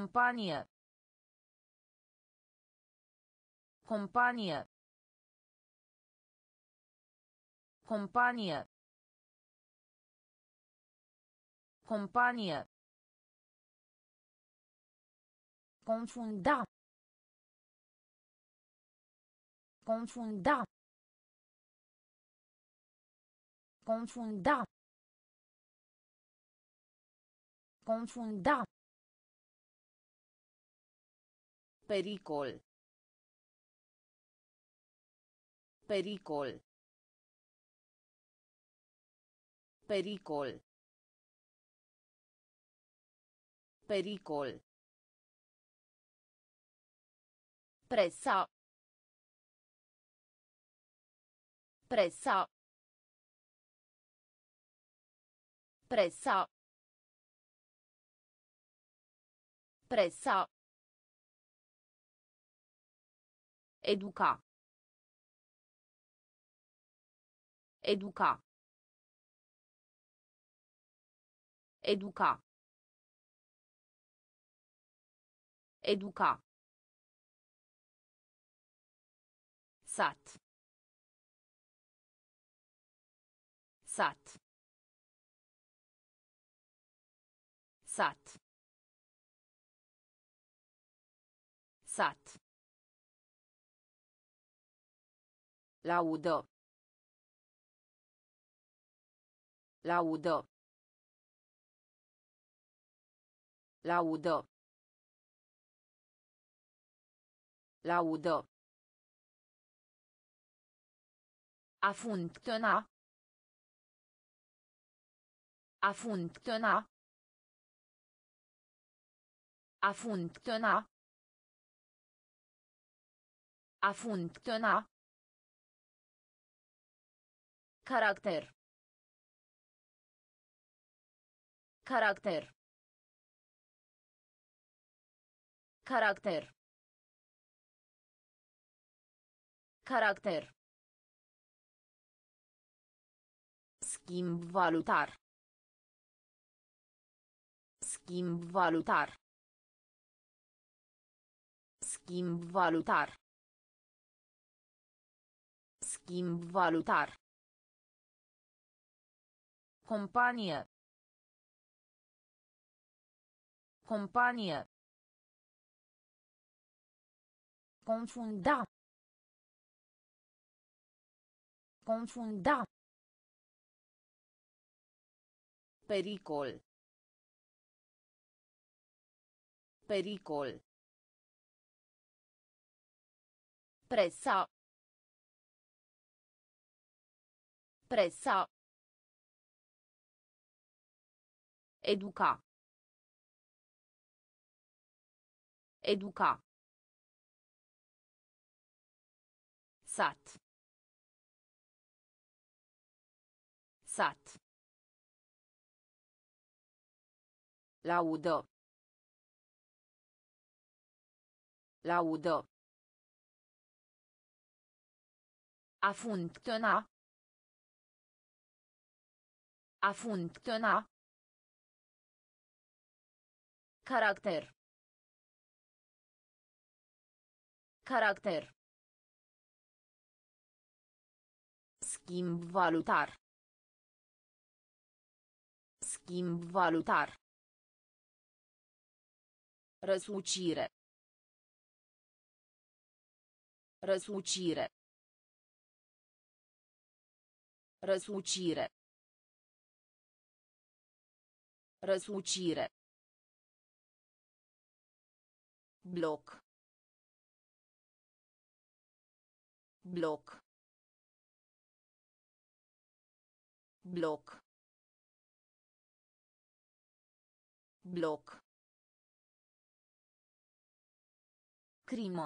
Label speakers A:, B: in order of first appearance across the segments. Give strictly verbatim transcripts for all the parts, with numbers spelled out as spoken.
A: Companie. Companie. Companie. Companie. Confunda. Confunda. Confunda. Confunda. Pericol. Pericol. Pericol. Pericol. Pressa. Pressa. Pressa. Pressa. Educa. Educa. Educa. Educa. Sat. Sat. Sat. Sat. Laudă. Laudă. Laudă. Laudă. A funcționa. A funcționa. A funcționa. A funcționa. Caracter. Caracter. Caracter. Caracter. Schimb valutar. Schimb valutar. Schimb valutar. Schimb valutar. Companie. Companie. Confunda. Confunda. Pericol. Pericol. Pressa. Pressa. Educa. Educa. Sat. Sat. Laudă. Laudă. A funcționa. A funcționa. Caracter. Caracter. Schimb valutar. Schimb valutar. Răsucire. Răsucire. Răsucire. Răsucire. Bloc. Bloc. Bloc. Bloc. Crimă.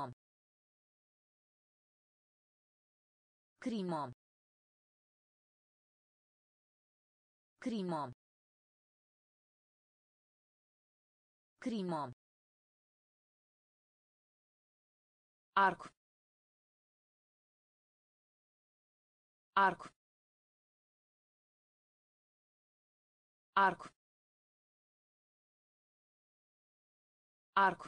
A: Crimă. Crimă. Crimă. Arc. Arc. Arc. Arc.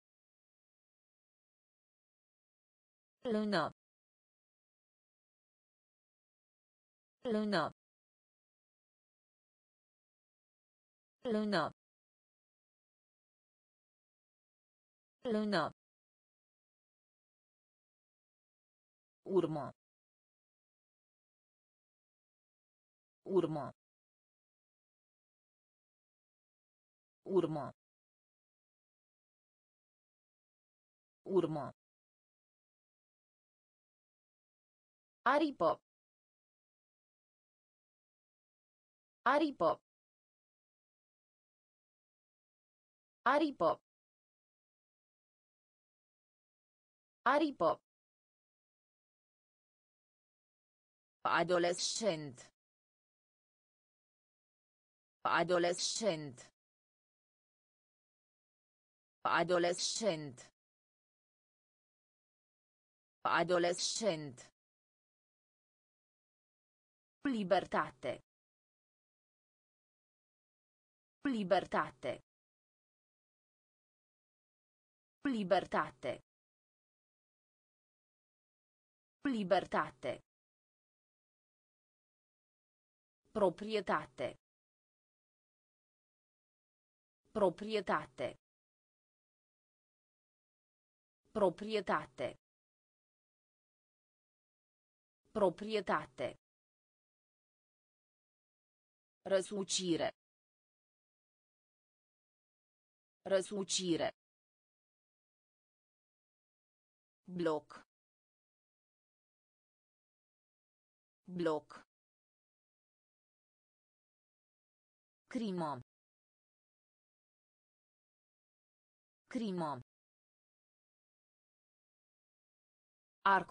A: Lună. Lună. Lună. Lună. Urmă. Urmă. Urmă. Urmă. Aripă. Aripă. Aripă. Aripă. Adolescent. Adolescent. Adolescent. Adolescent. Libertate. Libertate. Libertate. Libertate. Proprietate. Proprietate. Proprietate. Proprietate. Răsucire. Răsucire. Bloc. Bloc. Crimă. Crimă. Arc.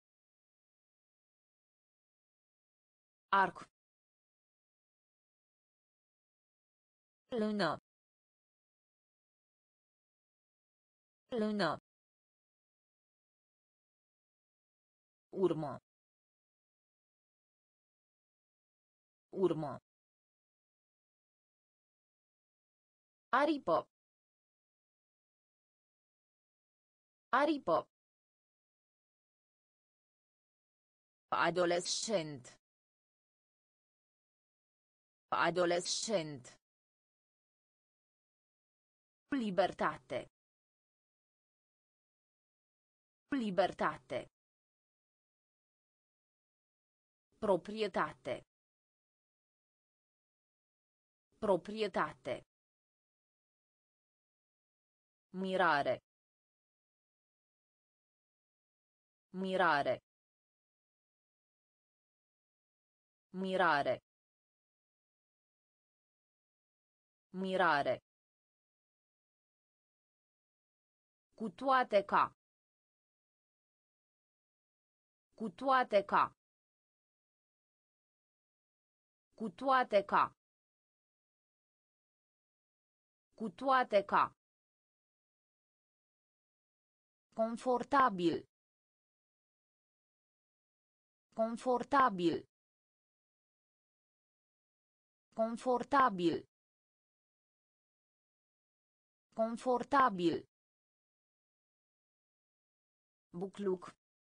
A: Arc. Lună. Lună. Urmă. Urmă. Aripă. Aripă. Adolescent. Adolescent. Libertate. Libertate. Proprietate. Proprietate. Mirare. Mirare. Mirare. Mirare. Cu toate ca. Cu toate ca. Cu toate ca. Cu toate ca. Confortabil. Confortabil. Confortabil. Confortabil. Bucluc.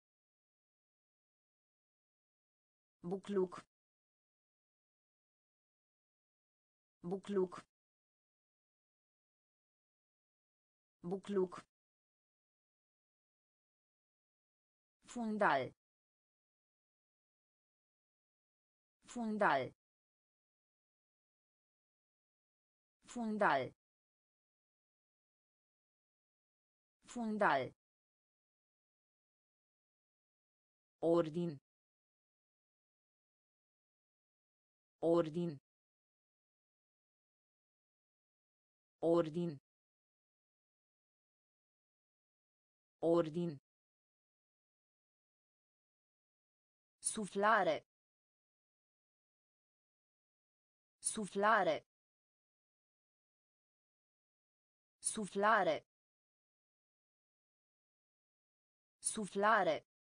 A: Bucluc. Bucluc. Bucluc. Fundal. Fundal. Fundal. Fundal. Ordin. Ordin. Ordin. Ordin. Suflare. Suflare. Suflare. Suflare.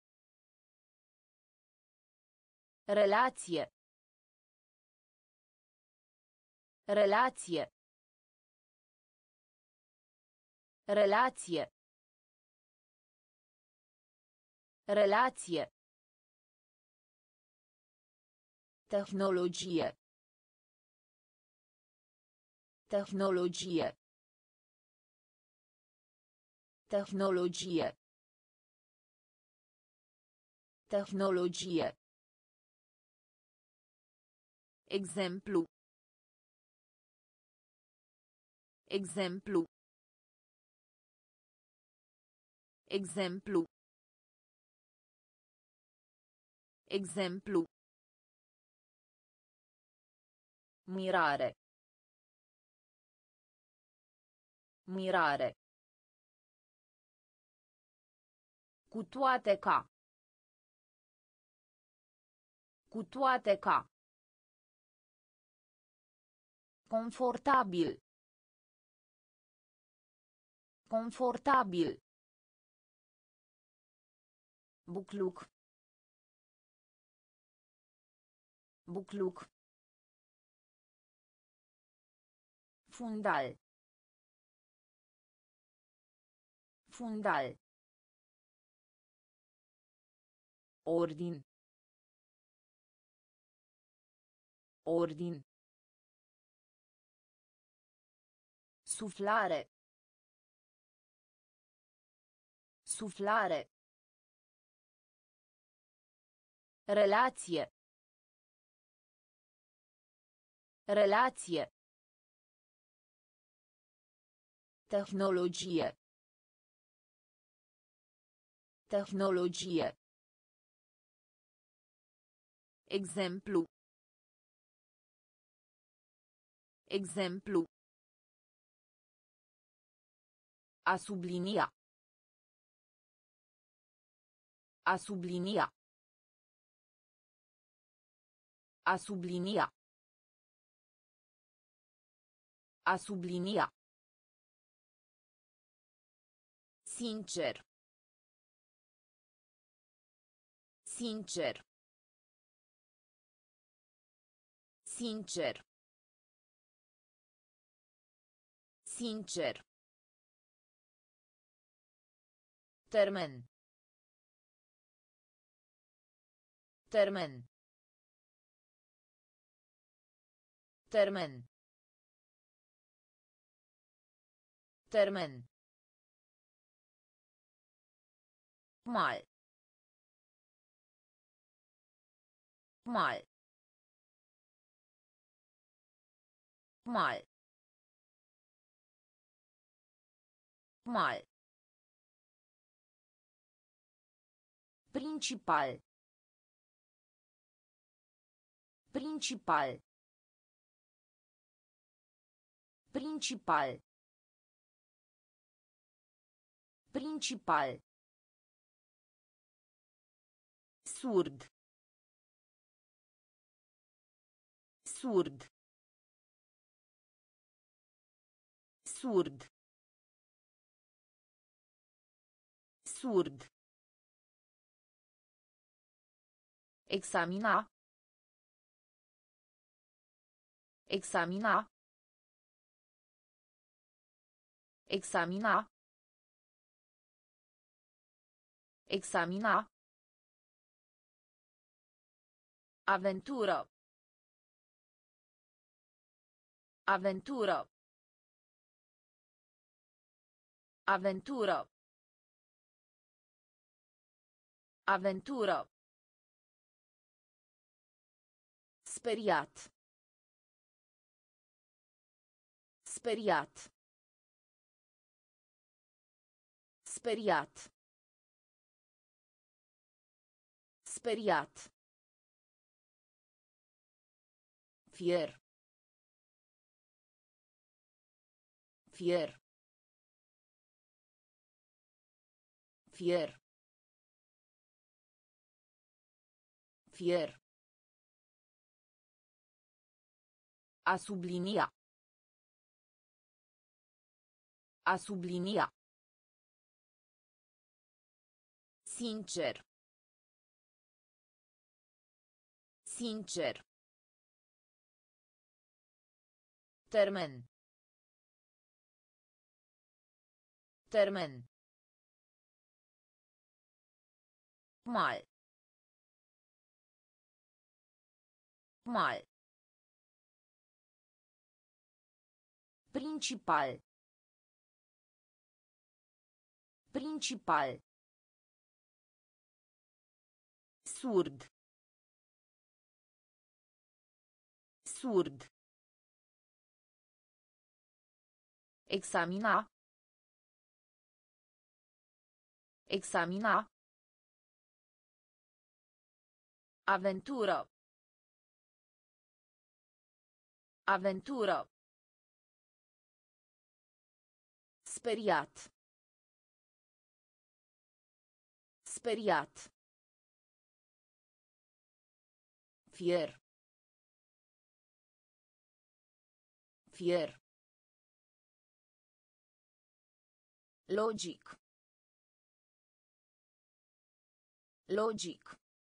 A: Relație. Relație. Relație. Relație. Tehnologie. Tehnologie. Tehnologie. Tehnologie. Exemplu. Exemplu. Exemplu. Exemplu. Mirare. Mirare. Cu toate ca. Cu toate ca. Confortabil. Confortabil. Bucluc. Bucluc. Fundal. Fundal. Ordin. Ordin. Suflare. Suflare. Relație. Relație. Tehnologie. Tehnologie. Exemplu. Exemplu. A sublinia. A sublinia. A sublinia. A sublinia. Sincer. Sincer. Sincer. Sincer. Termen. Termen. Termen. Termen. Mal. Mal. Mal. Mal. Principal. Principal. Principal. Principal. Surd. Surd. Surd. Surd. Examina. Examina. Examina. Examina. Avventură. Avventură. Avventură. Avventură. Speriat. Speriat. Speriat. Speriat. Fier. Fier. Fier. Fier. A sublinia. A sublinia. Sincer. Sincer. Termen. Termen. Mal. Mal. Principal. Principal. Surd. Surd. Examina. Examina. Aventură. Aventură. Speriat. Speriat. Fier. Fier. Logic. Logic.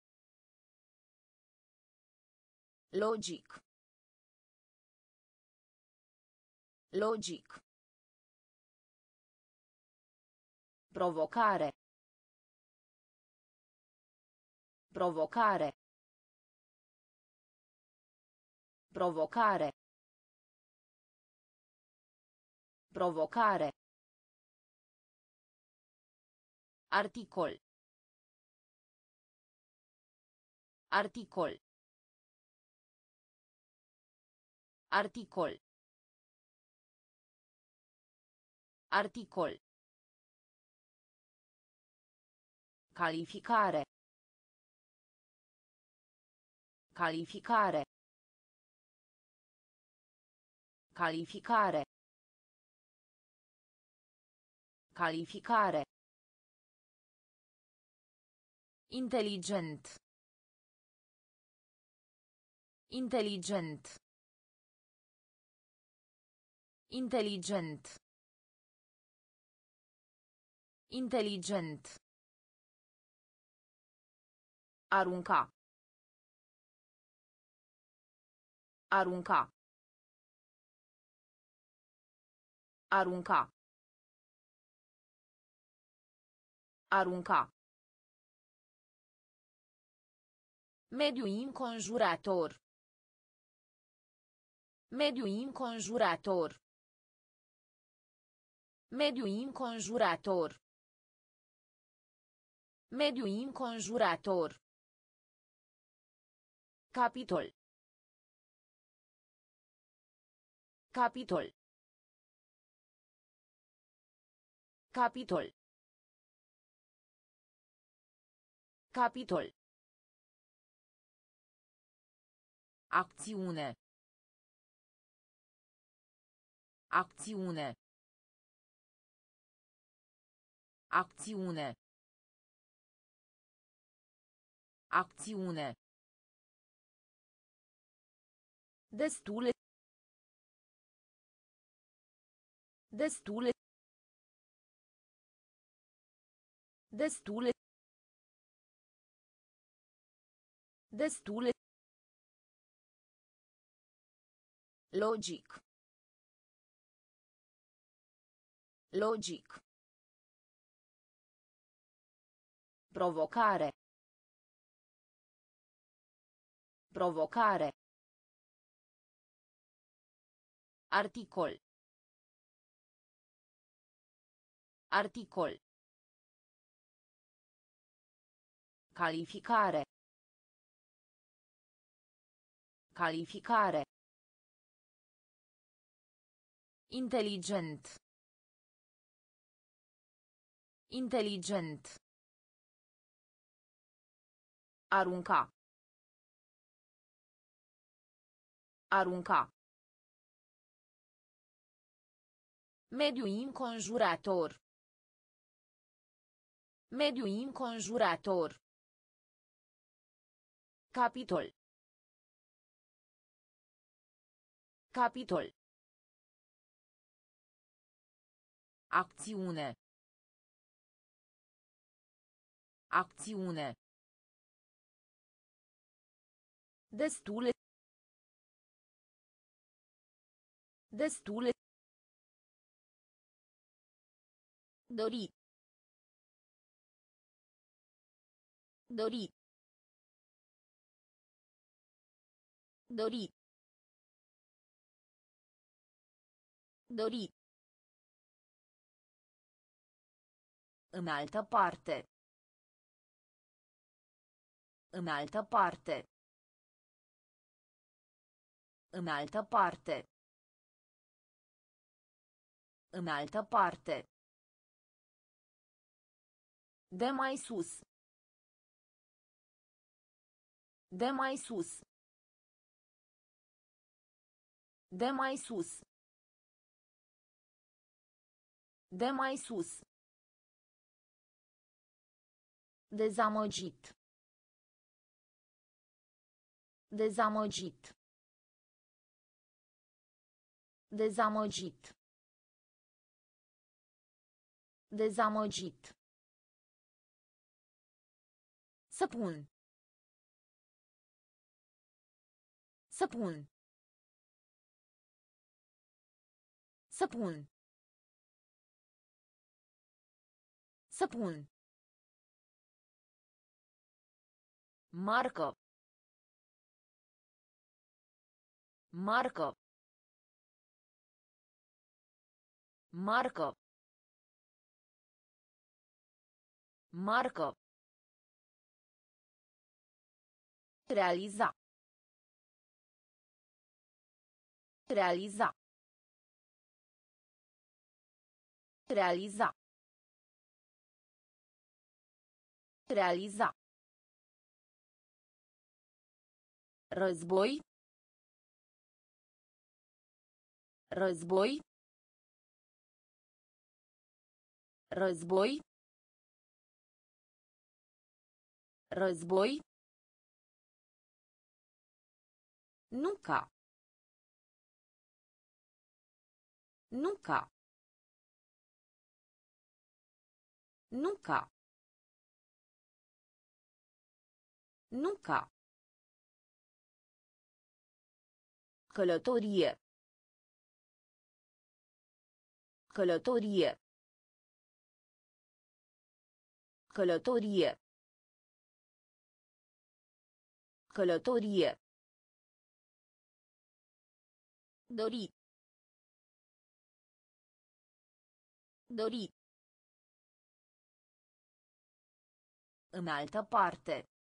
A: Logic. Logic. Provocare. Provocare. Provocare. Provocare. Articol. Articol. Articol. Articol. Calificare. Calificare. Calificare. Calificare. Inteligent. Inteligent. Inteligent. Inteligent. Arunca. Arunca. Arunca. Arunca. Mediu înconjurător. Mediu înconjurător. Mediu înconjurător. Mediu înconjurător. Capitol. Capitol. Capitol. Capitol. Acțiune. Acțiune. Acțiune. Acțiune. Destule. Destule. Destule. Destule. Logic. Logic. Provocare. Provocare. Articol. Articol. Calificare. Calificare. Inteligent. Inteligent. Arunca. Arunca. Mediu înconjurător. Mediu înconjurător. Capitol. Capitol. Acțiune. Acțiune. Destule. Destule. Dori. Dori. Dori. Dori. În altă parte. În altă parte. În altă parte. În altă parte. De mai sus. De mai sus. De mai sus. De mai sus. Dezamăgit. Dezamăgit. Dezamăgit. Dezamăgit. Săpun. Săpun. Săpun. Săpun. Marcă. Marcă. Marcă. Marcă. Realiza. Realiza. Realiza. Realiza. Război. Război. Război. Război. Nunca. Nunca. Nunca. Nunca. Călătorie. Călătorie. Călătorie. Călătorie. Dori. Dori. În altă parte.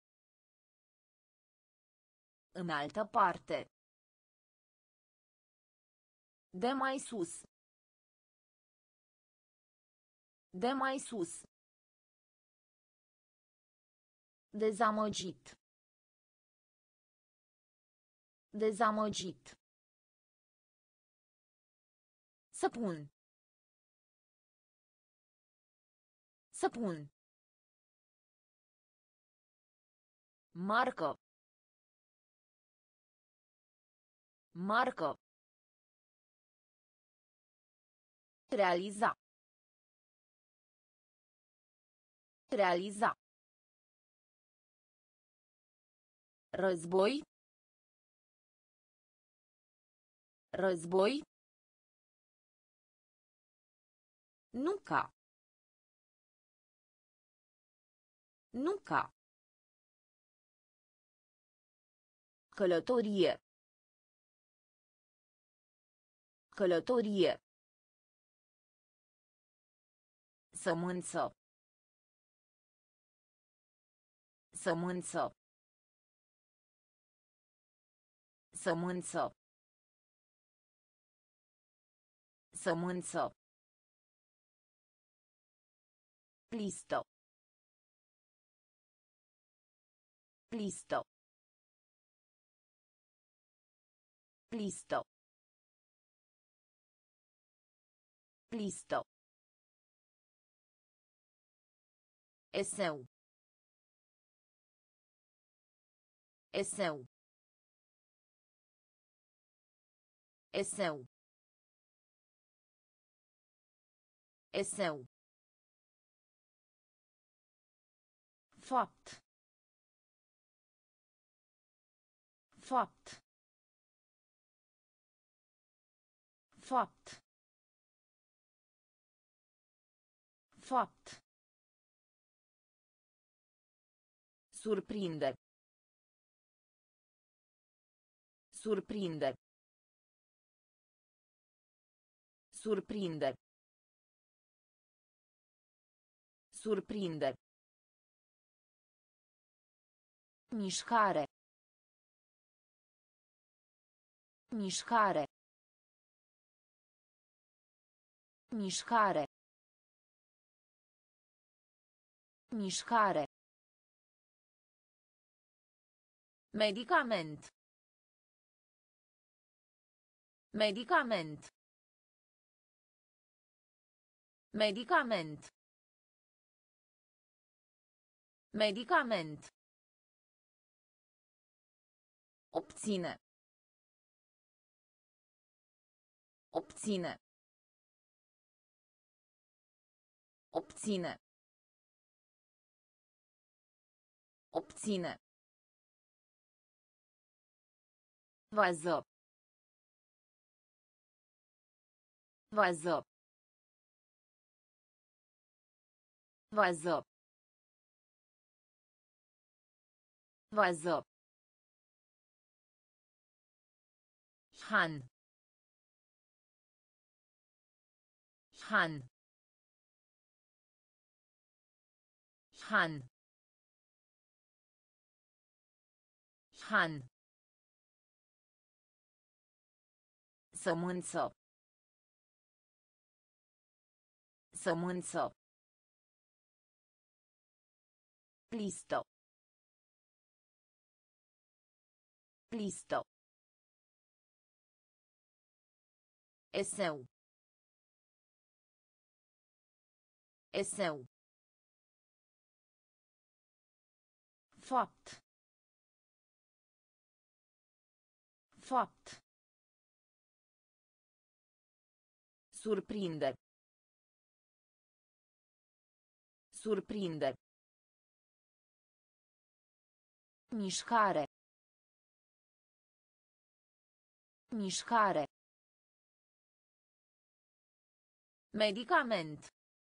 A: În altă parte. De mai sus. De mai sus. Dezamăgit. Dezamăgit. Săpun. Săpun. Marcă. Marcă. Realiza. Realiza. Război. Război. Nunca. Nunca. Călătorie. Călătorie. Sămânță. Sămânță. Sămânță. Sămânță. Listă. Listă. Listă. Listă. Eseu. Eseu. Eseu. Eseu. Fapt. Fapt. Fapt. Fapt. Surprinde. Surprinde. Surprinde. Surprinde. Mișcare. Mișcare. Mișcare. Mișcare. Medicament. Medicament. Medicament. Medicament. Obține. Obține. Obține. Obține. Vază. Vază. Vază. Vază. Han. Han. Han. Han. Sămânță. Sămânță. Listă. Listă. Eseu. Eseu. Fapt. Fapt. Surprinde. Surprinde. Mișcare. Mișcare. Medicament.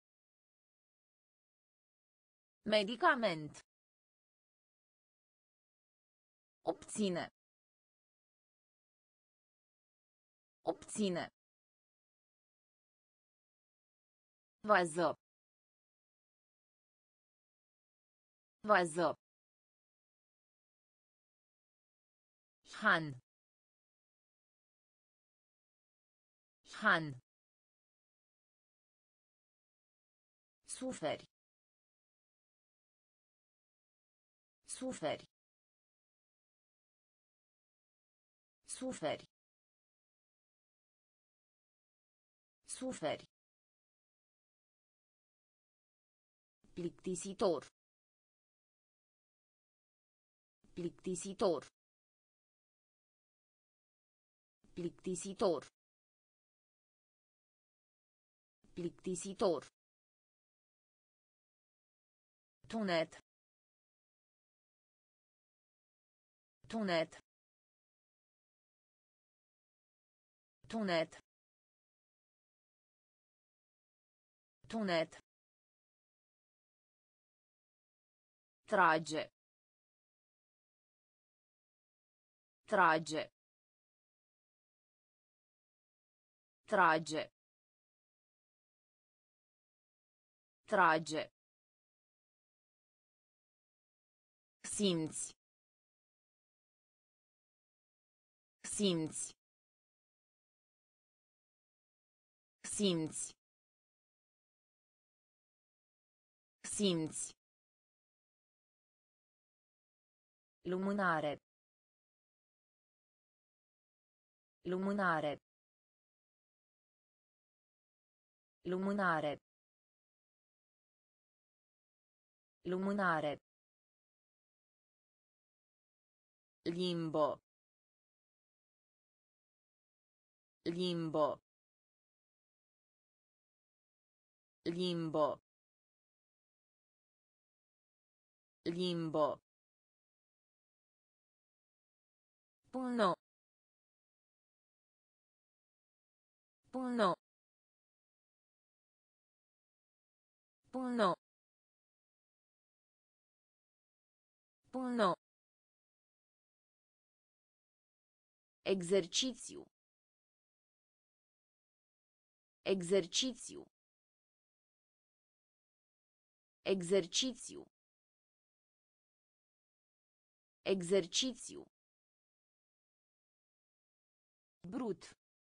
A: Medicament. Obține. Obține. Vază. Vază. Han. Han. Suferi. Suferi. Suferi. Suferi. Plictisitor. Plictisitor. Plictisitor. Plictisitor. Tunet. Tunet. Tunet. Tunet. Trage. Trage. Trage. Trage. Simți. Simți. Simți. Simți. Lumânare. Lumânare. Lumânare. Lumânare. Limbo. Limbo. Limbo. Limbo. Până. Până. Pulno. Pulno. Exercițiu. Exercițiu. Exercițiu. Exercițiu. Brut.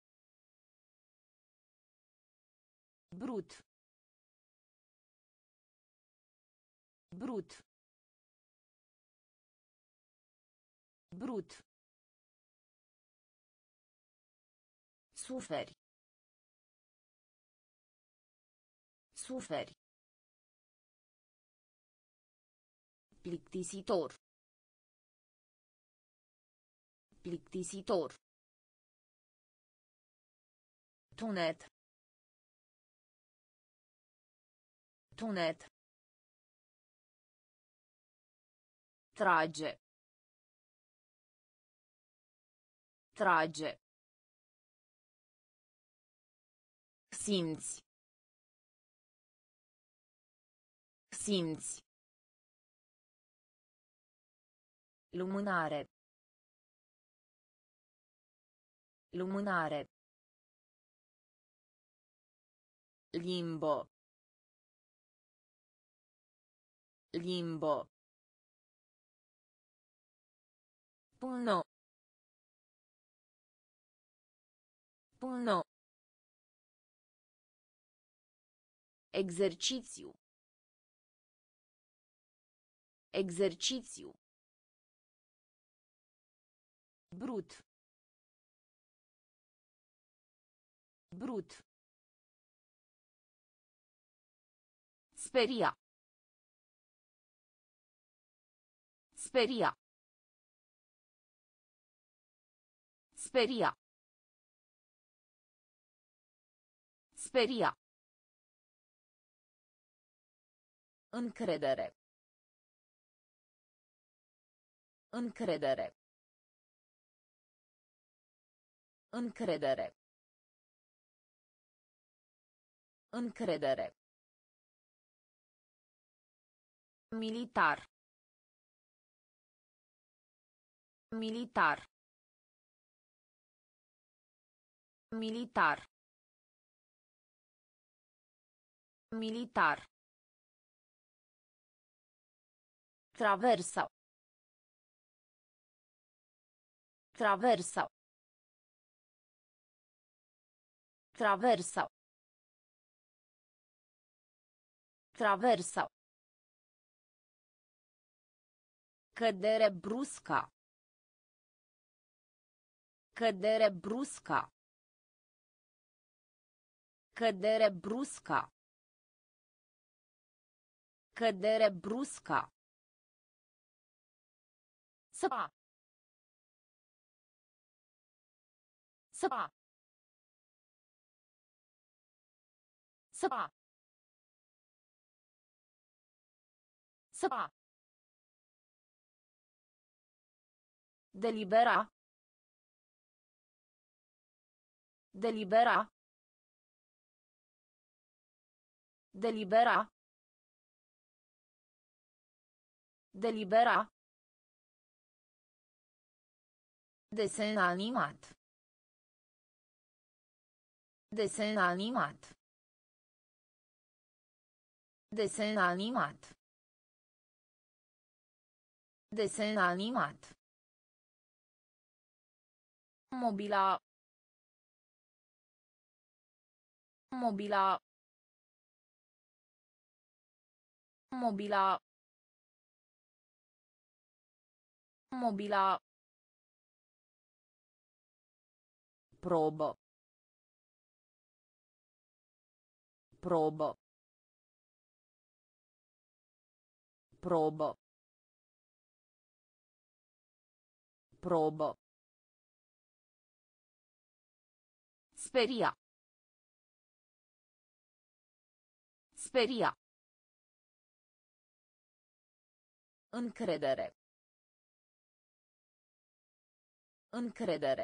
A: Brut. Brut. Brut. Suferi. Suferi. Plictisitor. Plictisitor. Tunet. Tunet. Trage. Trage. Simți. Simți. Lumânare. Lumânare. Limbo. Limbo. Pulno. Pulno. Exercițiu. Exercițiu. Brut. Brut. Speria. Speria. Speria. Speria. Încredere. Încredere. Încredere. Încredere. Militar. Militar. Militar. Militar. Traversa. Traversa. Traversa. Traversa. Cădere brusca. Cădere brusca. Cădere brusca. Cădere brusca. Săpa. Săpa. Săpa. Săpa. Delibera. Delibera. Delibera. Delibera. Desen animat. Desen animat. Desen animat. Desen animat. Mobila. Mobila. Mobila. Mobila. Probă. Probă. Probă. Probă. Speria. Speria. Încredere. Încredere.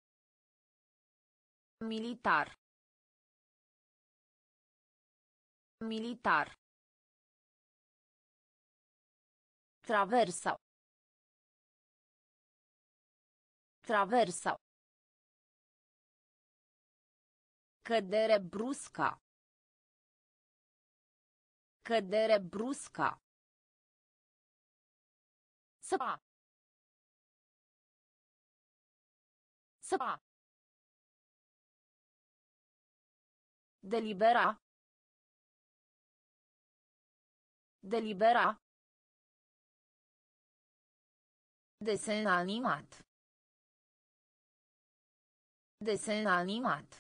A: Militar. Militar. Traversa. Traversa. Cădere brusca. Cădere brusca. Săpa. Săpa. Delibera. Delibera. Desen animat. Desen animat.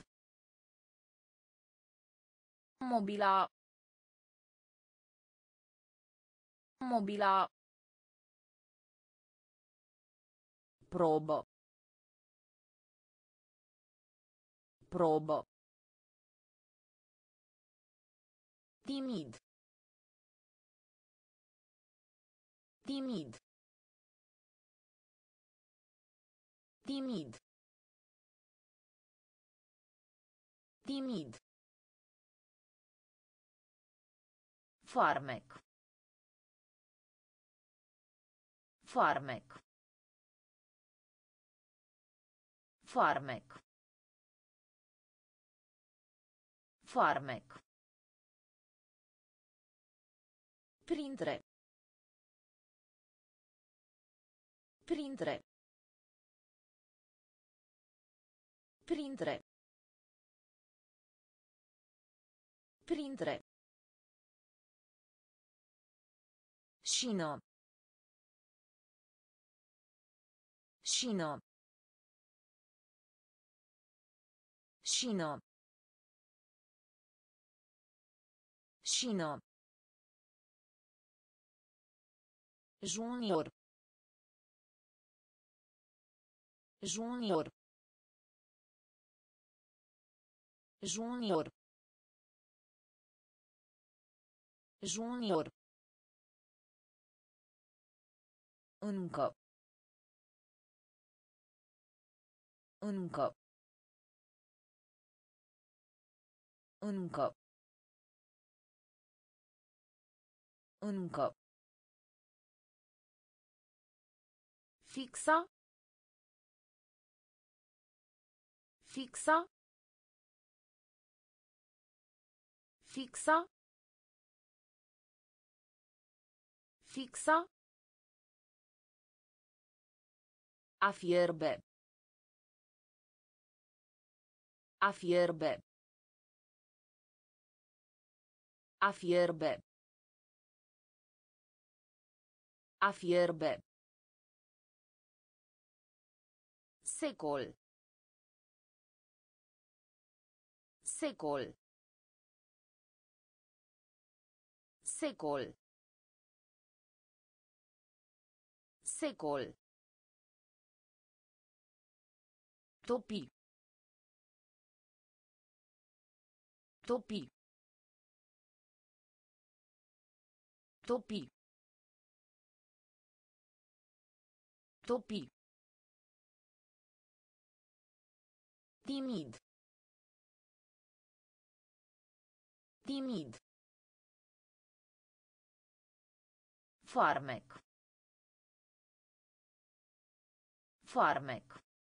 A: Mobila. Mobila. Probă. Probă. Timid. Timid. Timid. Timid. Farmec. Farmec. Farmec. Farmec. Printre. Printre. Printre. Printre. Șină. Șină. Șină. Șină. Junior. Junior. Junior. Junior. Încă. Încă. Încă. Încă. Fixa. Fixa. Fixa. Fixa. A fierbe. A fierbe. A fierbe. A fierbe. Secol. Secol. Secol. Secol. Topi. Topi. Topi. Topi. Timid. Timid. Farmec. Farmec.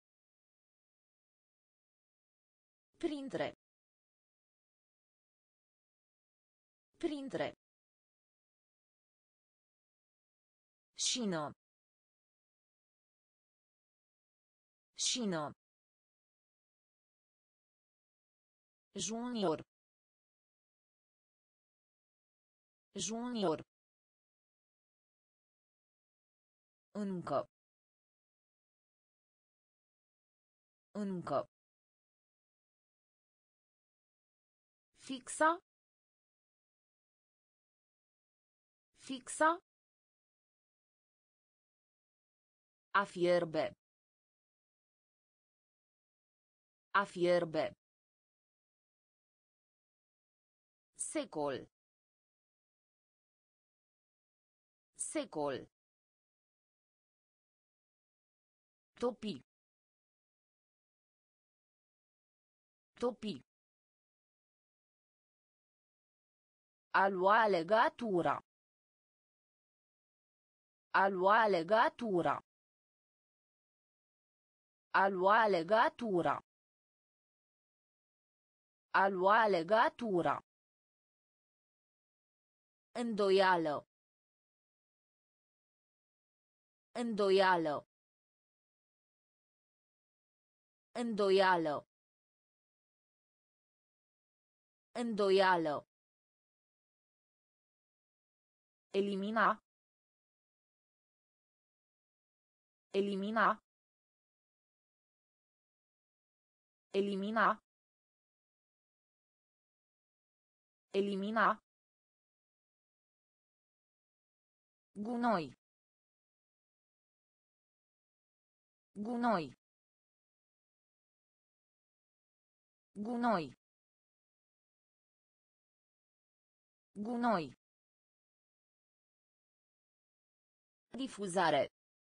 A: Printre. Printre. Șină. Șină. Junior. Junior. Încă. Încă. Fixa. Fixa. A fierbe. A fierbe. Secol. Secol. Topi. Topi. A lua legătura. A lua legătura. A lua legătura. A lua legătura. Îndoială. Îndoială. Îndoială. Îndoială. Elimina. Elimina. Elimina. Elimina. Gunoi. Gunoi. Gunoi. Gunoi. Difuzare.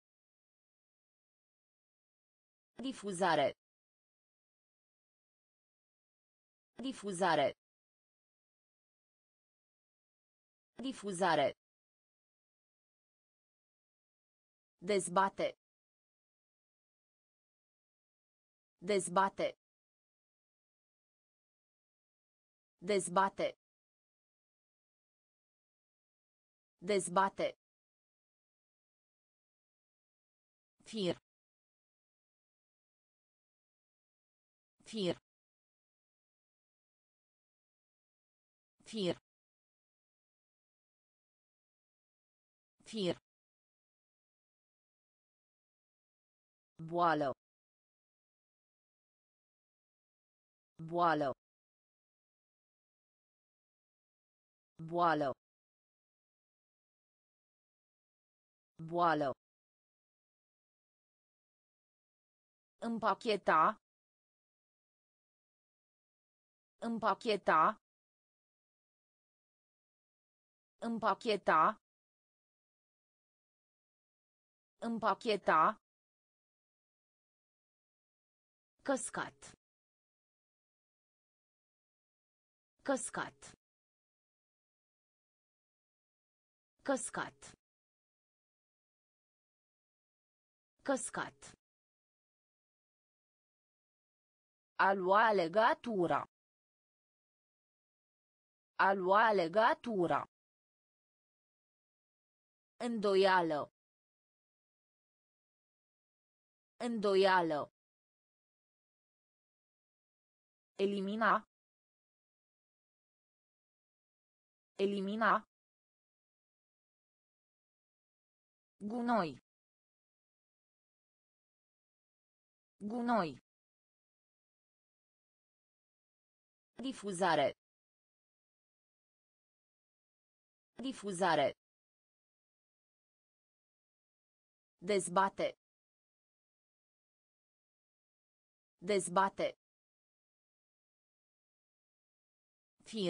A: Difuzare. Difuzare. Difuzare. Dezbate. Dezbate. Dezbate. Dezbate. Fir. Fir. Fir. Fir. Boală. Boală. Boală. Boală. Împacheta. Împacheta. Împacheta. Împacheta. Căscat. Căscat. Căscat. Căscat. A lua legătura. A lua legătura. Îndoială. Îndoială. Elimina. Elimina. Gunoi. Gunoi. Difuzare. Difuzare. Dezbate. Dezbate. Fir.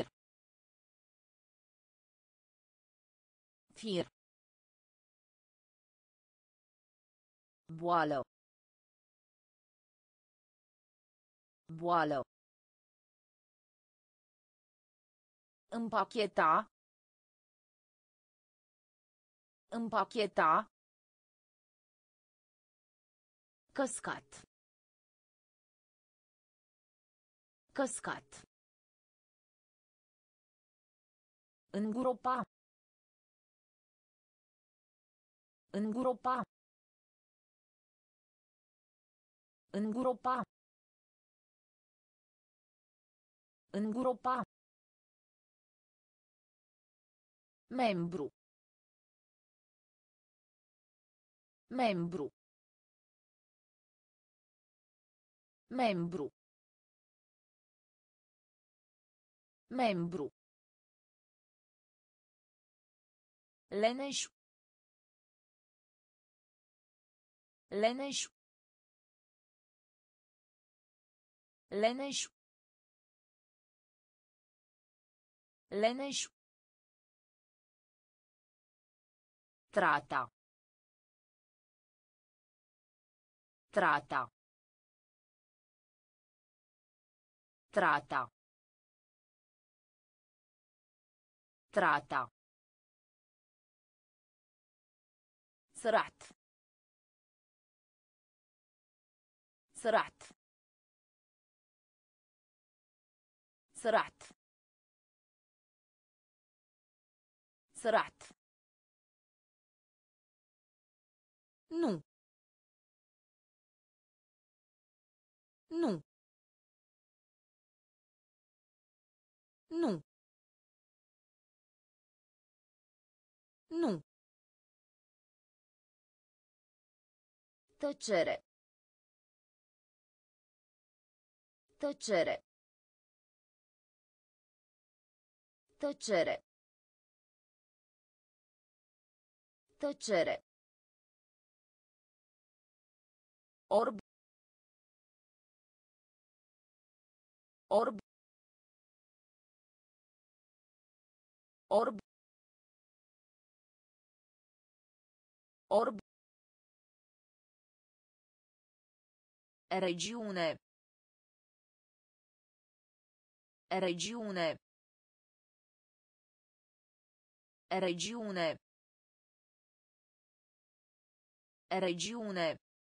A: Fir. Boală. Boală. Împacheta. Împacheta. Căscat. Căscat. Îngropa. Îngropa. Îngropa. Îngropa. Membru. Membru. Membru. Membru. Leneș. Leneș. Leneș. Leneș. Trata. Trata. Trata. Trata. سرعت. سرعت. سرعت. سرعت. Nu. Nu. Nu. Nu. Tăcere. Tăcere. Tăcere. Tăcere. Orb. Orb. Orb. Orb. Regiune. Regiune. Regiune. Regiune.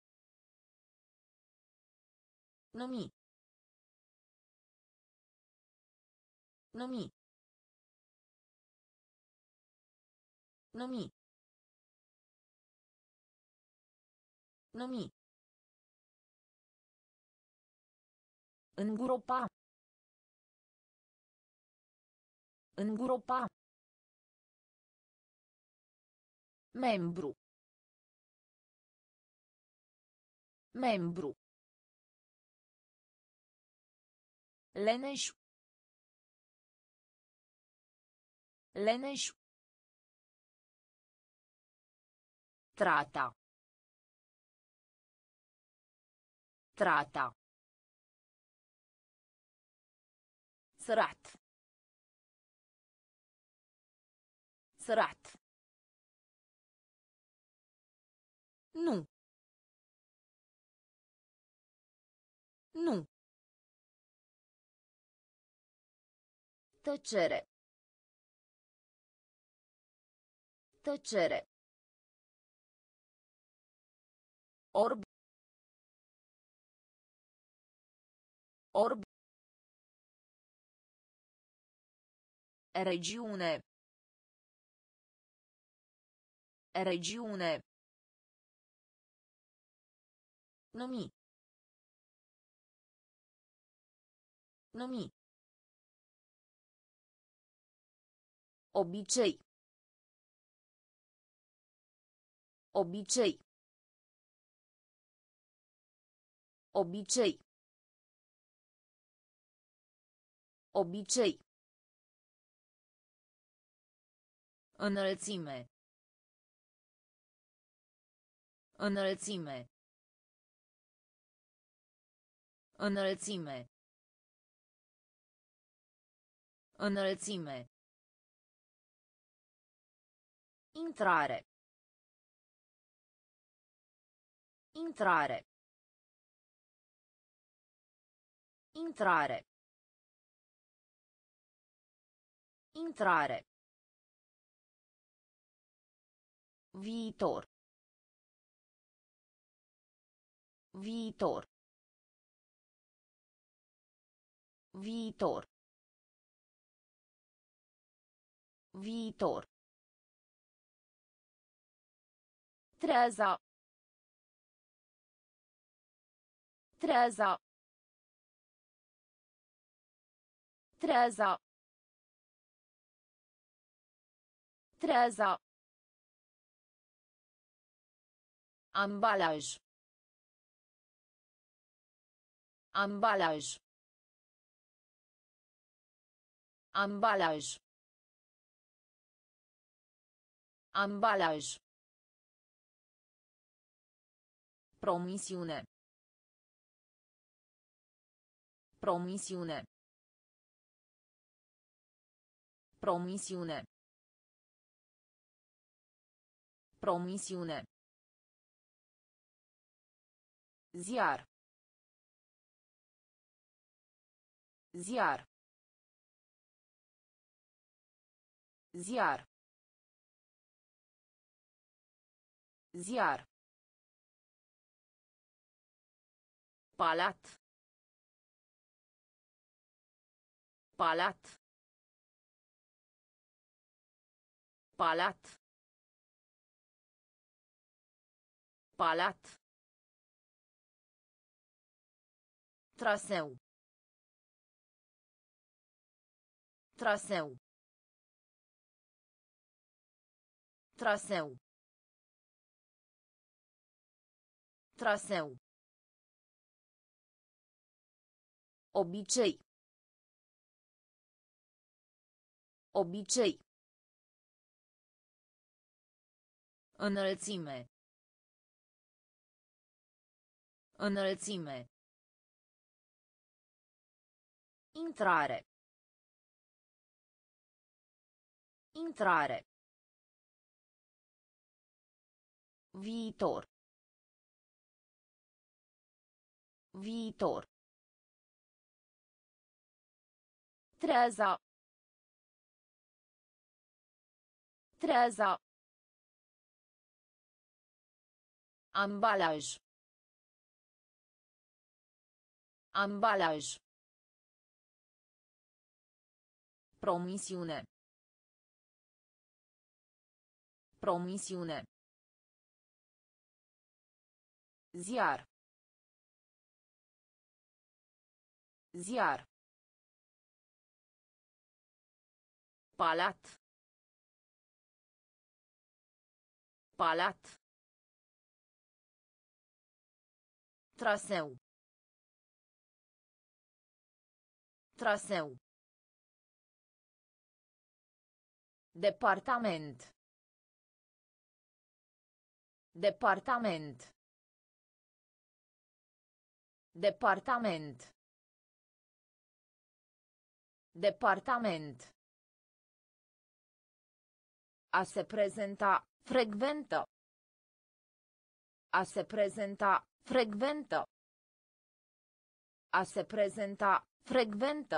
A: Numi. Numi. Numi. Numi. Îngropa. Îngropa. Membru. Membru. Leneș. Leneș. Trata. Trata. سرعت. سرعت. Nu. Nu. Tăcere. Tăcere. Orb. Orb. Regiune. Regiune. Numi. Numi. Obicei. Obicei. Obicei. Obicei. Înălțime. Înălțime. Înălțime. Înălțime. Intrare. Intrare. Intrare. Intrare. Viitor. Viitor. Viitor. Viitor. Treaza. Treaza. Treaza. Treaza. Ambalaj. Ambalaj. Ambalaj. Ambalaj. Promisiune. Promisiune. Promisiune. Promisiune. Ziar. Ziar. Ziar. Ziar. Palat. Palat. Palat. Palat. Traseu. Traseu. Traseu. Traseu. Obicei. Obicei. Înălțime. Înălțime. Intrare. Intrare. Viitor. Viitor. Treaza. Treaza. Ambalaj. Ambalaj. Promisiune. Promisiune. Ziar. Ziar. Palat. Palat. Traseu. Traseu. Departament. Departament. Departament. Departament. A se prezenta, frecventă. A se prezenta, frecventă. A se prezenta, frecventă.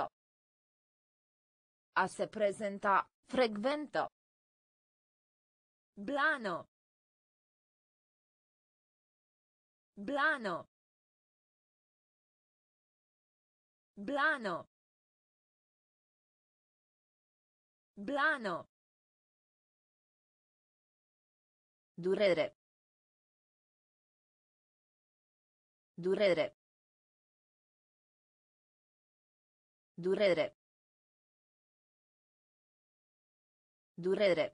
A: A se prezenta, frecventă. Blano. Blano. Blano. Blano. Durere. Durere. Durere. Durere.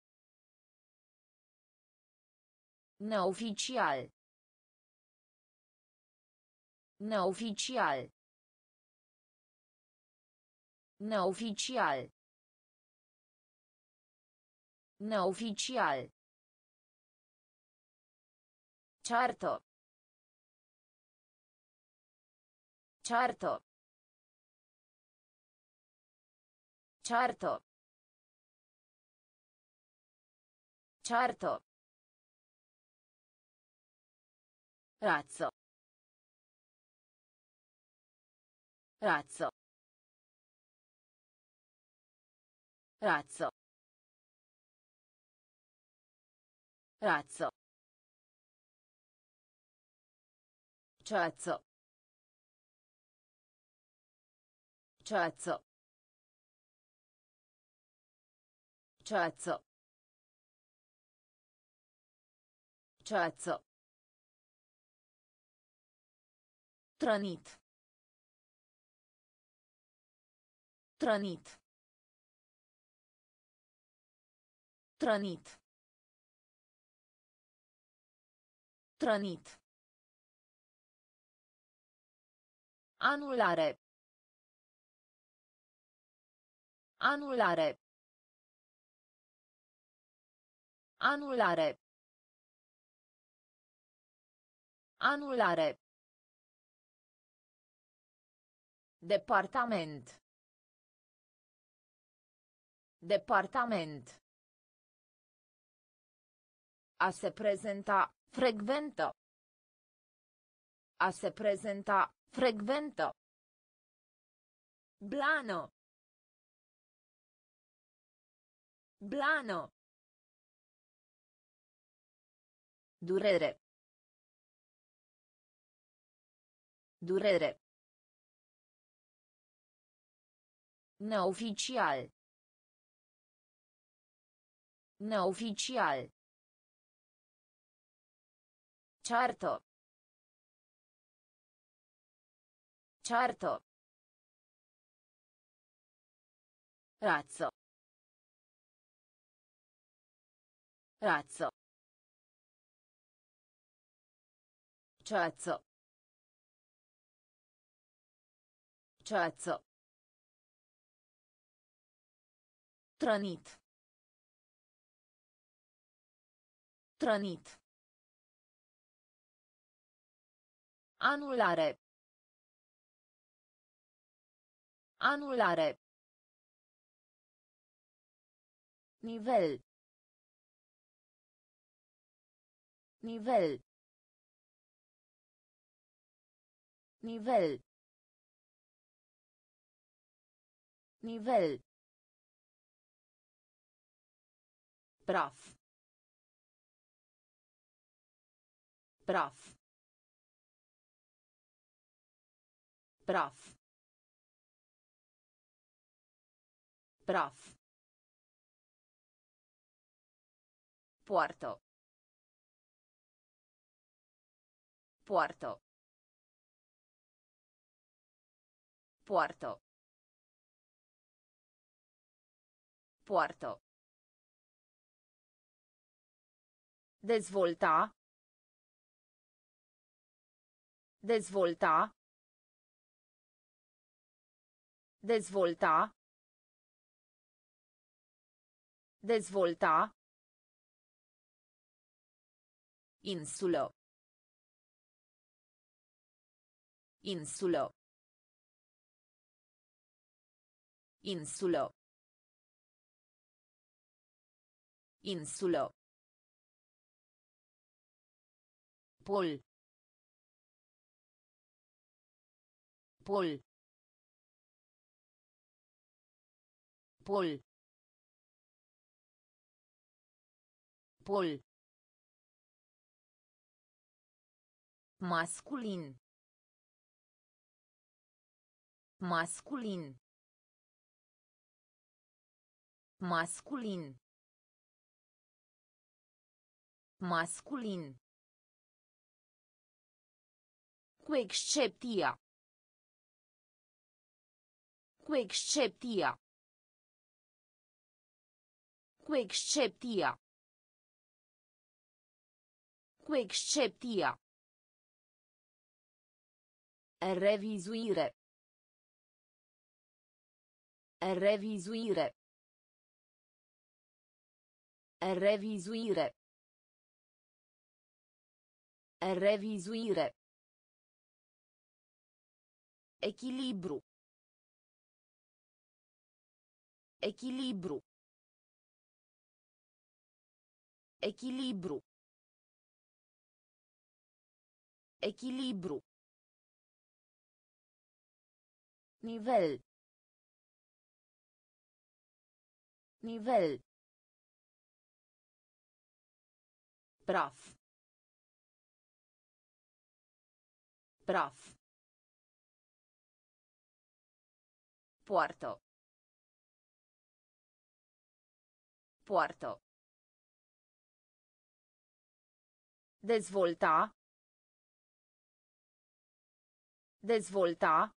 A: Neoficial. Neoficial. Neoficial. Neoficial. Certo. Certo. Certo. Certo. Razzo. Razzo. Razzo. Razzo. Cezzo. Cezzo. Cezzo. Cezzo. Trănit. Trănit. Trănit. Trănit. Anulare. Anulare. Anulare. Anulare. Departament. Departament. A se prezenta, frecventă. A se prezenta, frecventă. Blano. Blano. Durere. Durere. Neoficial. Neoficial. Certo. Certo. Razzo. Razzo. Cezzo. Cezzo. Trănit. Trănit. Anulare. Anulare. Nivel. Nivel. Nivel. Nivel. Praf. Praf. Praf. Praf. Poartă. Poartă. Poartă. Poartă. Dezvolta. Dezvolta. Dezvolta. Dezvolta. Insulă. Insulă. Insulă. Insulă. Pol. Pol. Pol. Pol. Masculin. Masculin. Masculin. Masculin. Cu excepția. Cu excepția. Cu excepția. Cu excepția. Revizuire. Revizuire. Revizuire. Revizuire. Echilibru. Echilibru. Echilibru. Echilibru. Nivel. Nivel. Praf. Praf. Poartă. Poartă. Dezvolta. Dezvolta.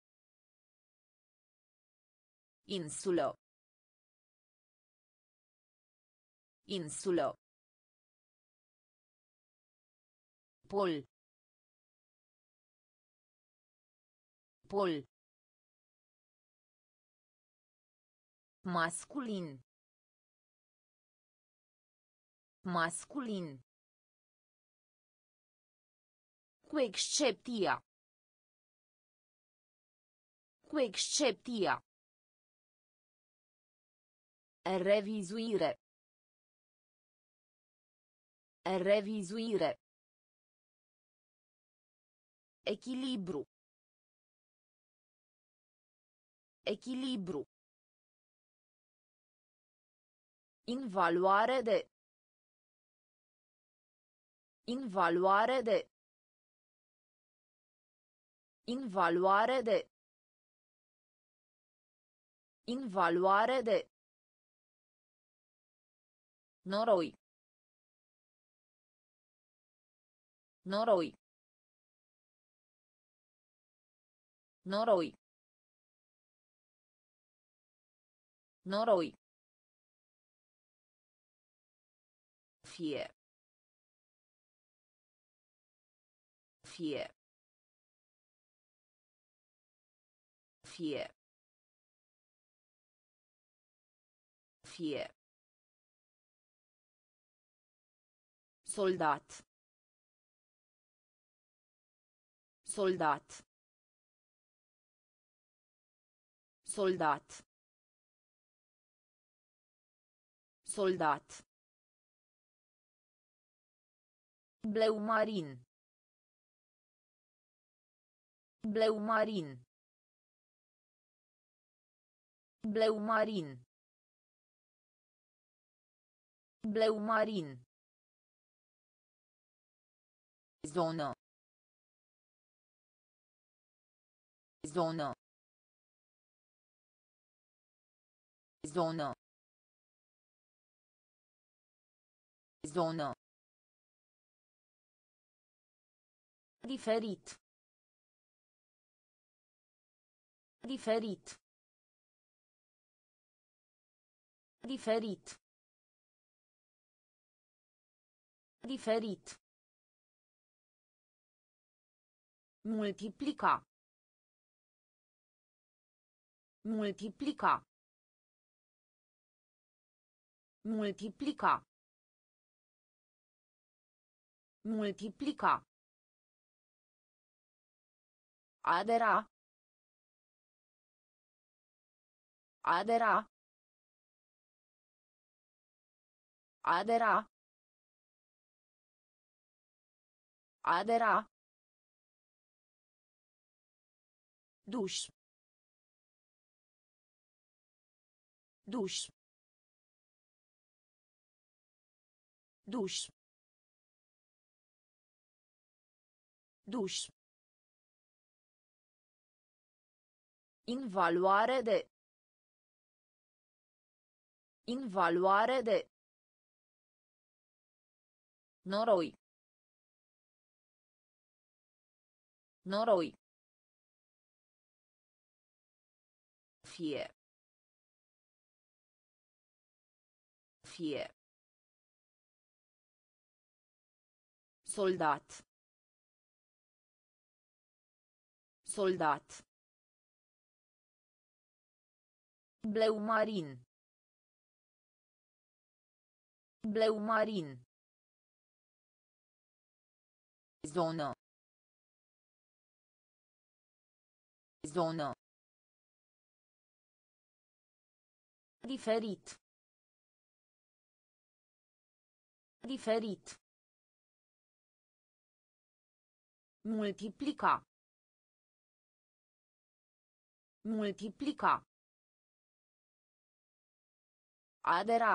A: Insulă. Insulă. Pol. Pol. Masculin. Masculin. Cu excepția. Cu excepția. Revizuire. Revizuire. Echilibru. Echilibru. In valoare de. In valoare de. In valoare de. In valoare de. Noroi. Noroi. Noroi. Noroi. Fie. Fie. Fie. Fie. Soldat. Soldat. Soldat. Soldat. Bleu marin. Bleu marin. Bleu marin. Bleu marin. Zonă. Zonă. Zonă. Zonă. Diferit. Diferit. Diferit. Diferit. Multiplica. Multiplica. Multiplica. Multiplica. Adera. Adera. Adera. Adera. Duș. Duș. Duș. Duș. In valoare de. In valoare de. Noroi. Noroi. Fie. Fie. Soldat. Soldat. Bleu marin. Bleu marin. Zonă. Zonă. Diferit. Diferit. Multiplica. Multiplica. Adera.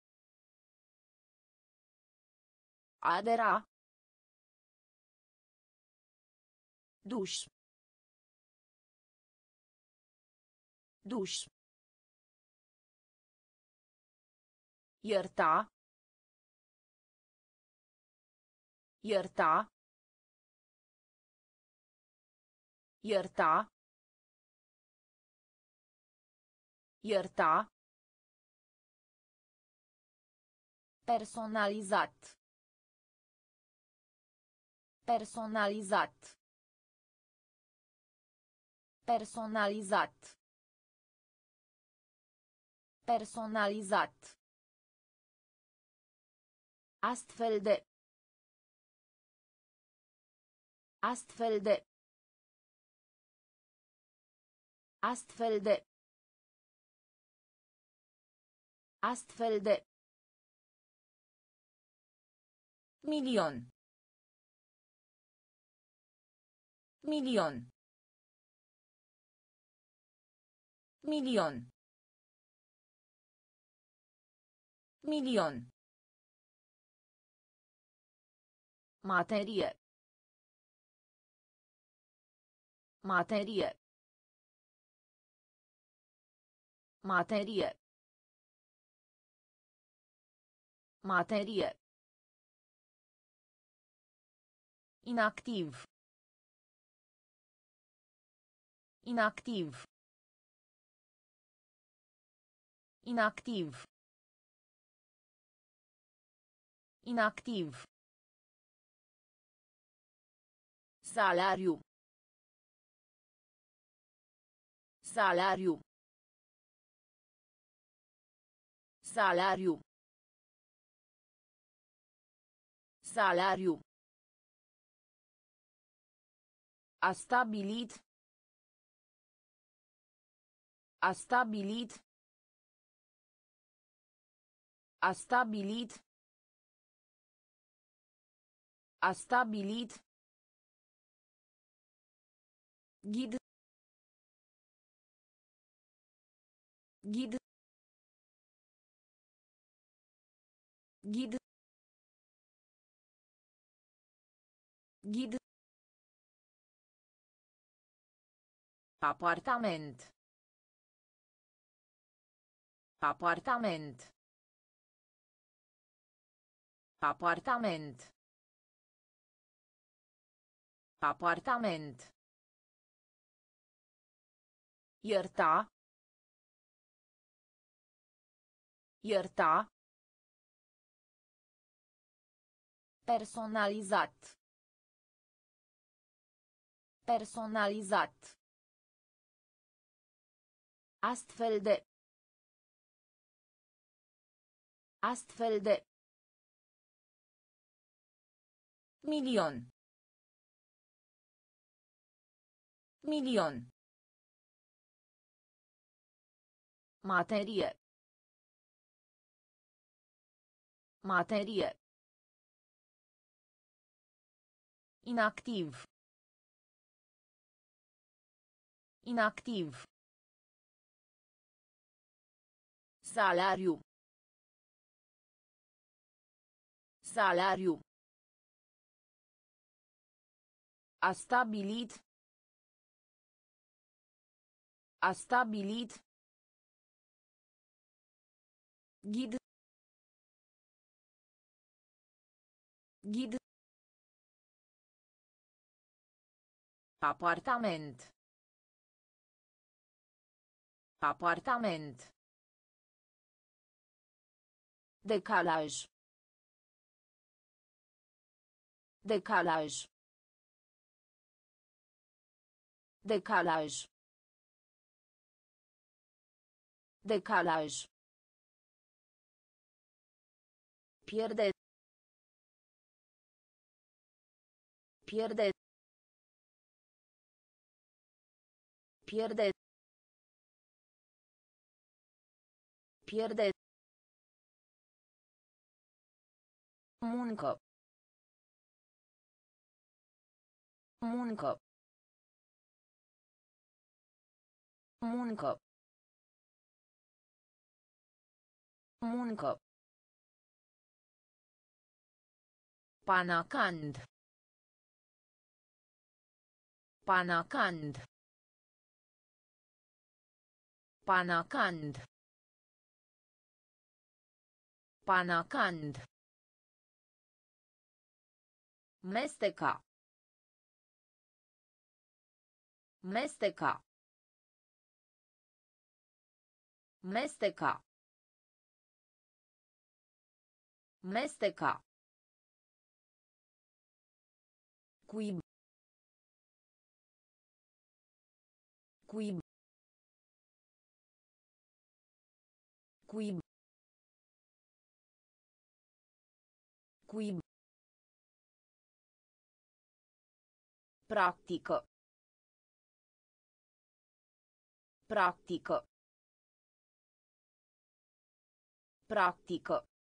A: Adera. Duș. Duș. Ierta. Ierta. Ierta. Ierta. Personalizat. Personalizat. Personalizat. Personalizat. Astfel de. Astfel de. Astfel de. Astfel de. Milion. Milion. Milion. Milion. Materie. Materie. Materie. Materie. Inactiv. Inactiv. Inactiv. Inactiv. Salariu. Salariu. Salariu. Salariu. A stabilit. A stabilit. A stabilit. A stabilit. Ghid. Ghid. Ghid. Ghid. Apartament. Apartament. Apartament. Apartament. Ierta. Ierta. Personalizat. Personalizat. Astfel de. Astfel de. Milion. Milion. Materie. Materie. Inactiv. Inactiv. Salariu. Salariu. A stabilit. A stabilit. Ghid. Ghid. Apartament. Apartament. Decalaj. Decalaj. Decalaj. Decalaj. Pierde. Pierde. Pierde. Pierde. Muncă. Muncă. Muncă. Muncă. Panacand. Panacand. Panacand. Panacand. Mesteca. Mesteca. Mesteca. Mesteca. Cuib. Cuib. Cuib. Cuib. Practică. Practică. Practică.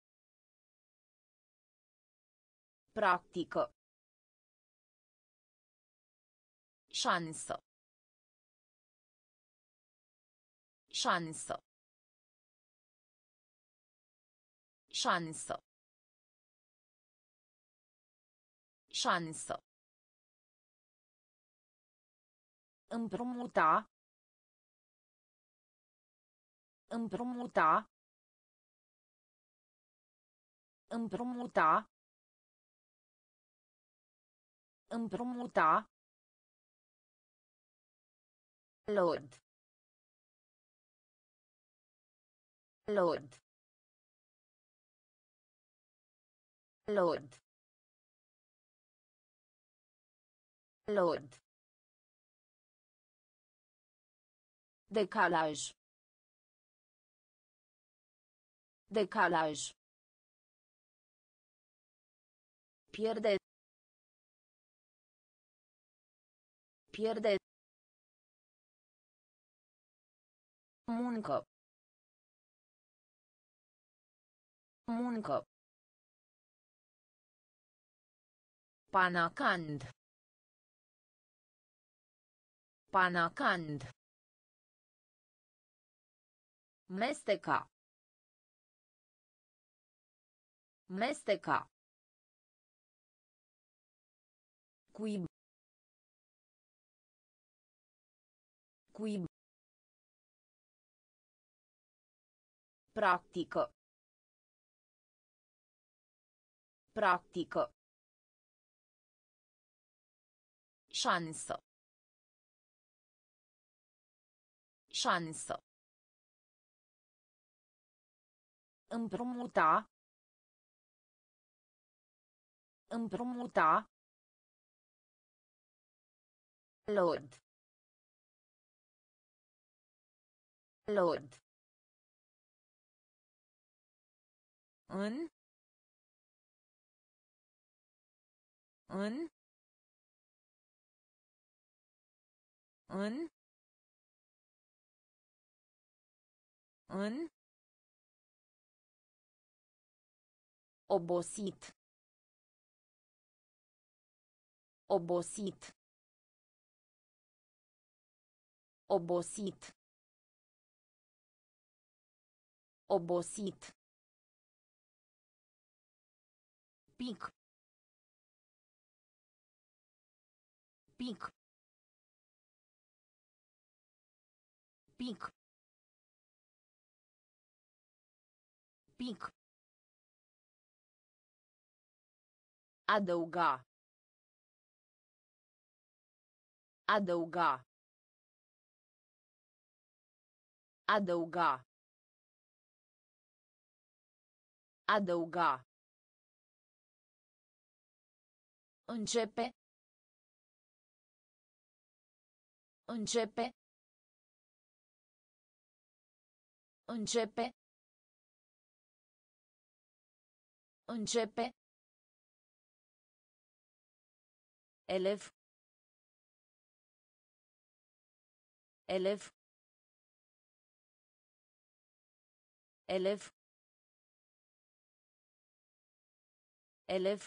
A: Practică. Șansă. Șansă. Șansă. Șansă. Împrumuta. Împrumuta. Împrumuta. Împrumuta. Lord. Lord. Lord. Lord. Decalaj. Decalaj. Pierde. Pierde. Muncă. Muncă. Panacand. Panacand. Mesteca. Mesteca. Cuib. Cuib. Practică. Practică. Șansă. Șansă. Împrumuta. Împrumuta. Lord. Lord. În. În. În. În. Obosit. Obosit. Obosit. Obosit. Pic. Pic. Pic. Pic. Adăuga. Adăuga. Adăuga. Adăuga. Începe. Începe. Începe. Începe. Elev. Elev. Elev. Elev.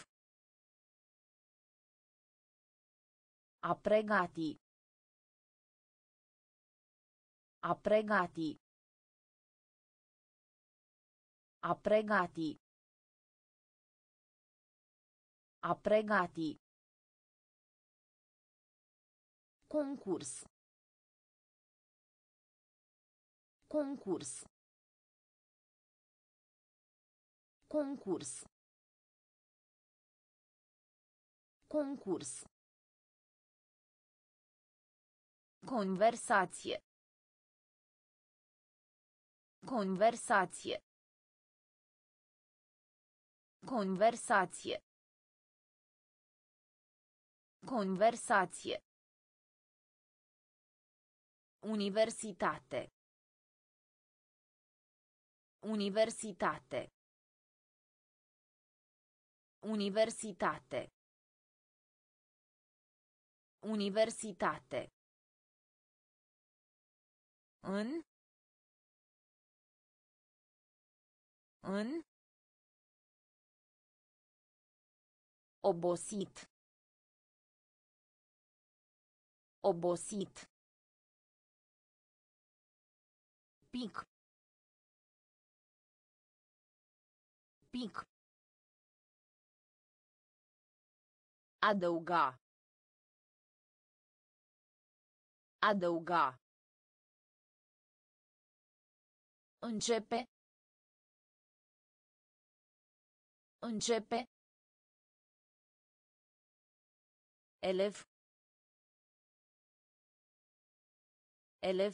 A: A pregati. A pregati. A pregati. A pregati. Concurs. Concurs. Concurs. Concurs. Conversație. Conversație. Conversație. Conversație. Universitate. Universitate. Universitate. Universitate. În. În. Obosit. Obosit. Pic. Pic. Adăuga. Adăuga. Începe. Începe. Elev. Elev.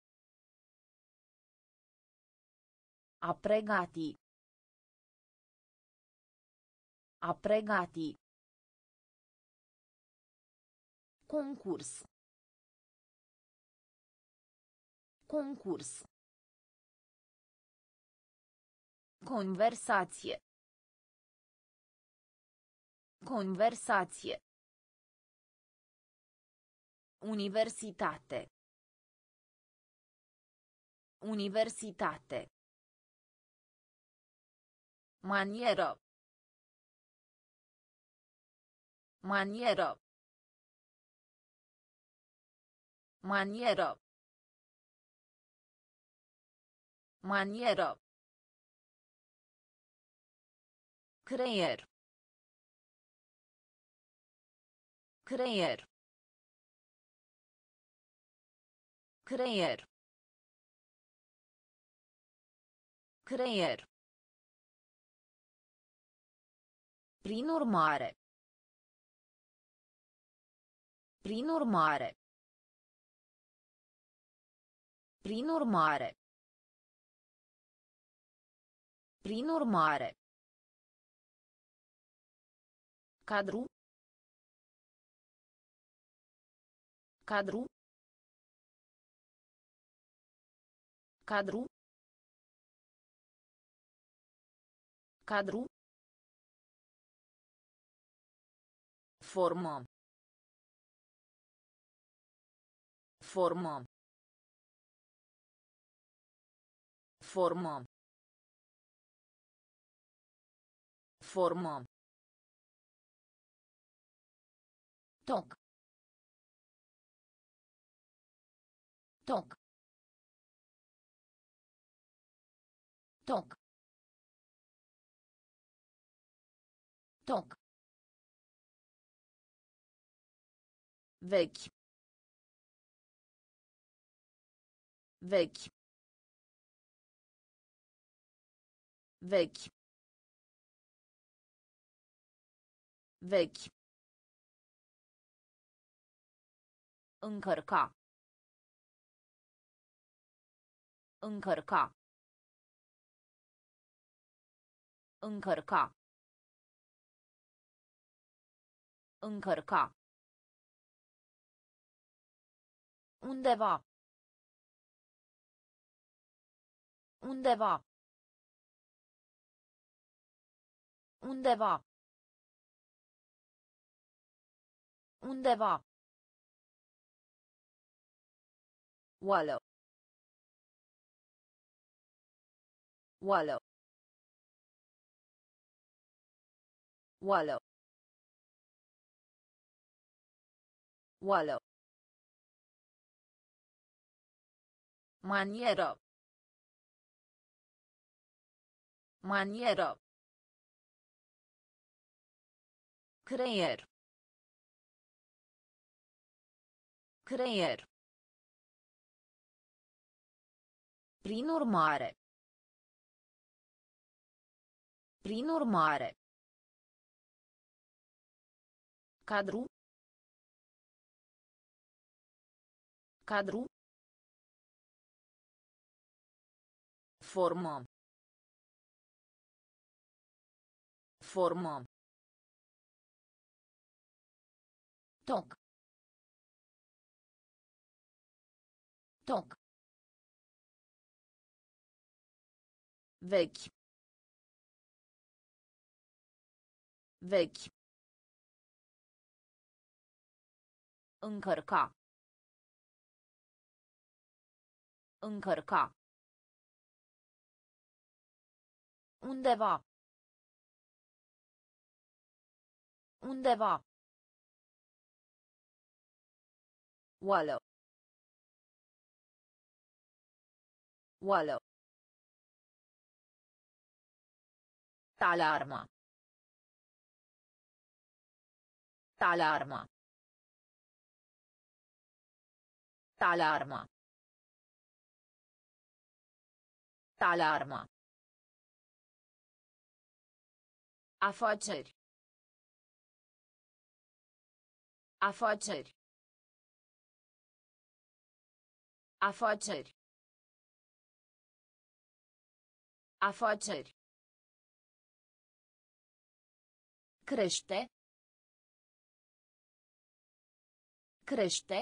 A: A pregati. A pregati. Concurs. Concurs. Conversație. Conversație. Universitate. Universitate. Manieră. Manieră. Manieră. Manieră. Creier. Creier. Creier. Creier. Prin urmare. Prin urmare. Prin urmare. Prin urmare. Cadru. Cadru. Cadru. Cadru. Formă. Formă. Formă. Formă. Toc. Toc. Toc. Toc. Vechi. Vechi. Vechi. Vechi. Încărca. Încărca. Încărca. Încărca. Undeva. Undeva. Undeva. Undeva. Oală. Oală. Oală. Oală. Manieră. Manieră. Creier. Creier. Prin urmare. Prin urmare. Cadru. Cadru. Formă. Formă. Toc. Toc. Vechi. Vechi. Încărca. Încărca. Undeva. Undeva. Oală. Oală. Alarma. Alarma. Alarma. Alarma. Afaceri. Afaceri. Afaceri. Afaceri. Crește. Crește.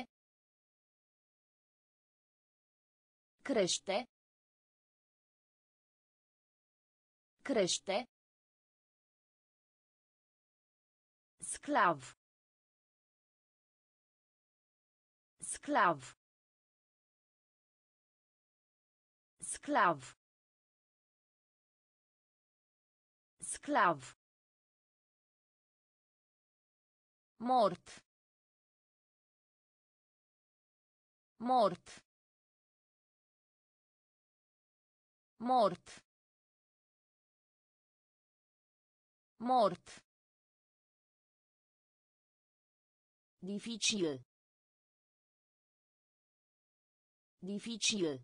A: Crește. Crește. Sclav. Sclav. Sclav. Sclav. Mort. Mort. Mort. Mort. Dificil. Dificil.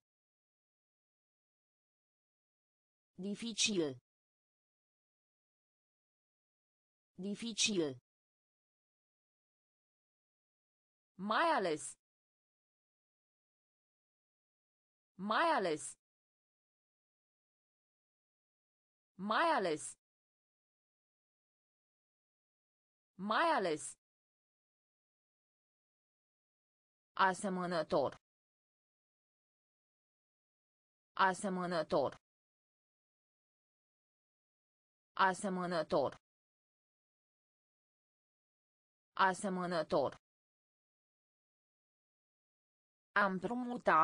A: Dificil. Dificil. Mai ales. Mai ales. Mai ales. Mai ales. Asemănător. Asemănător. Asemănător. Asemănător. Am împrumuta.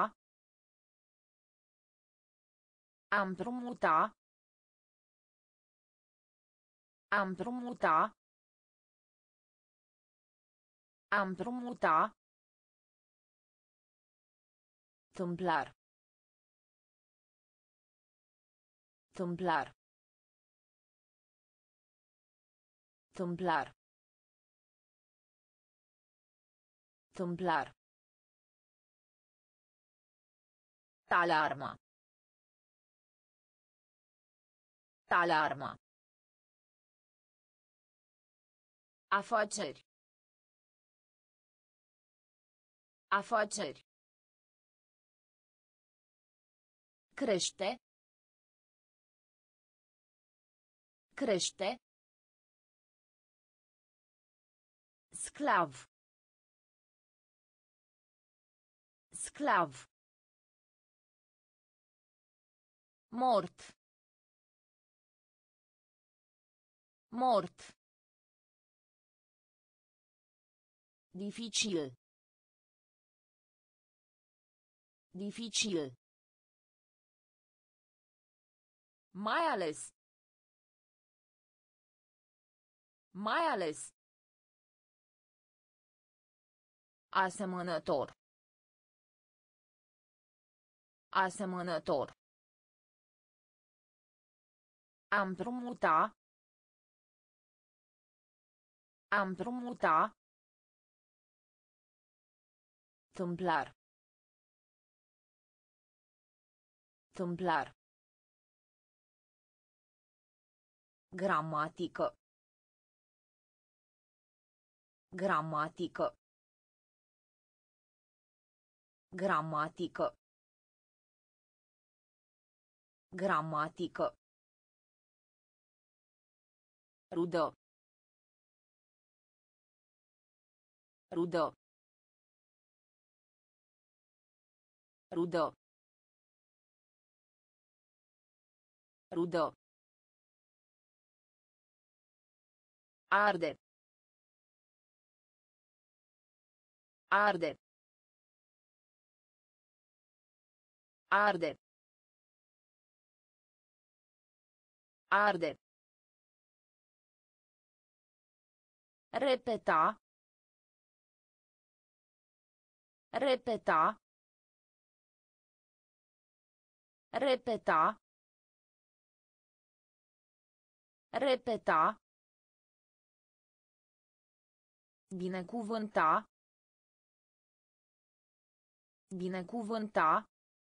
A: Am împrumuta. Am împrumuta. Am împrumuta. Tâmplar. Tâmplar. Tâmplar. Tâmplar. Alarma. Alarma. Afaceri. Afaceri. Crește. Crește. Sclav. Sclav. Mort. Mort. Dificil. Dificil. Mai ales. Mai ales. Asemănător. Asemănător. Am împrumuta. Am împrumuta. Tâmplar. Tâmplar. Gramatică. Gramatică. Gramatică. Gramatică. Rudă. Rudă. Rudă. Rudă. Arde. Arde. Arde. Arde. Repeta. Repeta. Repeta. Repeta. Binecuvânta. Binecuvânta.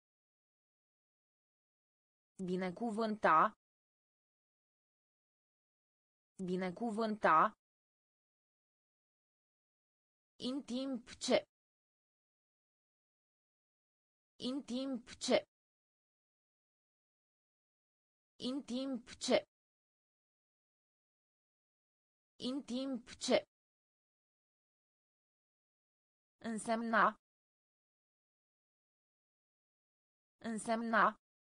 A: Binecuvânta. Binecuvânta. În timp ce. În timp ce. În timp ce. În timp ce. Însemna. Însemna.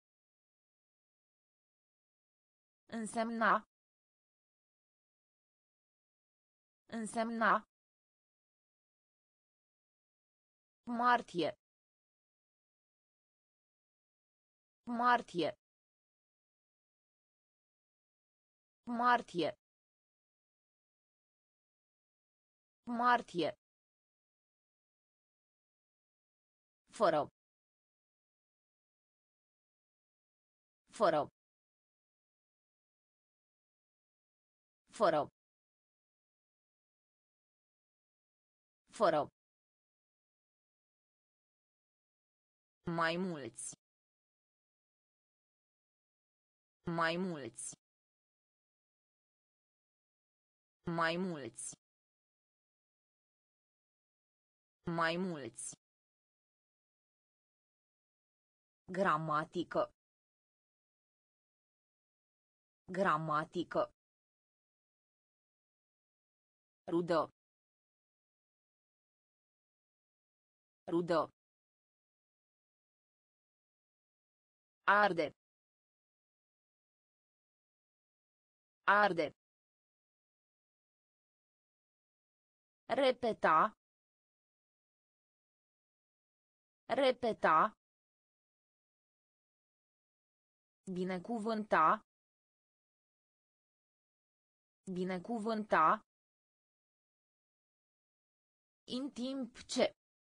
A: Însemna. Însemna. Martie. Martie. Martie. Martie. Fără. Fără. Fără. Fără. Mai mulți. Mai mulți. Mai mulți. Mai mulți. Gramatică. Gramatică. Rudă. Rudă. Arde. Arde. Repeta. Repeta. Binecuvânta. Binecuvânta. În timp ce.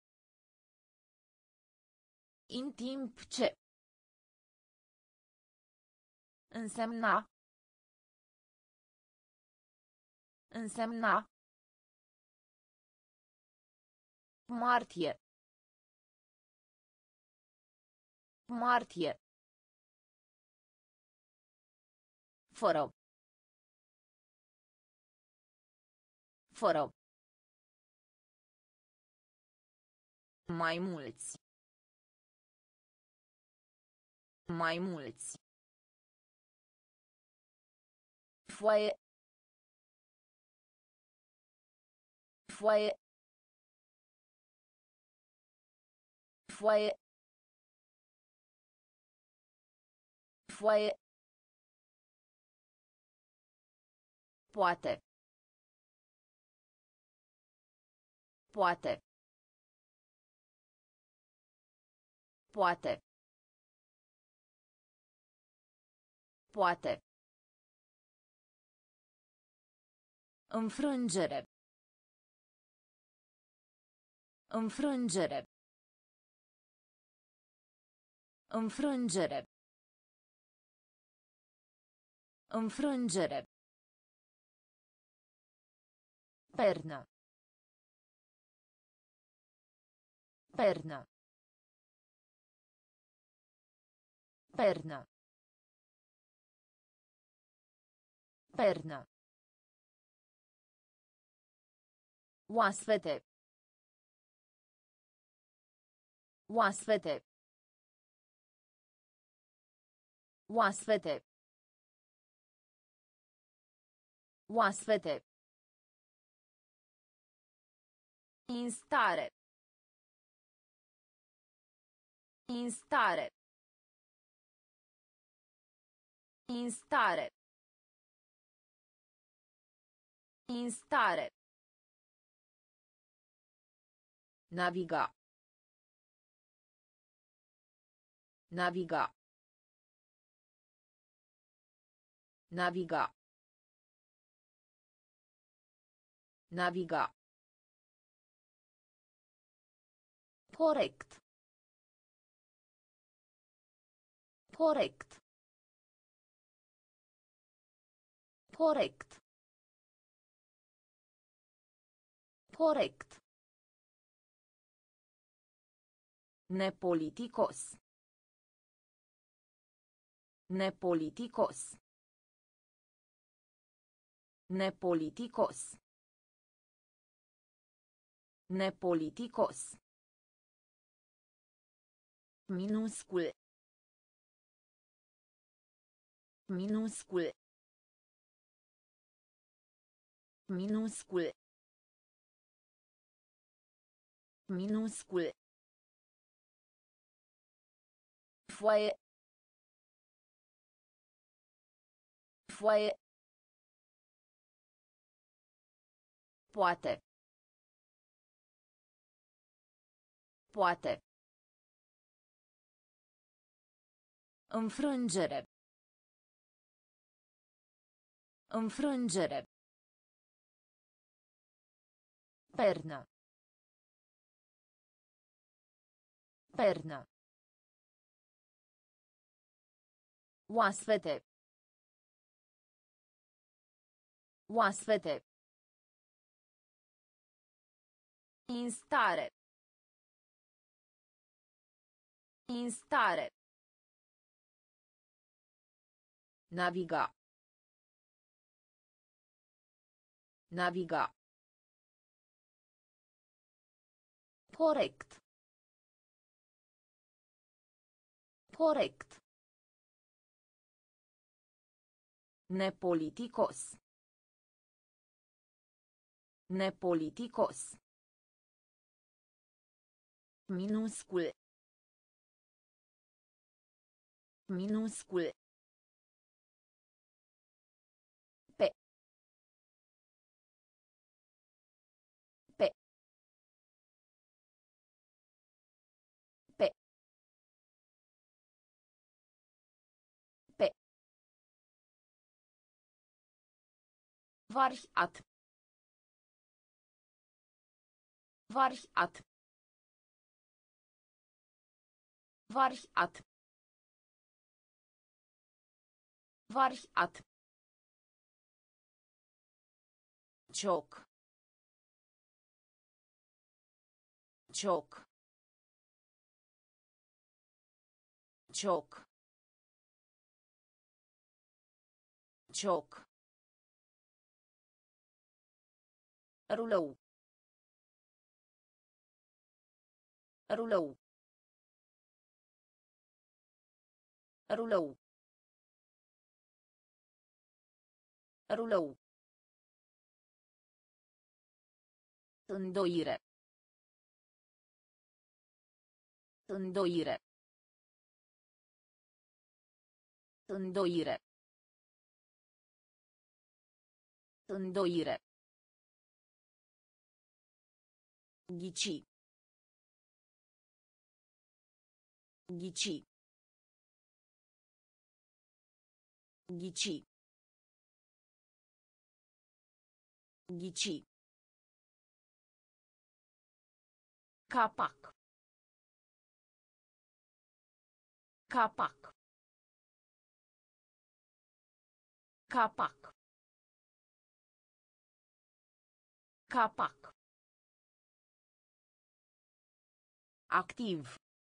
A: În timp ce. Însemna. Însemna. Martie. Martie. Fără. Fără. Mai mulți. Mai mulți. Foaie. Foaie. Foaie. Foaie. Poate. Poate. Poate. Poate. Înfrângere. Înfrângere. Înfrângere. Înfrângere. Pernă. Pernă. Pernă. Pernă. Oaspete. Oaspete. Oaspete. Oaspete. In stare. In stare. In stare. In stare. Naviga. Naviga. Naviga. Naviga. Corect. Corect. Corect. Corect. Nepoliticos. Nepoliticos. Nepoliticos. Nepoliticos. Minuscul. Minuscul. Minuscul. Minuscul. Foaie. Foaie. Poate. Poate. Înfrângere. Înfrângere. Pernă. Pernă. Oaspete. Oaspete. Instare. Instare. Naviga. Naviga. Corect. Corect. Nepoliticos. Nepoliticos. Minuscul. Minuscul. Pe. Pe. Pe. Pe. Variat. Variat. Variat. Variat. Cioc. Cioc. Cioc. Cioc. Rulou. Rulou. Rulou. Rulou. Îndoire. Îndoire. Îndoire. Îndoire. Ghici. Ghici. Ghici. Ghici. Capac. Capac. Capac. Capac. Activ.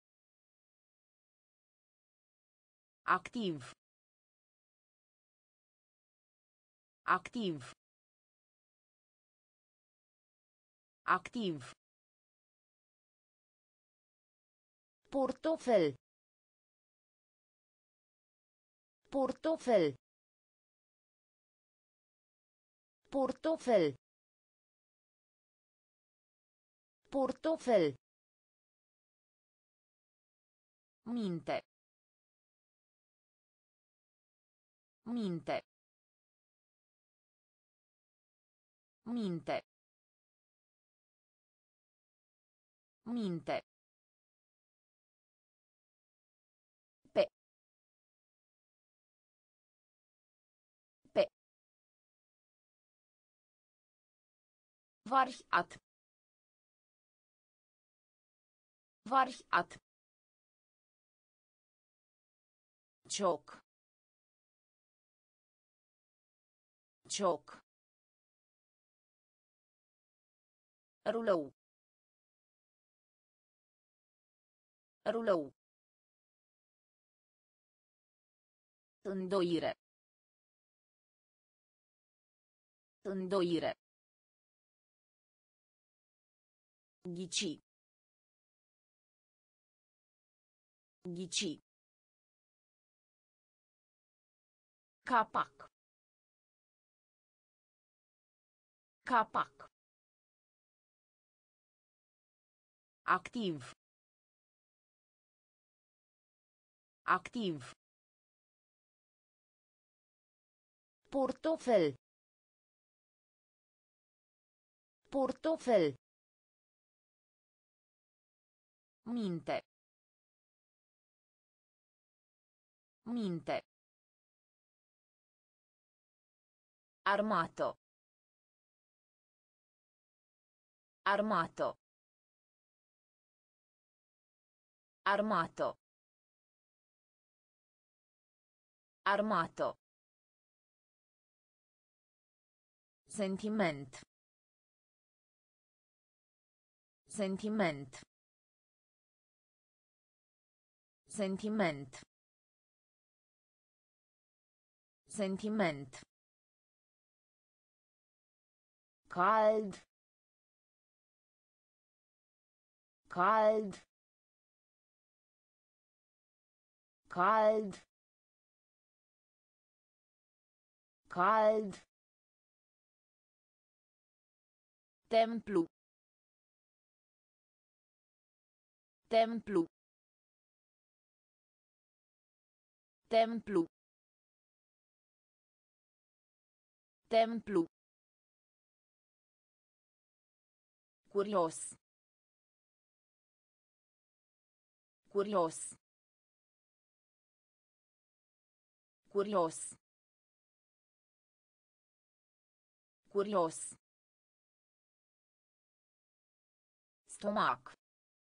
A: Activ. Activ. Activ. Portofel. Portofel. Portofel. Portofel. Minte. Minte. Minte. Minte. Pe. Pe. Variat. Variat. Cioc. Cioc. Rulou. Rulou. Îndoire. Îndoire. Ghici. Ghici. Capac. Capac. Activ. Activ. Portofel. Portofel. Minte. Minte. Armato. Armato. Armato. Armato. Sentiment. Sentiment. Sentiment. Sentiment. Cald. Cald. Cald. Cald. Templu. Templu. Templu. Templu. Curios. Curios. Curios. Curios. Stomac.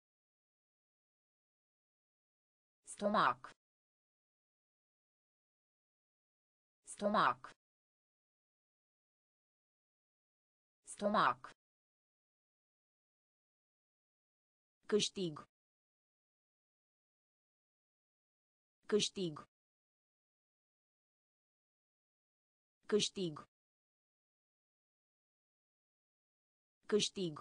A: Stomac. Stomac. Stomac. Câștig. Câștig. Câștig. Câștig.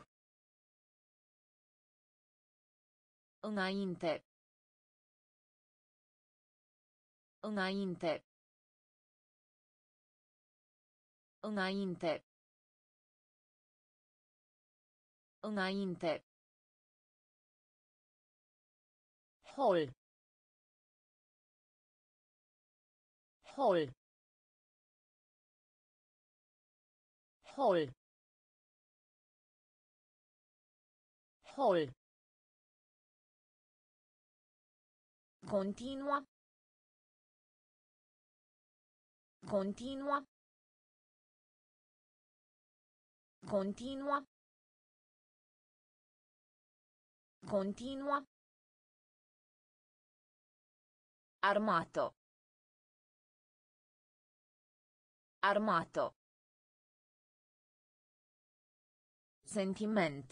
A: Înainte. Înainte. Înainte. Înainte. Hol. Hol. Hol. Hol. Continua. Continua. Continua. Continua. Armato. Armato. Sentiment.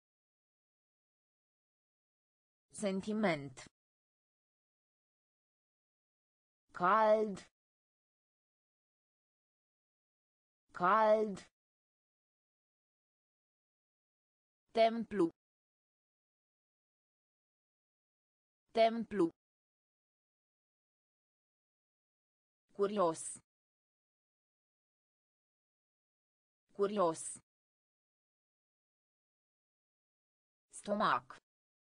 A: Sentiment. Cald. Cald. Templu. Templu. Curios. Curios. Stomac.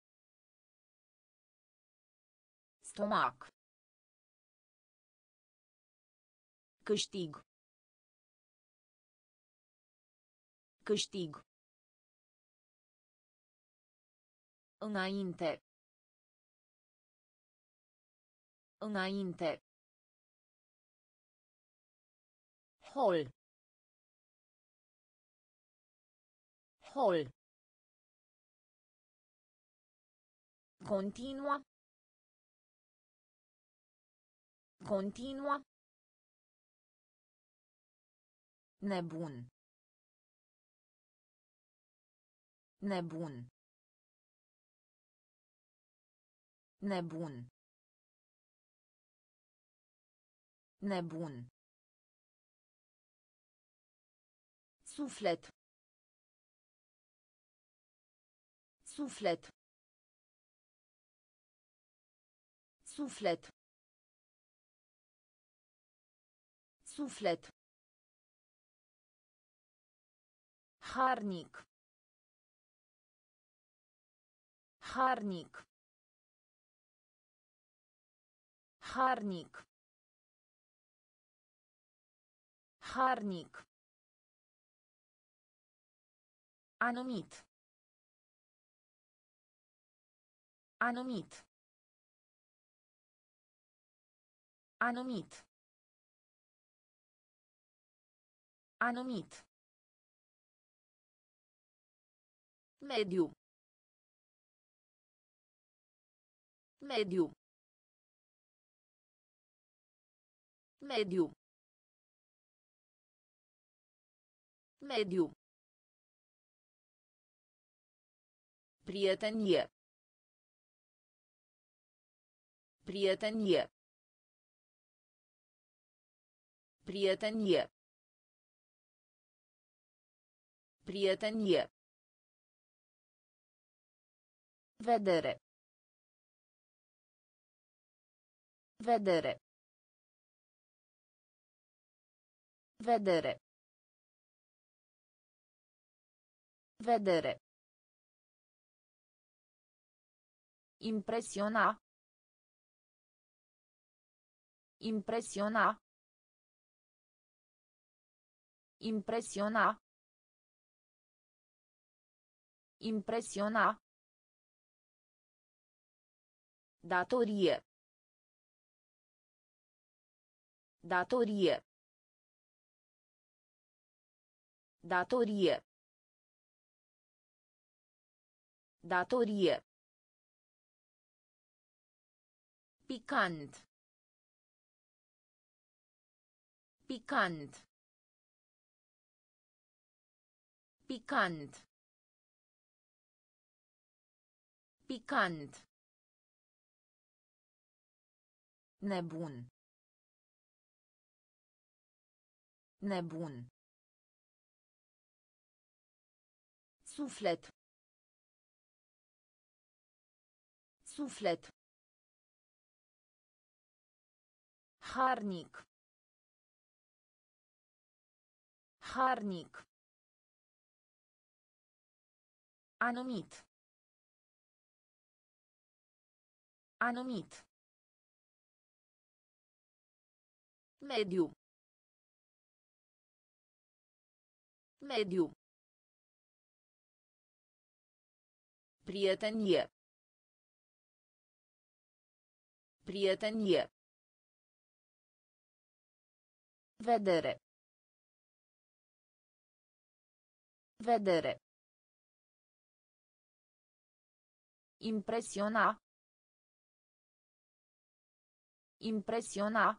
A: Stomac. Câștig. Câștig. Înainte. Înainte. Hol. Hol. Continua. Continua. Nebun. Nebun. Nebun. Nebun. Suflet. Suflet. Suflet. Suflet. Harnic. Harnic. Harnic. Harnic. Anumit. Anumit. Anumit. Anumit. Mediu. Mediu. Mediu. Mediu. Prietenie. Prietenie. Prietenie. Prietenie. Vedere. Vedere. Vedere. Vedere. Impresiona. Impresiona. Impresiona. Impresiona. Datorie. Datorie. Datorie. Datorie. Picant. Picant. Picant. Picant. Nebun. Nebun. Suflet. Suflet. Harnic. Harnic. Anumit. Anumit. Mediu. Mediu. Prietenie. Prietenie. Vedere. Vedere. Impresiona. Impresiona.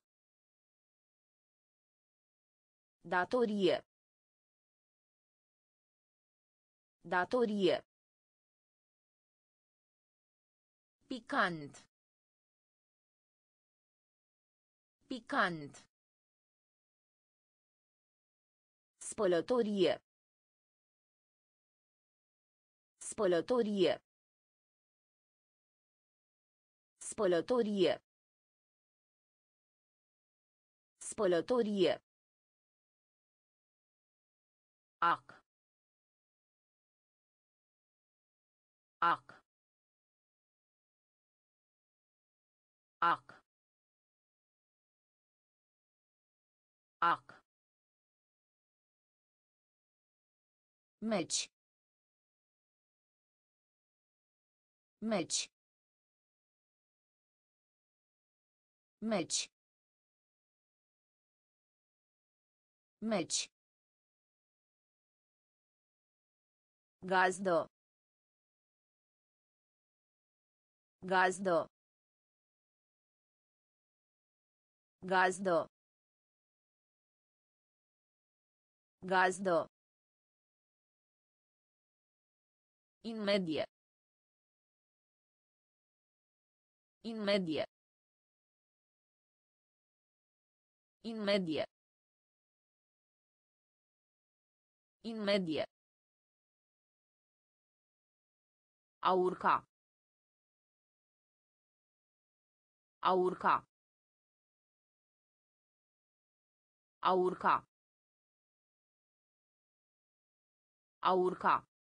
A: Datorie. Datorie. Picant. Picant. Spălătorie. Spălătorie. Spălătorie. Spălătorie. Ac. Ac. Ac. Ac. Meci. Meci. Meci. Meci. Gazdă. Gazdă. Gazdă. Gazdă. Imedie. Imedie. Imedie. Imedie. A urca. A urca. A urca. A urca.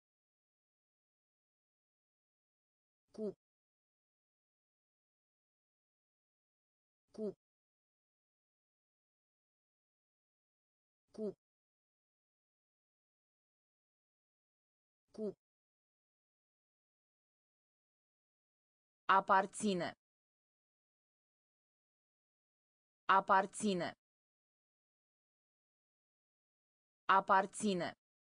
A: Cu. Cu. Cu. Cu. Aparține. Aparține. Aparține.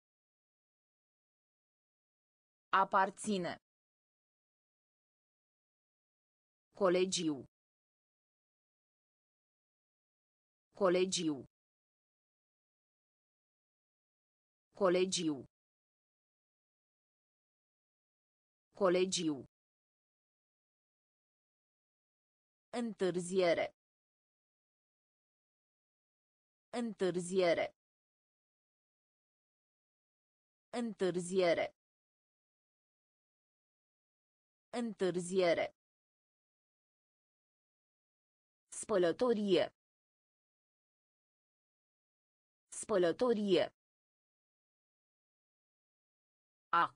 A: Aparține. Colegiu. Colegiu. Colegiu. Colegiu. Întârziere. Întârziere. Întârziere. Întârziere. Spălătorie. Spălătorie. Ac.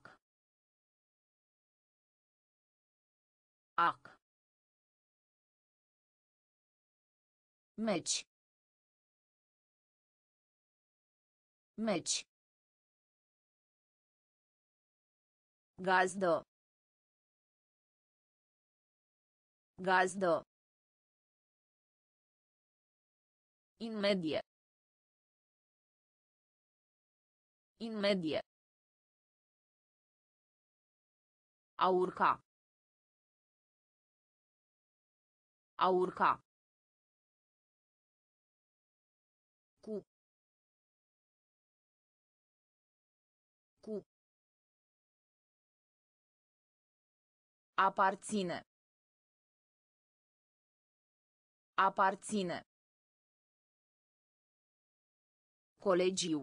A: Ac. Meci. Meci. Gazdă. Gazdă. Imedie. Imedie. A urca. A urca. Cu. Cu. Aparține. Aparține. Colegiu.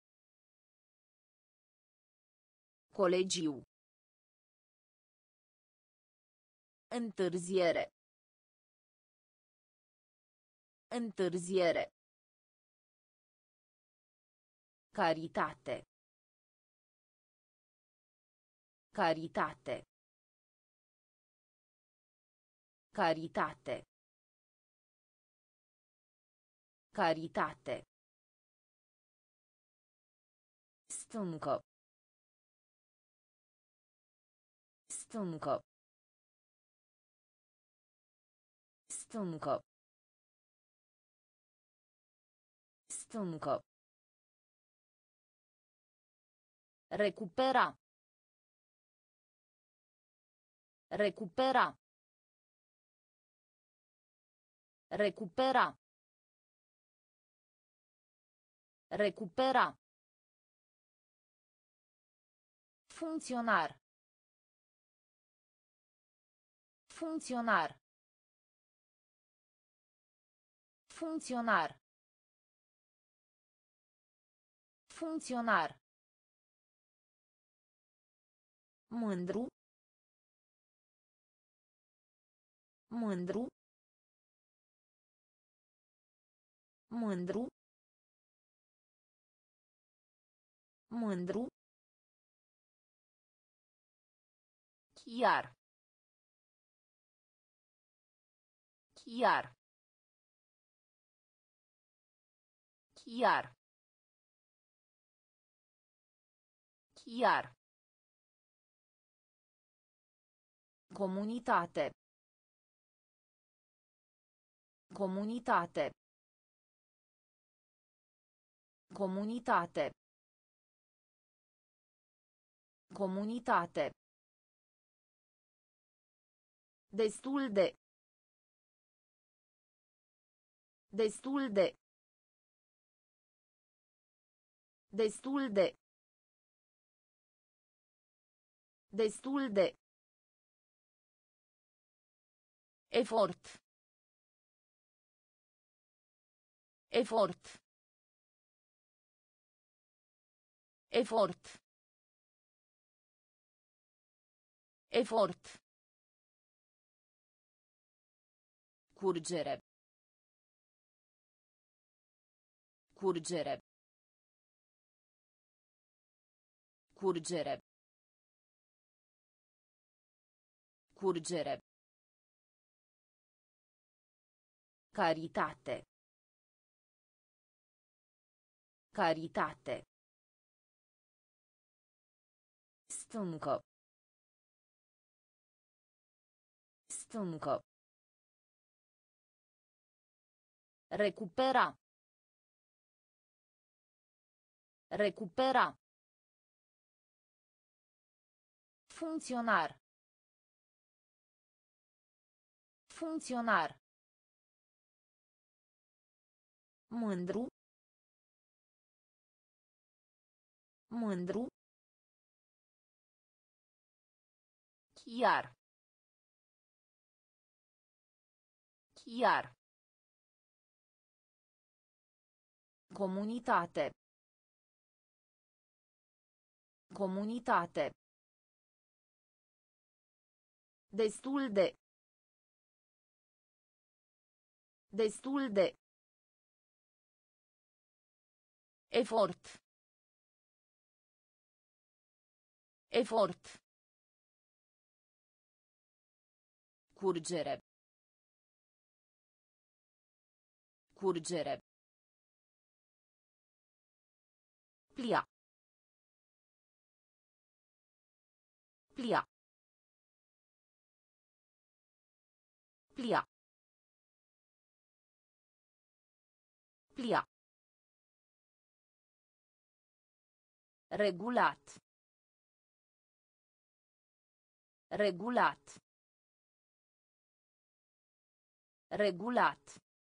A: Colegiu. Întârziere. Întârziere. Caritate. Caritate. Caritate. Caritate. Stâncă. Stâncă. Stâncă. Stâncă. Recupera. Recupera. Recupera. Recupera. Funcționar. Funcționar. Funcționar. Funcționar. Mândru. Mândru. Mândru. Mândru. Chiar. Chiar. Chiar. Chiar. Comunitate. Comunitate. Comunitate. Comunitate. Destul de. Destul de. Destul de. Destul de. Efort. Efort. Efort. Efort. Curgere. Curgere. Curgere. Curgere. Caritate. Caritate. Stâncă. Stâncă. Recupera. Recupera. Funcționar. Funcționar. Mândru. Mândru. Chiar. Chiar. Comunitate. Comunitate. Destul de. Destul de. Efort. Efort. Curgere. Curgere. Plia. Plia. Plia. Plia. Regulat. Regulat. Regulat.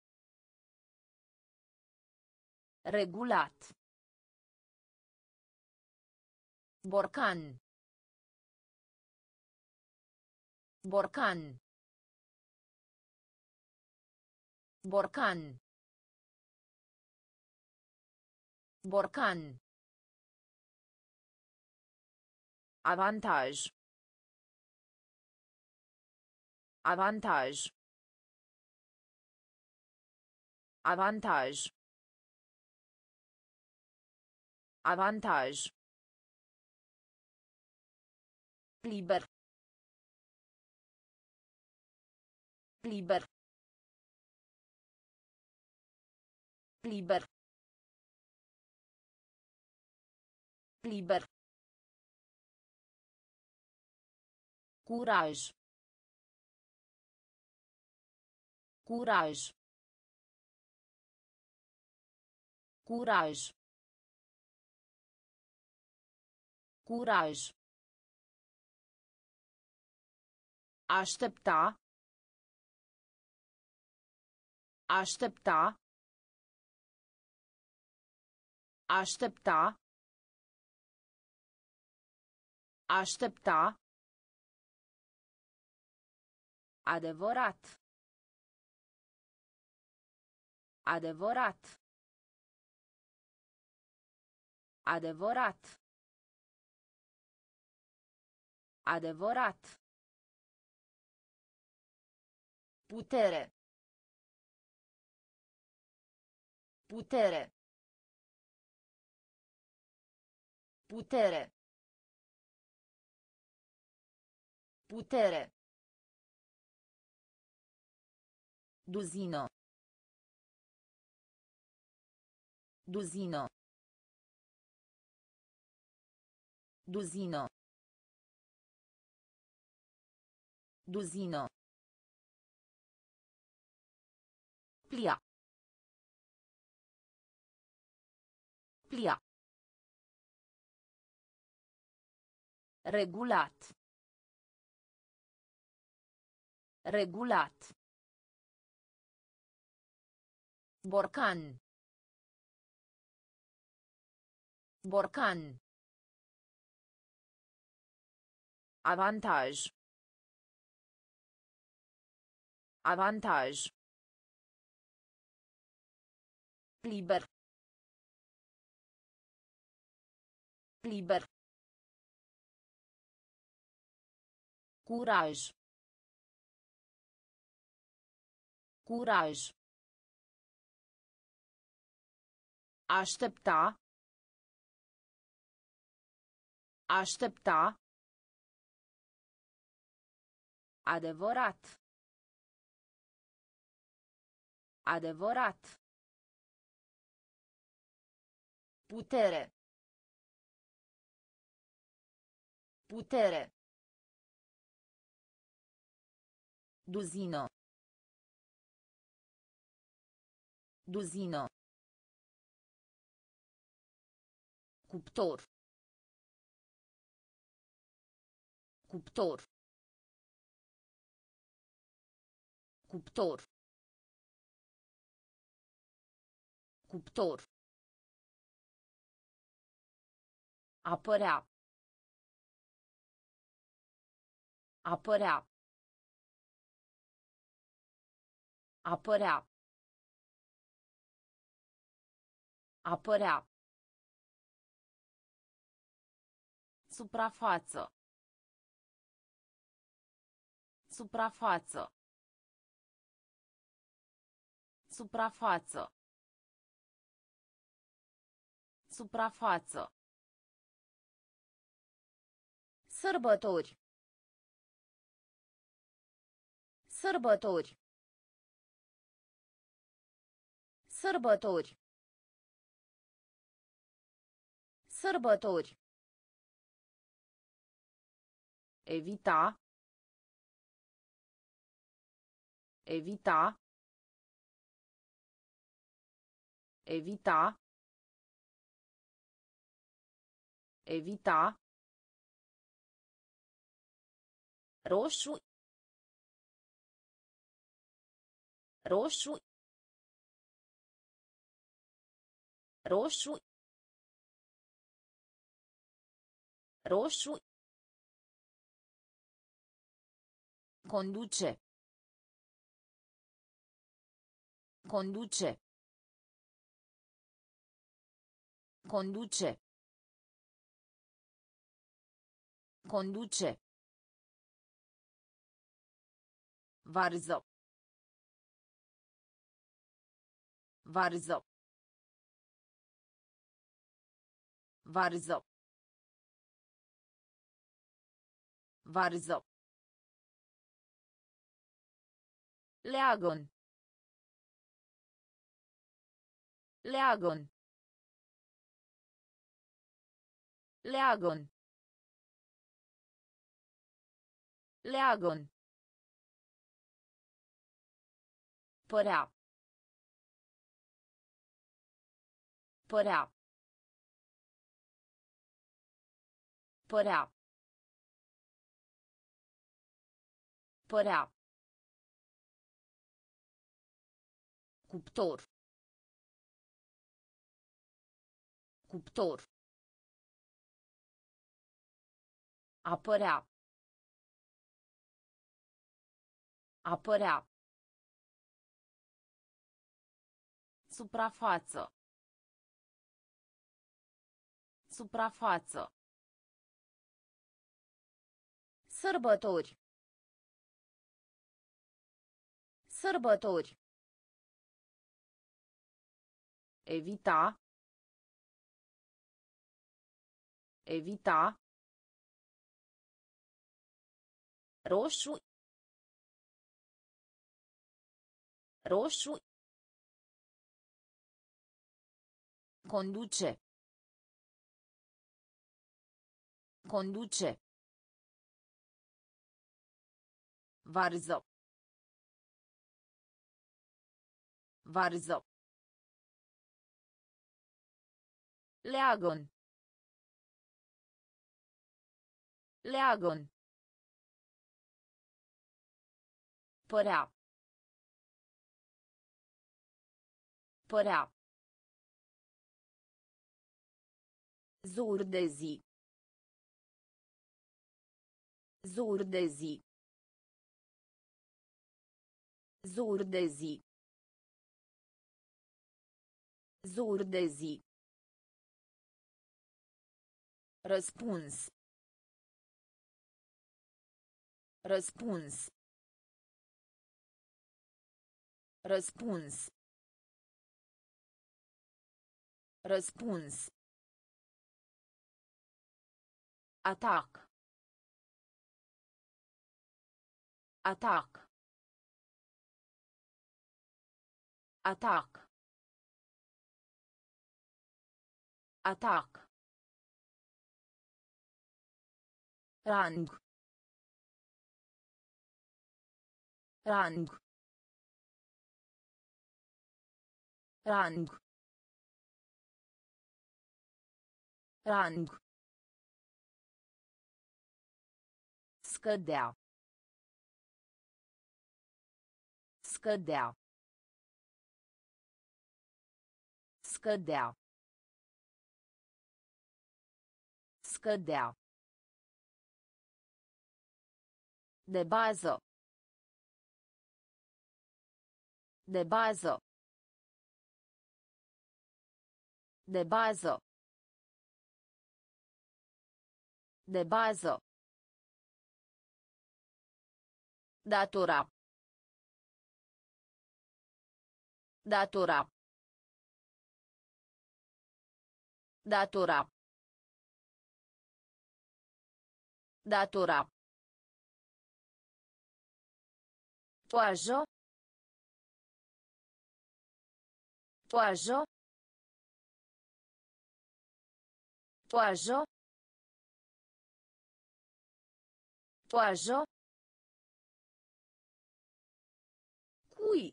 A: Regulat. Borcan. Borcan. Borcan. Borcan. Avantaj. Avantaj. Avantaj. Avantaj. Liber. Liber. Liber. Liber. Curaj. Curaj. Curaj. Curaj. Aștepta. Aștepta. Aștepta. Aștepta. Adevărat. Adevărat. Adevărat. Adevărat. Putere. Putere. Putere. Putere. Duzină. Duzină. Duzină. Duzină. Plia. Plia. Regulat. Regulat. Borcan. Borcan. Avantaj. Avantaj. Liber. Liber. Curaj. Curaj. Aștepta. Aștepta. Adevărat. Adevărat. Putere. Putere. Duzină. Duzină. Cuptor. Cuptor. Cuptor. Cuptor. Apărea. Apărea. Apărea. Apărea. Suprafață. Suprafață. Suprafață. Suprafață. Sărbători. Sărbători. Sărbători. Sărbători. Evita. Evita. Evita. Evita. Roșu. Roșu. Roșu. Roșu. Conduce. Conduce. Conduce. Conduce. Varză. Varză. Varză. Varză. Leagăn. Leagăn. Leagăn. Leagăn. Părea. Părea. Părea. Părea. Cuptor. Cuptor. Apărea. Apărea. Suprafață. Suprafață. Sărbători. Sărbători. Evita. Evita. Roșu. Roșu. Conduce. Conduce. Varză. Varză. Leagăn. Leagăn. Părea. Părea. Zur de zi. Zur de zi. Zur de zi. Zur de zi. Răspuns. Răspuns. Răspuns. Răspuns. Atac. Atac. Atac. Atac. Rang. Rang. Rang. Rang. Scădea. Scădea. Scădea. Scădea. De bază. De bază. De bază. De bază. Datora. Datora. Datora. Datora. Toajă. Toajă. Toajă. Toajă. Cui.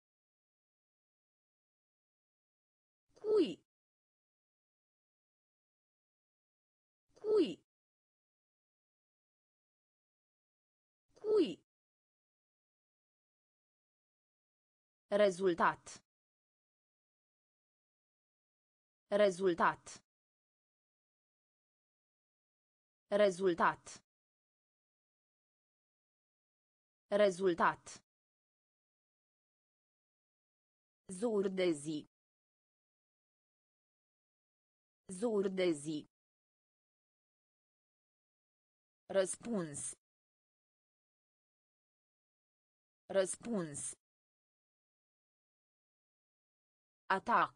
A: Cui. Cui. Cui. Rezultat. Rezultat. Rezultat. Rezultat. Zur de zi. Zur de zi. Răspuns. Răspuns. Atac.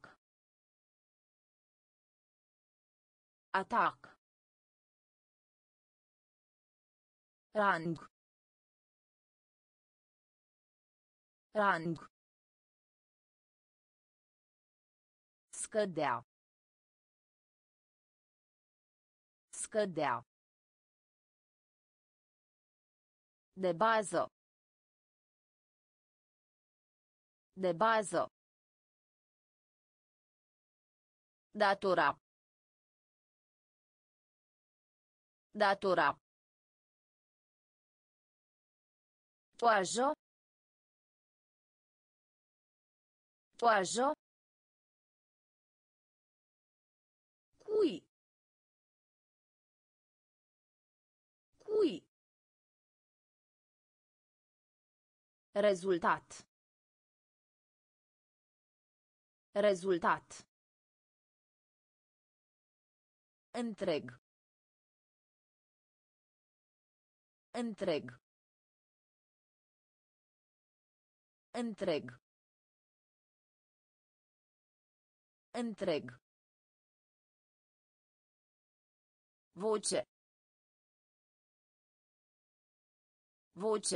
A: Atac. Rang. Rang. Scădea. Scădea. De bază. De bază. Datora. Datora. Toajă. Toajă. Cui. Cui. Rezultat. Rezultat. Întreg. Întreg. Întreg. Întreg. Voce. Voce.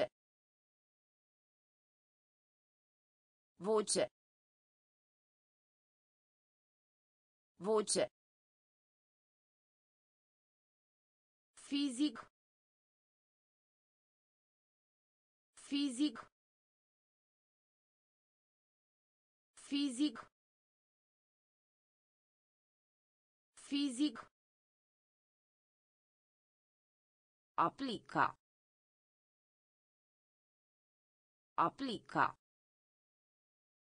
A: Voce. Voce. Fizic. Fizic. Fizic. Fizic. Aplica. Aplica.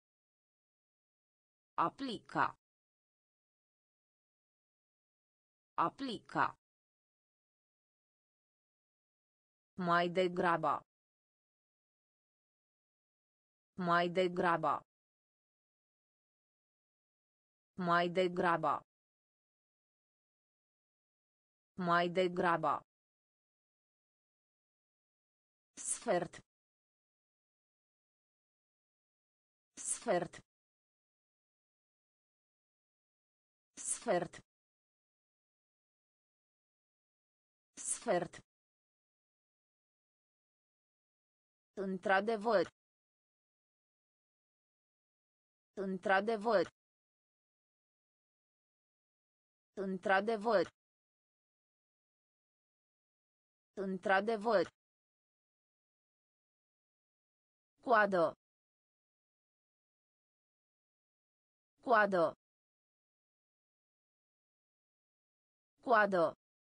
A: Aplica. Aplica. Mai degrabă. Mai degrabă. Mai degrabă. Mai degrabă. Sfert. Sfert. Sfert. Sfert. Într-adevăr. Într-adevăr. Într-adevăr. Într-adevăr. Coadă. Coadă. Coadă.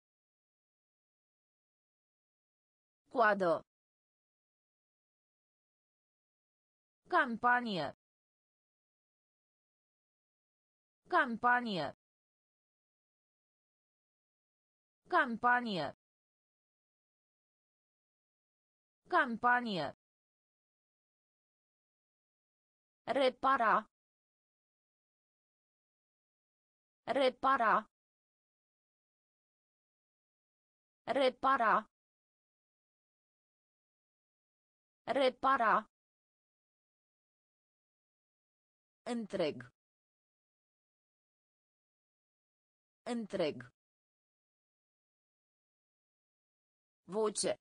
A: Coadă. Campanie. Campanie. Campanie. Campanie. Repara. Repara. Repara. Repara. Întreg. Întreg. Voce.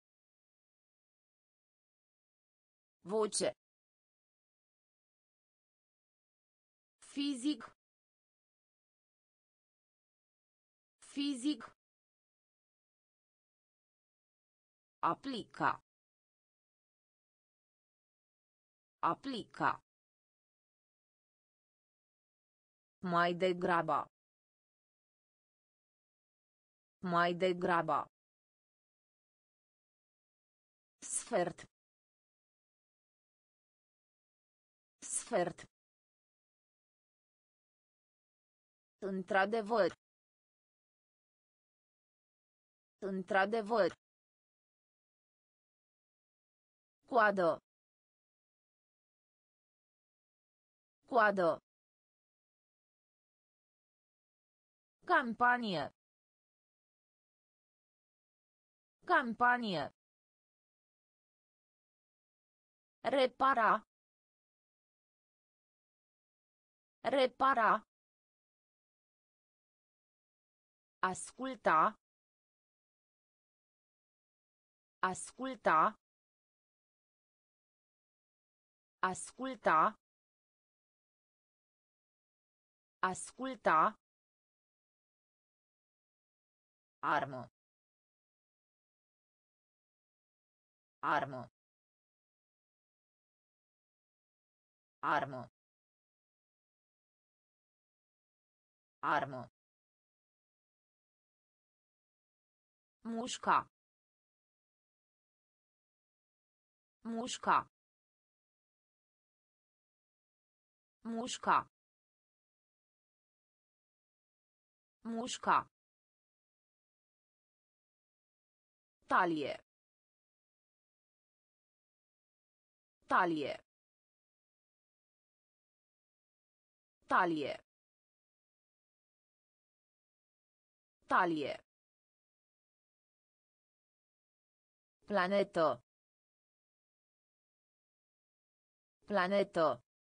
A: Voce. Fizic. Fizic. Aplica. Aplica. Mai degrabă. Mai degrabă. Sfert. Sfert. Într-adevăr. Într-adevăr. Coadă. Coadă. Campanie. Campanie. Repara. Repara. Asculta. Asculta. Asculta. Asculta. Armă. Armă. Armă. Armă. Mușca. Mușca. Mușca. Mușca. Talie. Talie. Talie. Talie. Planetă. Planetă.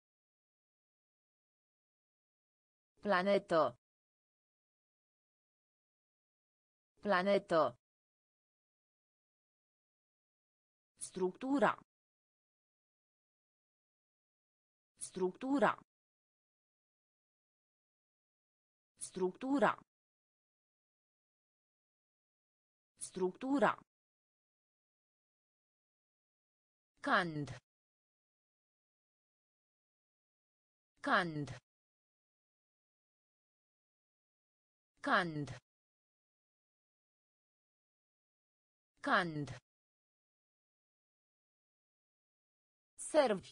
A: Planetă. Planetă. Structura. Structura. Structura. Structura. Cand. Cand. Cand. Cand. Servi.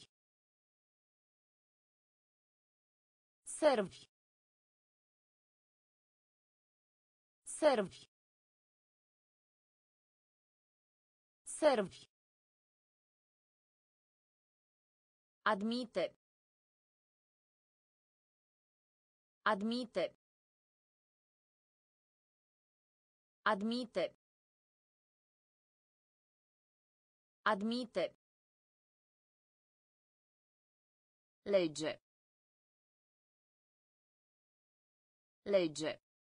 A: Servi. Servi. Servi. Admite. Admite. Admite. Admite. Legge. Legge.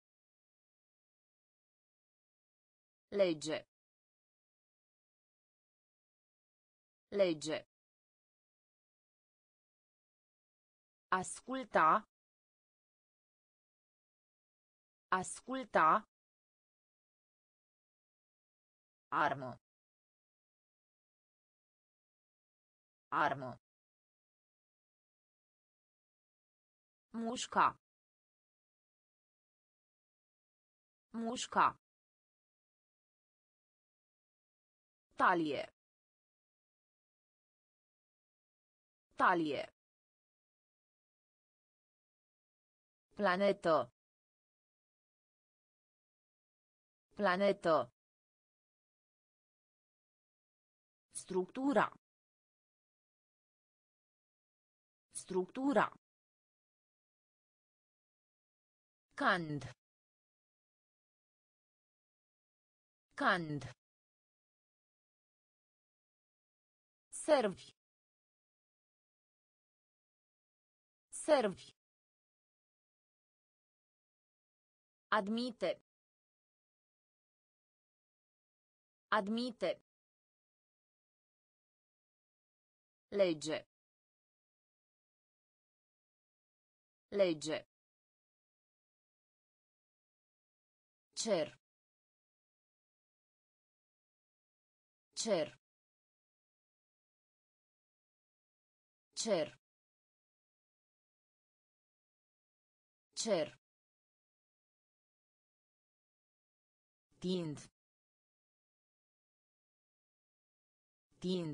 A: Legge. Legge. Asculta. Asculta. Armă. Armă. Mușca. Mușca. Talie. Talie. Planetă. Planetă. Structura. Structura. Cand. Cand. Servi. Servi. Admite. Admite. Legge. Legge. Cer. Cer. Cer. Cer. Tind. Tind.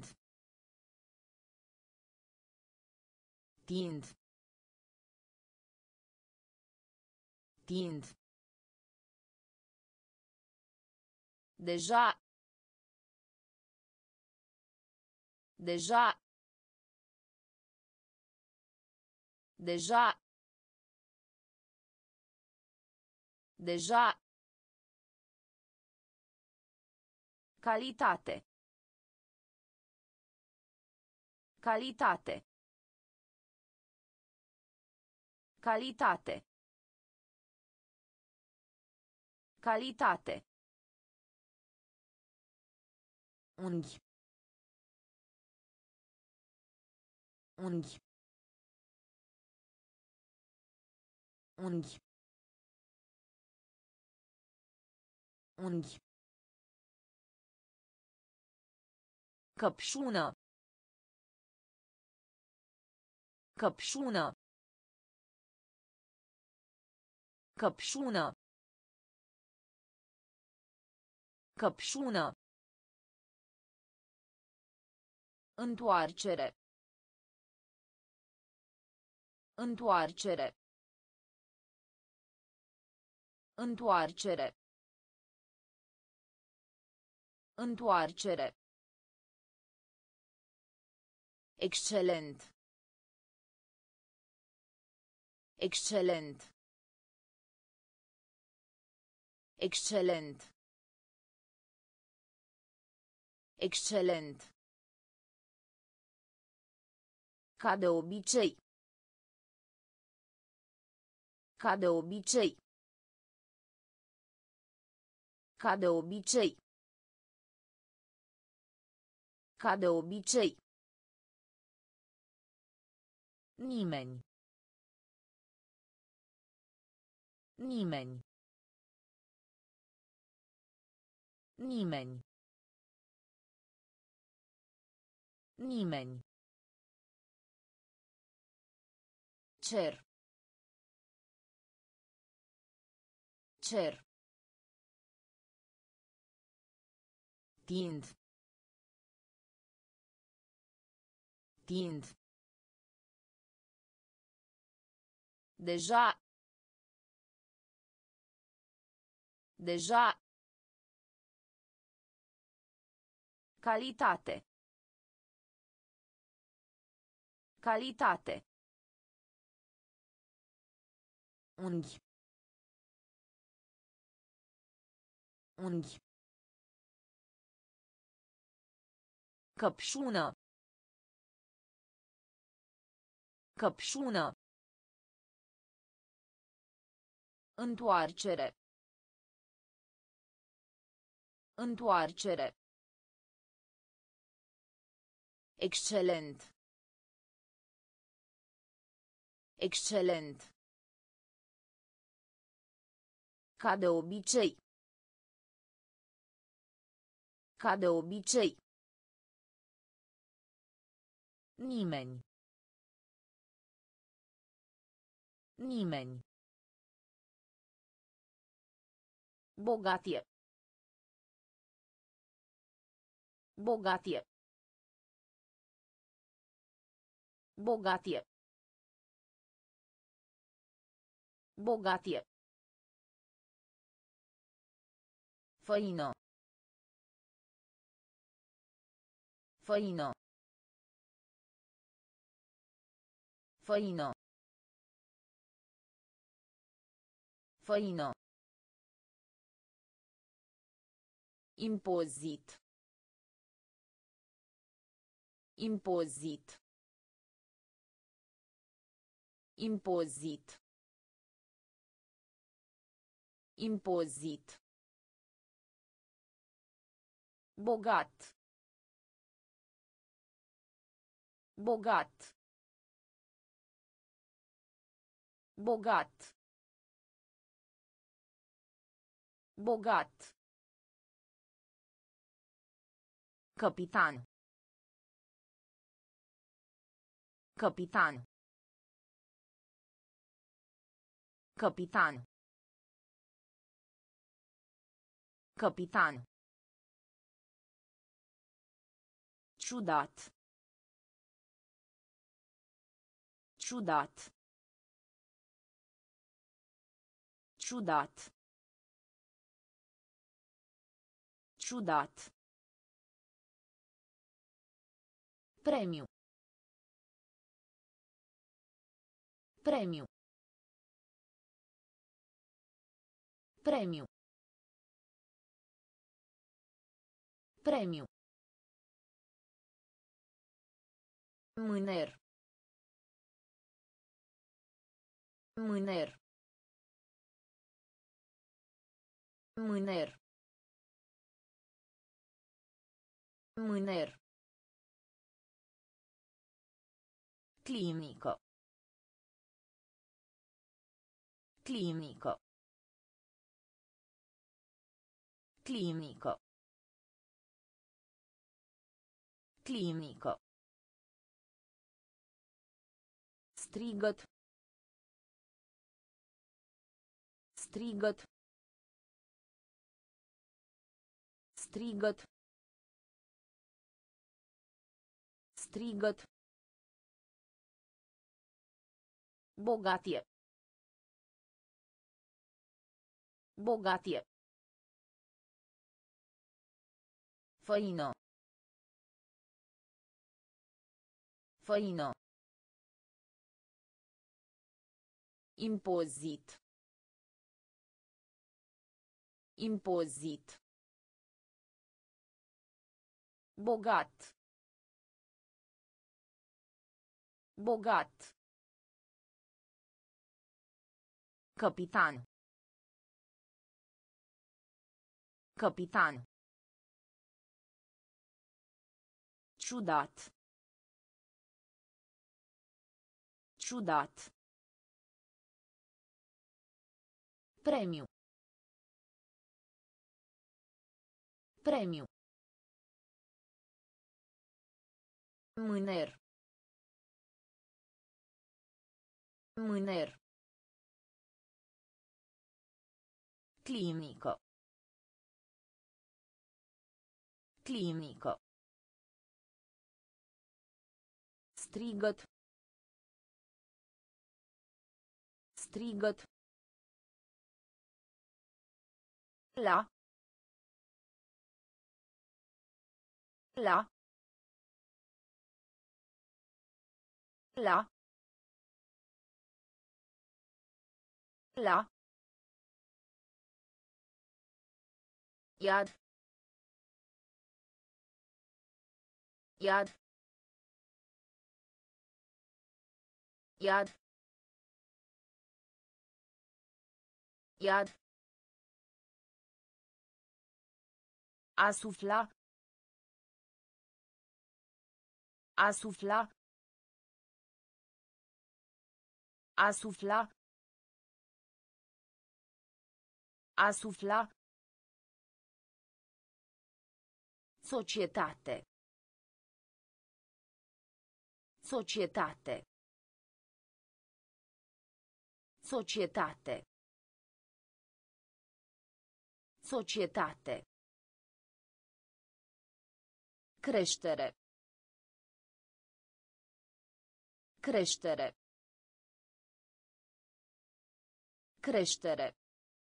A: Tind. Tind. Deja. Deja. Deja. Deja. Calitate. Calitate. Calitate. Calitate. Unghi. Unghi. Unghi. Unghi. Căpșună. Căpșună. Căpșună. Căpșună. Întoarcere. Întoarcere. Întoarcere. Întoarcere. Excelent. Excelent. Excelent. Excelent. Ca de obicei. Ca de obicei. Ca de obicei. Ca de obicei. Nimeni. Nimeni. Nimeni. Nimeni. Cer. Cer. Tind. Tind. Deja. Deja. Calitate. Calitate. Unghi. Unghi. Căpșună. Căpșună. Întoarcere. Întoarcere. Excelent. Excelent. Ca de obicei. Ca de obicei. Nimeni. Nimeni. Bogatie. Bogatie. Bogatie. Bogatie. Făină. Făină. Făină. Făină. Impozit. Impozit. Impozit. Impozit. Bogat. Bogat. Bogat. Bogat. Capitan. Capitan. Capitan. Capitan. Ciudat. Ciudat. Ciudat. Ciudat. Premiu. Premiu. Premiu. Premiu. Mâner. Mâner. Mâner. Mâner. Clinică. Clinică. Clinică. Clinică. Strigăt. Strigăt. Strigăt. Strigăt. Bogatie. Bogatie. Făină. Făină. Impozit. Impozit. Bogat. Bogat. Capitan. Capitan. Ciudat. Ciudat. Premiu. Premiu. Mâner. Mâner. Clinică. Clinică. Strigăt. Strigăt. La. La. La. La. Iad. Iad. Iad. Iad. A sufla. A sufla. A sufla. A sufla. Societate. Societate. Societate. Societate. Creștere. Creștere. Creștere.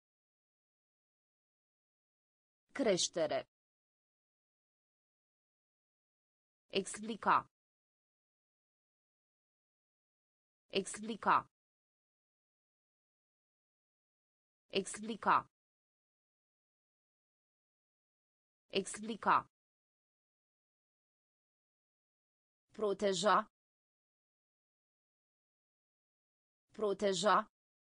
A: Creștere. Explica. Explica. Explica. Explica. Proteja. Proteja.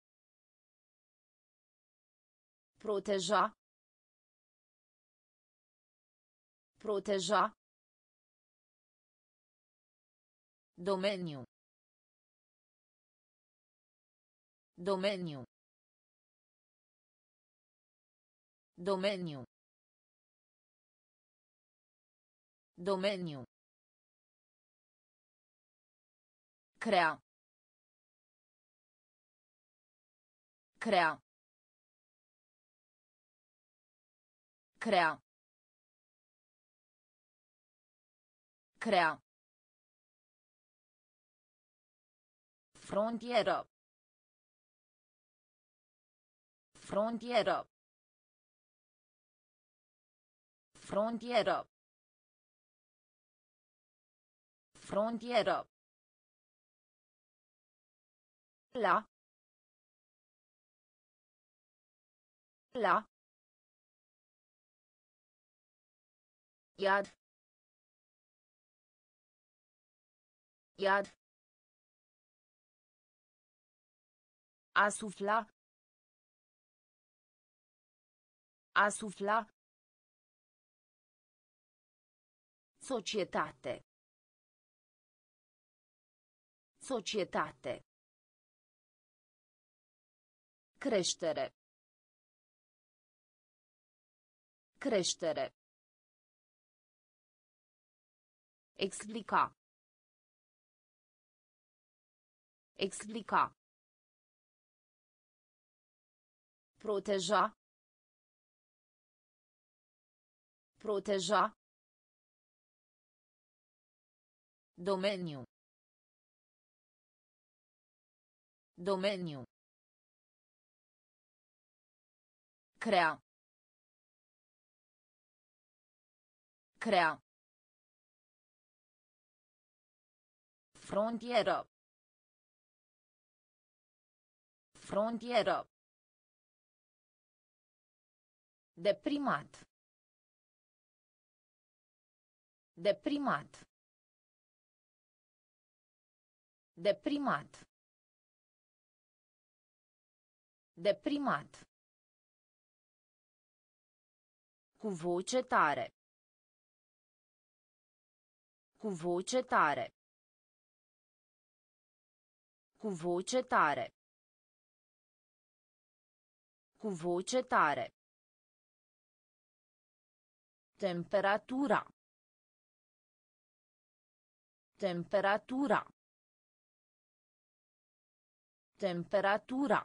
A: Proteja. Proteja. Domeniu. Domeniu. Domeniu. Domeniu. Crea. Crea. Crea. Crea. Frontieră. Frontieră. Frontieră. Frontieră. La. La. Iad. Iad. A sufla. A sufla. Societate. Societate. Creștere. Creștere. Explica. Explica. Proteja. Proteja. Domeniu. Domeniu. Crea. Crea. Frontieră. Frontieră. Deprimat. Deprimat. Deprimat. Deprimat. Cu voce tare. Cu voce tare. Cu voce tare. Cu voce tare. Temperatura. Temperatura. Temperatura.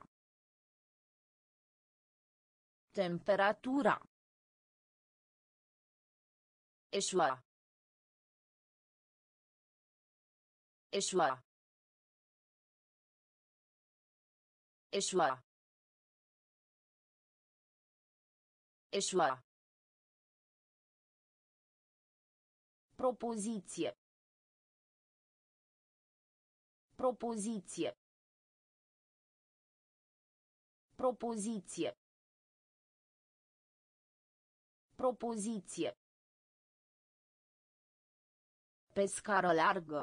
A: Temperatura. Eșua. Eșua. Eșua. Eșua. Propoziție. Propoziție. Propoziție. Propoziție. Pe scară largă.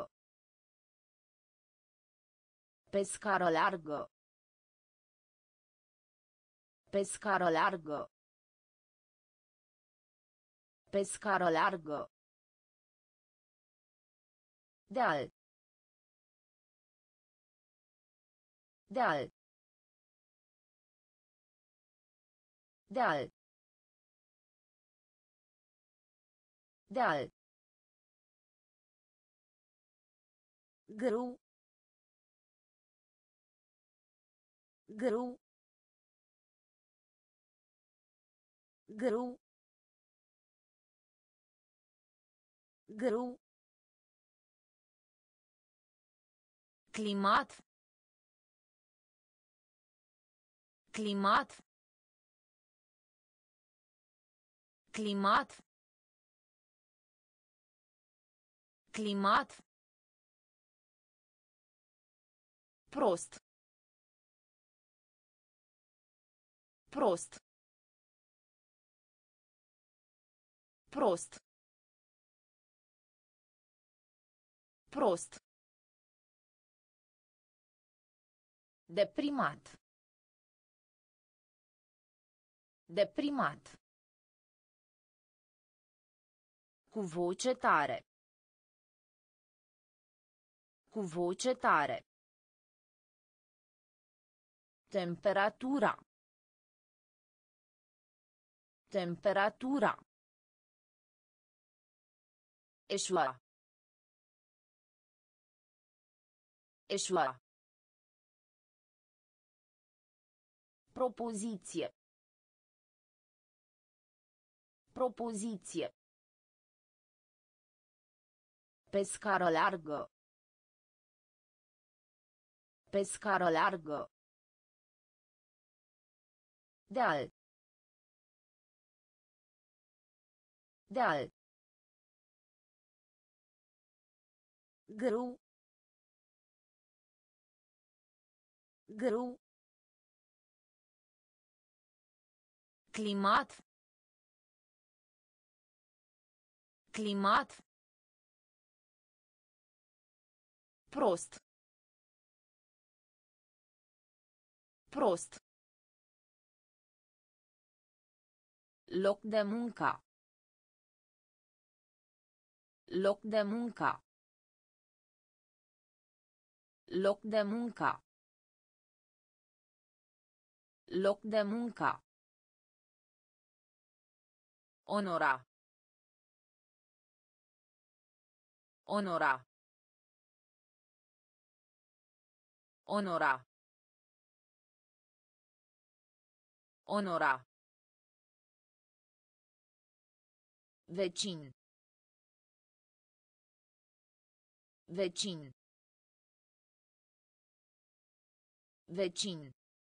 A: Pe scară largă. Pe scară largă. Pe scară largă. Deal. Deal. Deal. Deal. Grâu. Grâu. Grâu. Grâu. Climat. Climat. Climat. Climat. Prost. Prost. Prost. Prost. Deprimat. Deprimat. Cu voce tare. Cu voce tare. Temperatura. Temperatura. Eșua. Eșua. Propoziție. Propoziție. Pe scară largă. Pe scară largă. Deal. Deal. Grâu. Grâu. Climat. Climat. Prost. Prost. Loc de muncă. Loc de muncă. Loc de muncă. Loc de muncă. Onora. Onora. Onora. Onora. Vecin. Vecin. Vecin.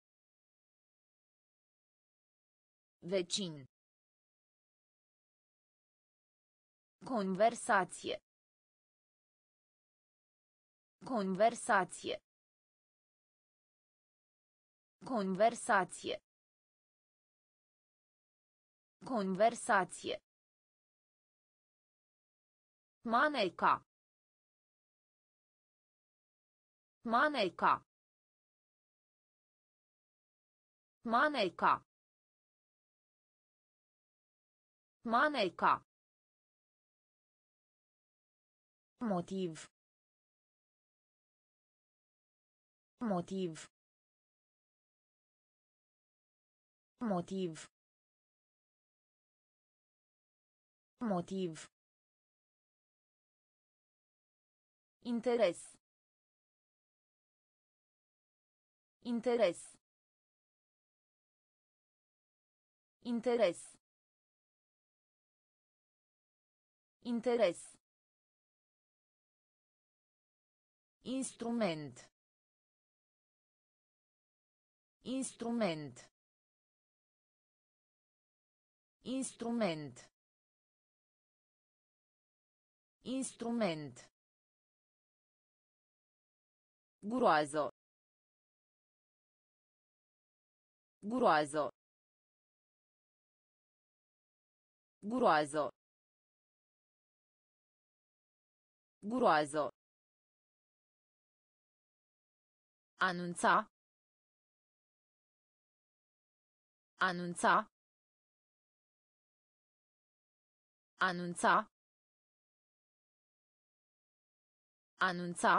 A: Vecin. Conversație. Conversație. Conversație. Conversație. Maneca. Maneca. Maneca. Maneca. Motiv. Motiv. Motiv. Motiv. Interes. Interes. Interes. Interes. Instrument. Instrument. Instrument. Instrument. Groază. Groază. Groază. Groază. Anunța. Anunța. Anunța. Anunța.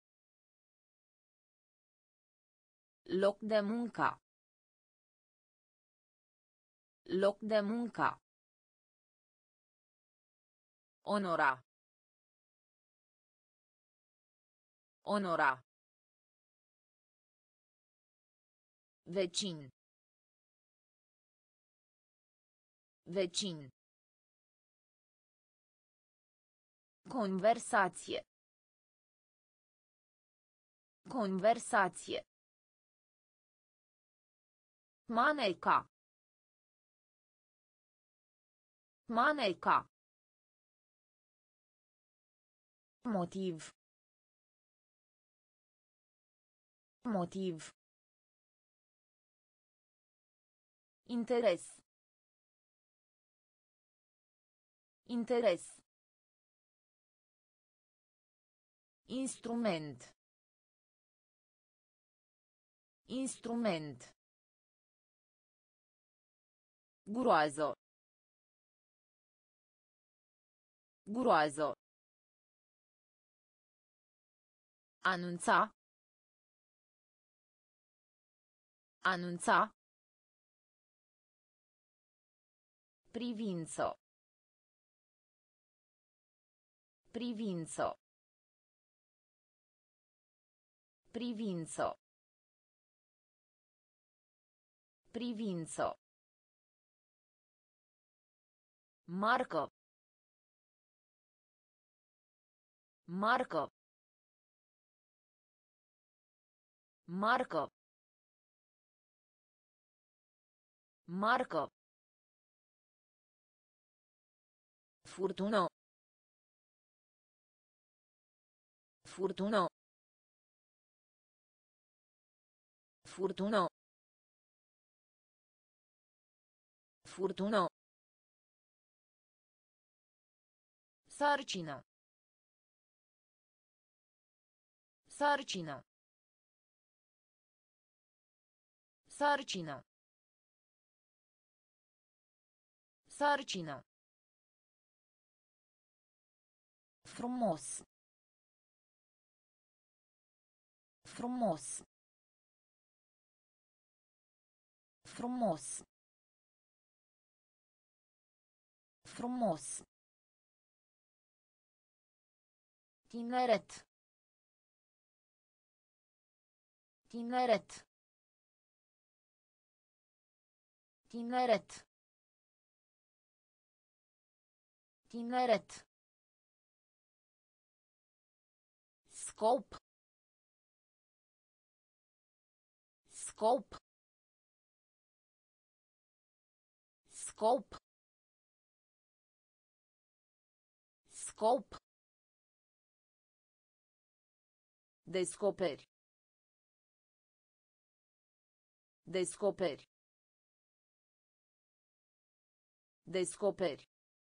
A: Loc de muncă. Loc de muncă. Onora. Onora. Vecin. Vecin. Conversație. Conversație. Maneca. Maneca. Motiv. Motiv. Interes. Interes. Instrument. Instrument. Groază. Groază. Anunța. Anunța. Privință. Privință. Privință. Privință. Marcă. Marcă. Marcă. Marcă. Furtună. Furtună. Furtună. Furtună. Sarcină. Sarcină. Sarcină. Sarcină. Frumos. Frumos. Frumos. Frumos. Tineret. Tineret. Tineret. Tineret. Scop. Scop. Scop. Scop. Descoperi. Descoperi. Descoperi.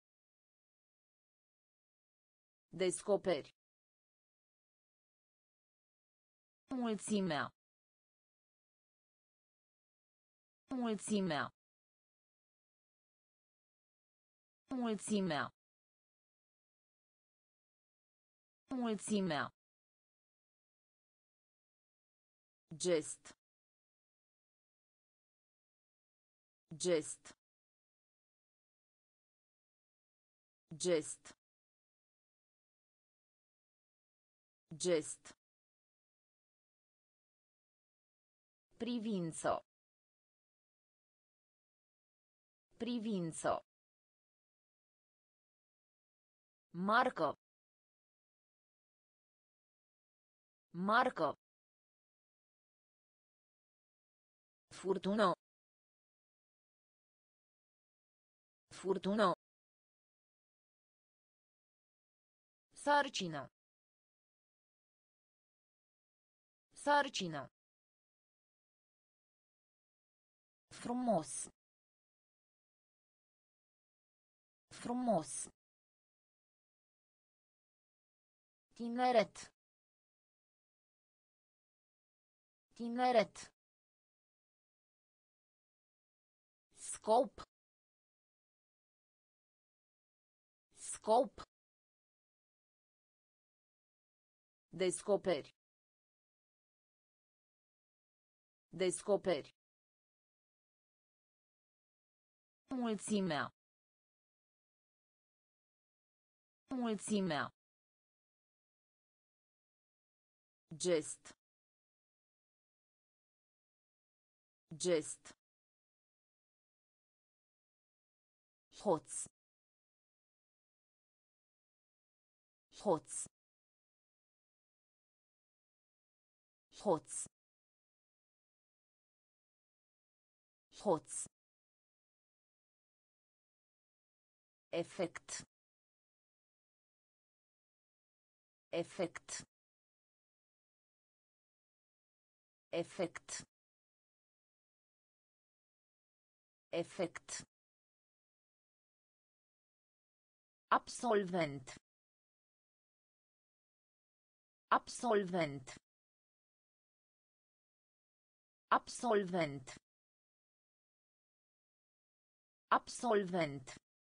A: Descoperi. Mulțimea. Mulțimea. Mulțimea. Mulțimea. Gest. Gest. Gest. Gest. Privință. Privință. Marcă. Marcă. Furtună. Furtună. Sarcină. Sarcină. Frumos. Frumos. Tineret. Tineret. Scop. Scop. Descoperi. Descoperi. Mulțimea. Mulțimea. Gest. Gest. Hoț. Hoț. Hoț. Hoț. Efect. Efect. Efect. Efect. Absolvent. Absolvent. Absolvent. Absolvent.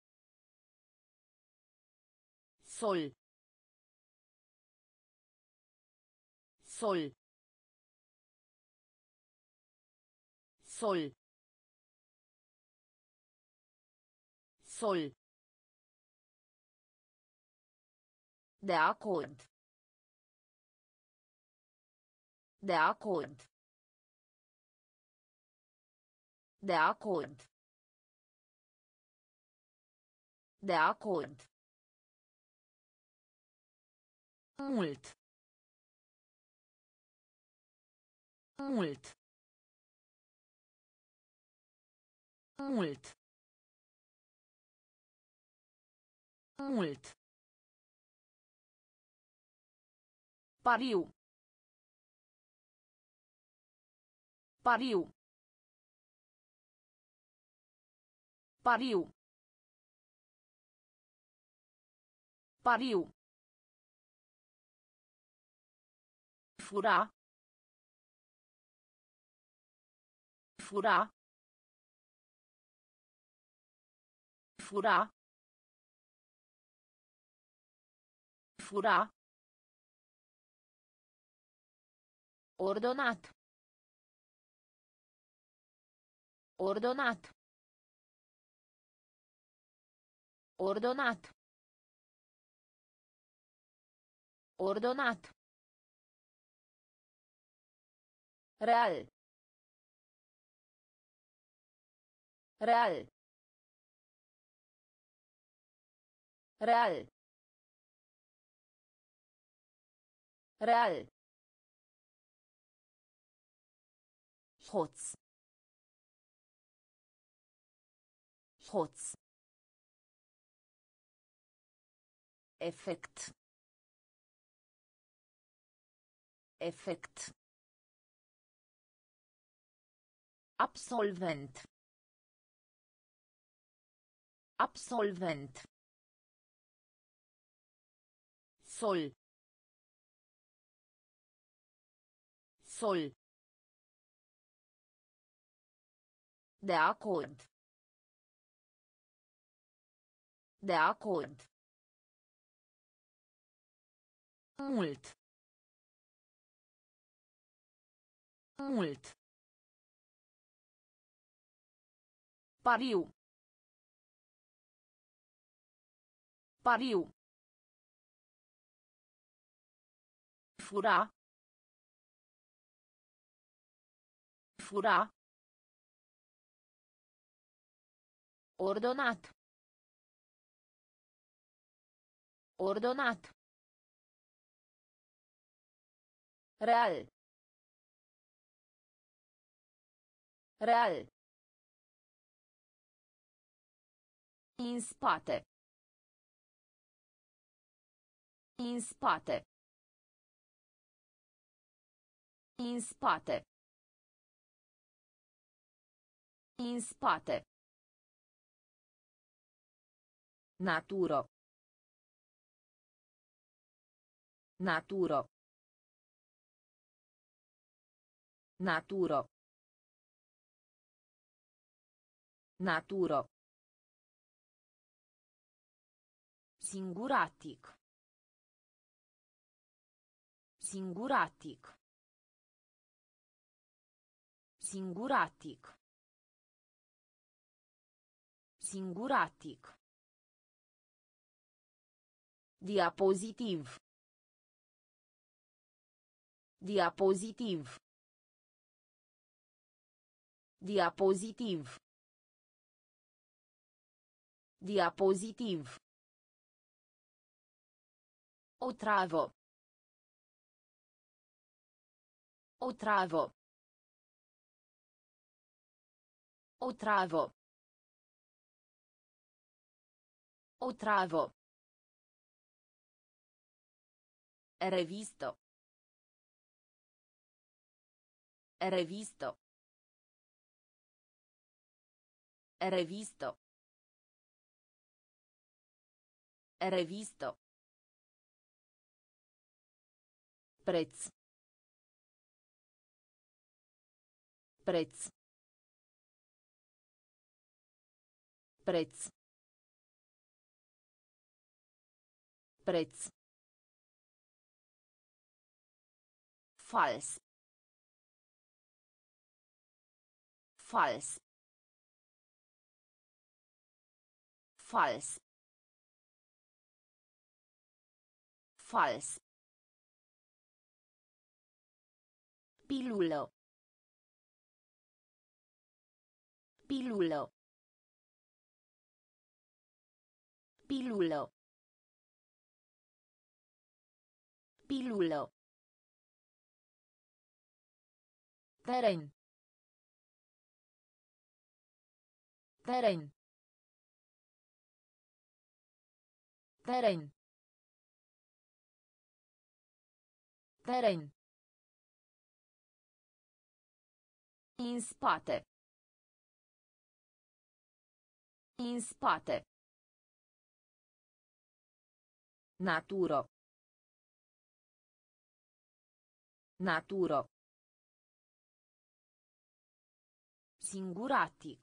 A: Sol. Sol. Sol. Sol. De acord. De acord. De acord. De acord. Mult. Mult. Mult. Mult. Pariu. Pariu. Pariu. Pariu. Fura. Fura. Fura. Fura. Ordonat. Ordonat. Ordonat. Ordonat. Real. Real. Real. Real. Hoț. Hoț. Efect. Efect. Absolvent. Absolvent. Sol. Sol. De acord. De acord. Mult. Mult. Pariu. Pariu. Fura. Fura. Ordonat. Ordonat. Real. Real. În spate. În spate. În spate. În spate. Naturo. Naturo. Naturo. Naturo. Singuratic. Singuratic. Singuratic. Singuratic. Diapozitiv. Diapozitiv. Diapozitiv. Diapozitiv. Otravă. Otravă. Otravă. Otravă. Revisto. Revisto. Revisto. Revisto. Preț. Preț. Preț. Preț. Fals. Fals. Fals. Fals. Pilulă. Pilulă. Pilulă. Pilulă. Teren. Teren. Teren. Teren. În spate. În spate. Naturo. Naturo. Singuratic.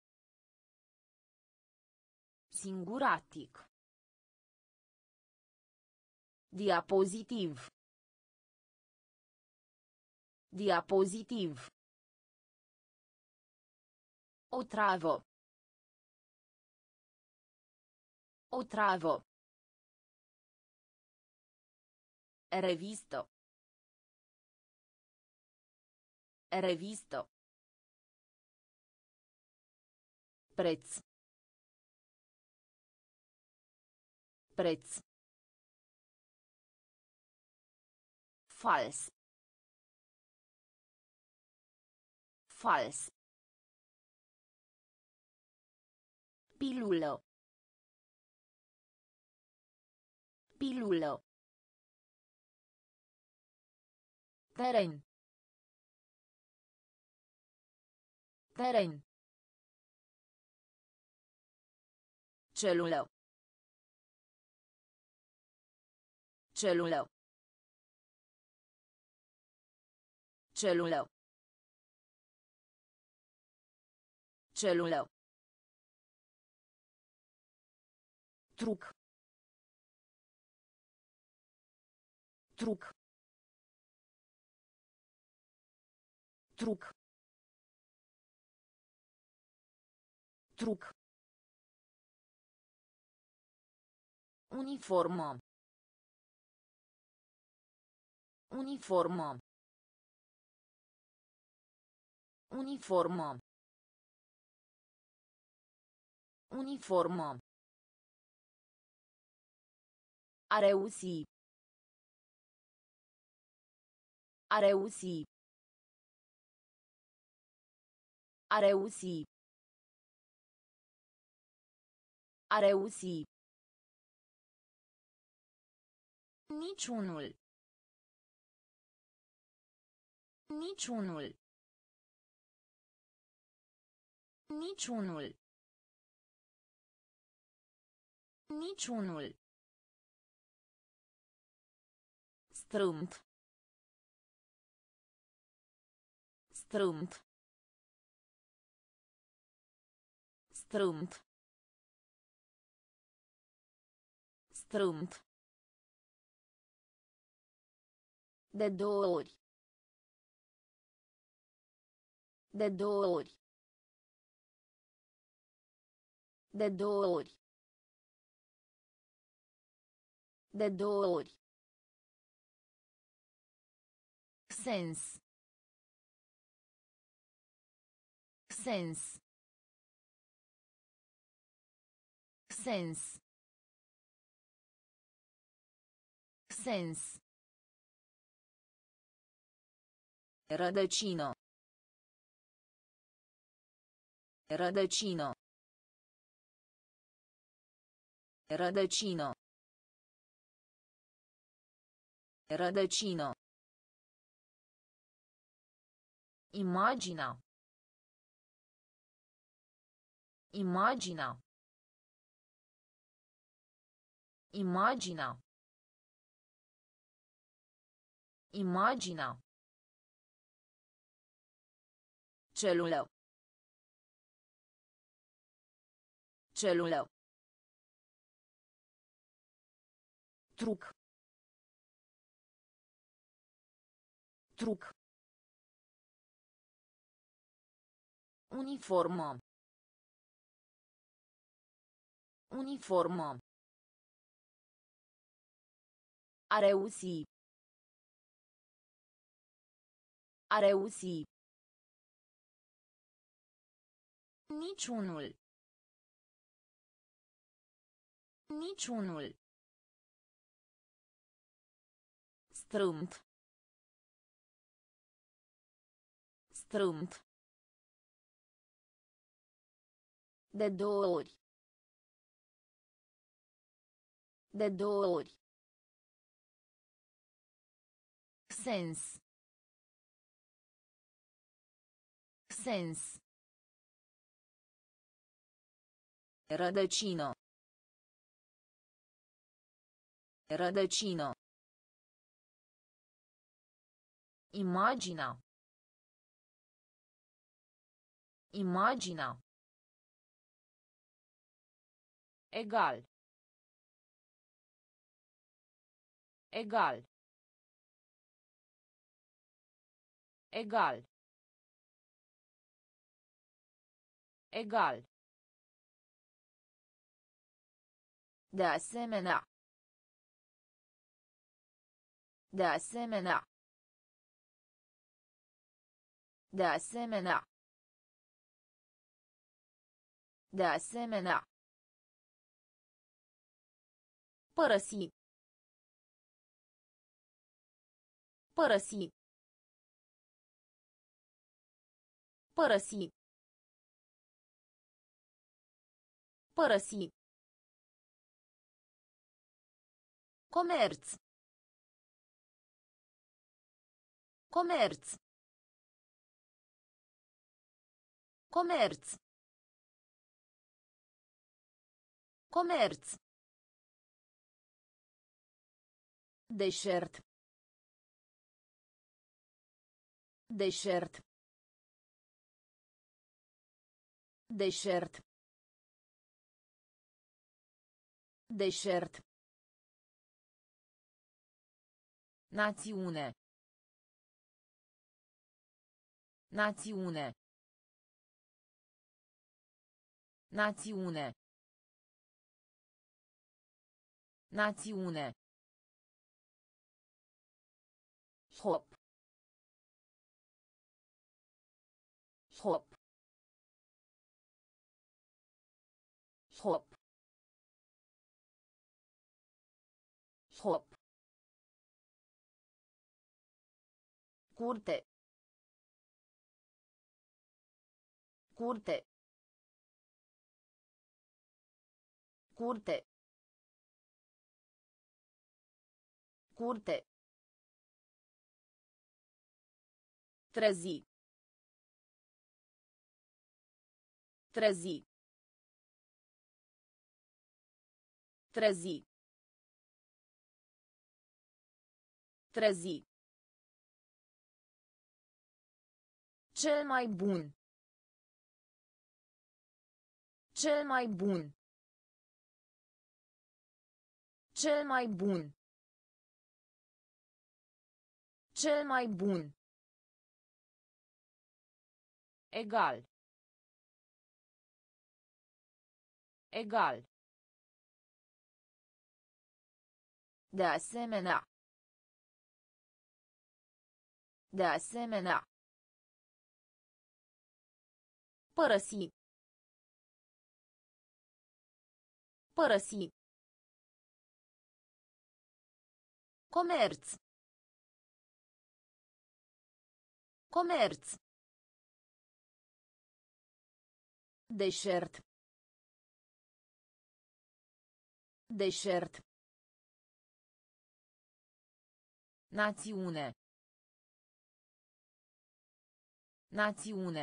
A: Singuratic. Diapozitiv. Diapozitiv. Otravă. Otravă. Revisto. Revisto. Preț. Preț. Fals. Fals. Pilulă. Pilulă. Teren. Teren. Celulă. Celulă. Celulă. Celulă. Truc. Truc. Truc. Truc. Uniformă. Uniformă. Uniformă. Uniformă. A reuși. A reuși. A reuși. A reuși. Niciunul. Niciunul. Niciunul. Niciunul. Strâmt. Strâmt. Strâmt. Strâmt. De două ori. De două ori. De două ori. De două ori. Sens. Sens. Sens. Sens. Rădăcină. Rădăcină. Rădăcină. Rădăcină. Imagina. Imagina. Imagina. Imagina. Celulă. Celulă. Truc. Truc. Uniformă. Uniformă. A reuși. A reuși. Niciunul. Niciunul. Strâmt. Strâmt. De două ori. De două ori. Sens. Sens. Rădăcină. Rădăcină. Imagina. Imagina. Egal. Egal. Egal. Egal. De asemenea. De asemenea. De asemenea. De asemenea. Părăsi. Părăsi. Părăsi. Părăsi. Comerț. Comerț. Comerț. Comerț. Deșert. Deșert. Deșert. Deșert. Națiune. Națiune. Națiune. Națiune. Hop. Hop. Hop. Hop. Curte. Curte. Curte. Curte. Trezi. Trezi. Trezi. Trezi. Cel mai bun. Cel mai bun. Cel mai bun. Cel mai bun. Egal. Egal. De asemenea. De asemenea. Părăsi. Părăsi. Comerț. Comerț. Deșert. Deșert. Națiune. Națiune.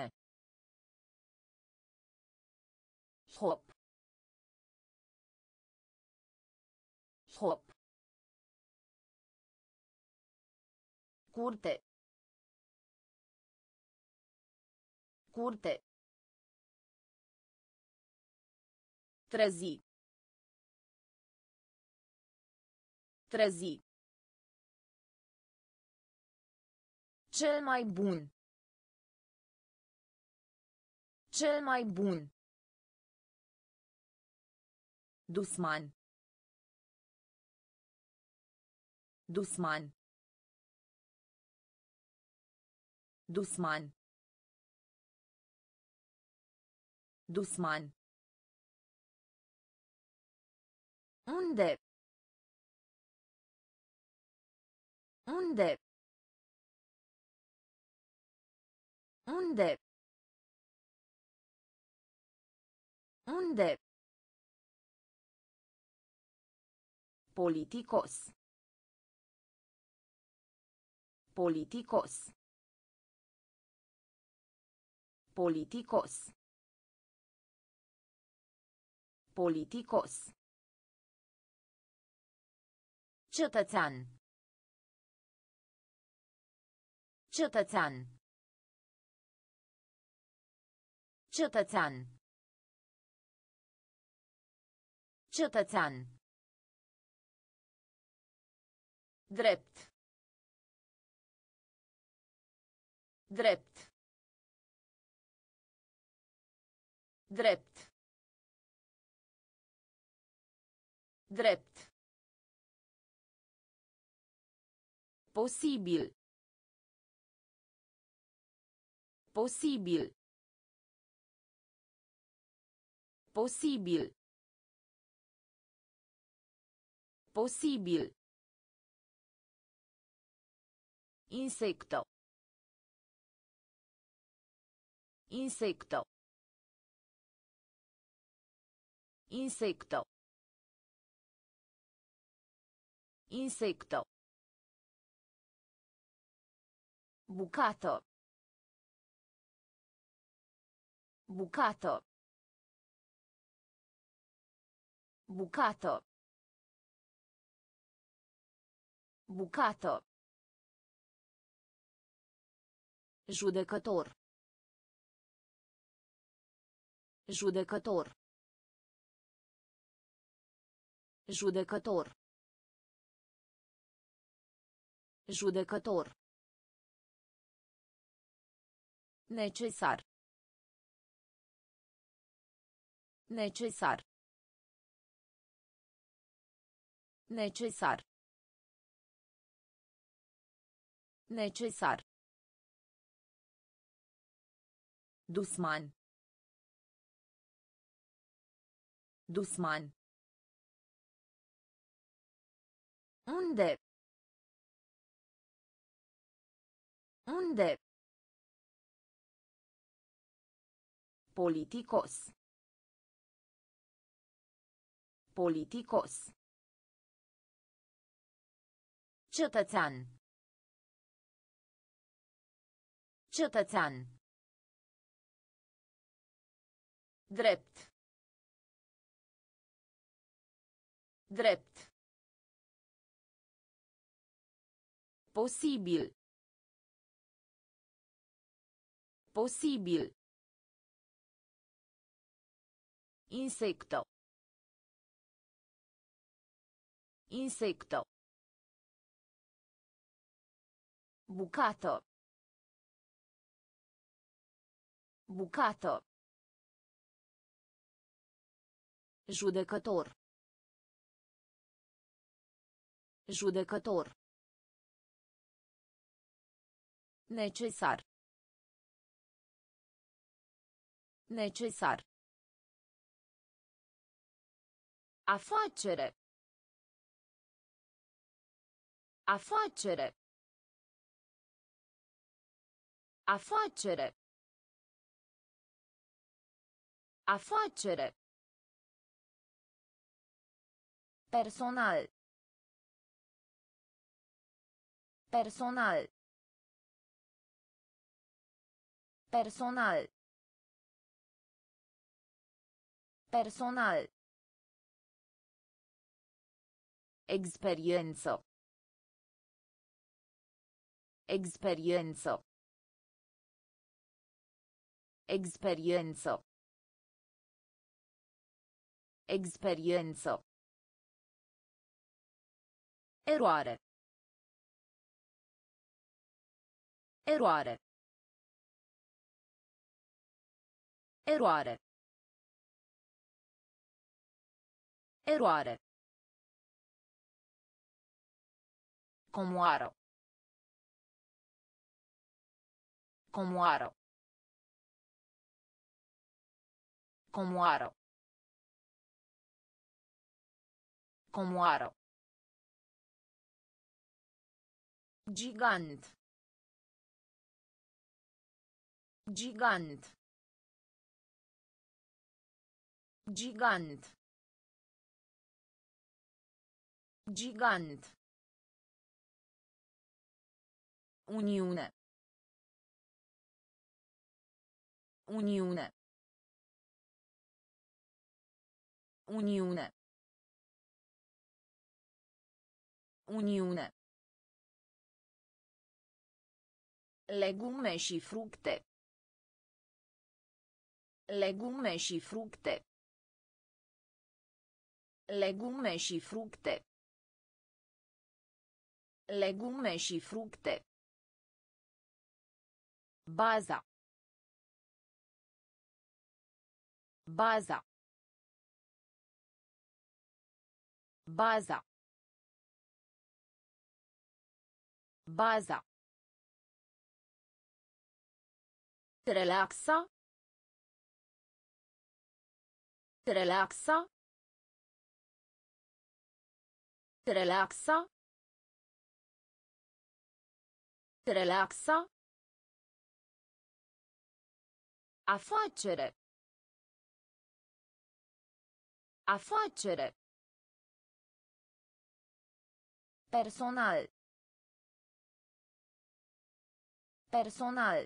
A: Hop. Hop. Curte. Curte. Trezi. Trezi. Cel mai bun. Cel mai bun. Dusman. Dusman. Dusman. Dusman. Unde? Unde? Unde? Unde? Politicos. Politicos. Politicos. Politicos. Cetățean. Cetățean. Cetățean. Cetățean. Drept. Drept. Drept. Drept. Posibil. Posibil. Posibil. Posibil. Insecto. Insecto. Insecto. Insecto. Bucato. Bucato. Bucato. Bucato. Judecător. Judecător. Judecător. Judecător. Necesar. Necesar. Necesar. Necesar. Dusman. Dusman. Unde? Unde? Politicos. Politicos. Cetățean. Cetățean. Drept. Drept. Posibil. Posibil. Insecto. Insecto. Bucato. Bucato. Judecător. Judecător. Necesar. Necesar. Afacere. Afacere. Afacere. Afacere. Personal. Personal. Personal. Personal. Experiență. Experiență. Experiență. Experiență. Eroare. Eroare. Eroare. Eroare. Comoară. Comoară. Comoară. Comoară. Gigant. Gigant. Gigant. Gigant. Uniune. Uniune. Uniune. Uniune. Legume și fructe. Legume și fructe. Legume și fructe. Legume și fructe. Baza. Baza. Baza. Baza. Relaxa. Relaxa. Relaxa. Relaxa. Afacere. Afacere. Personal. Personal.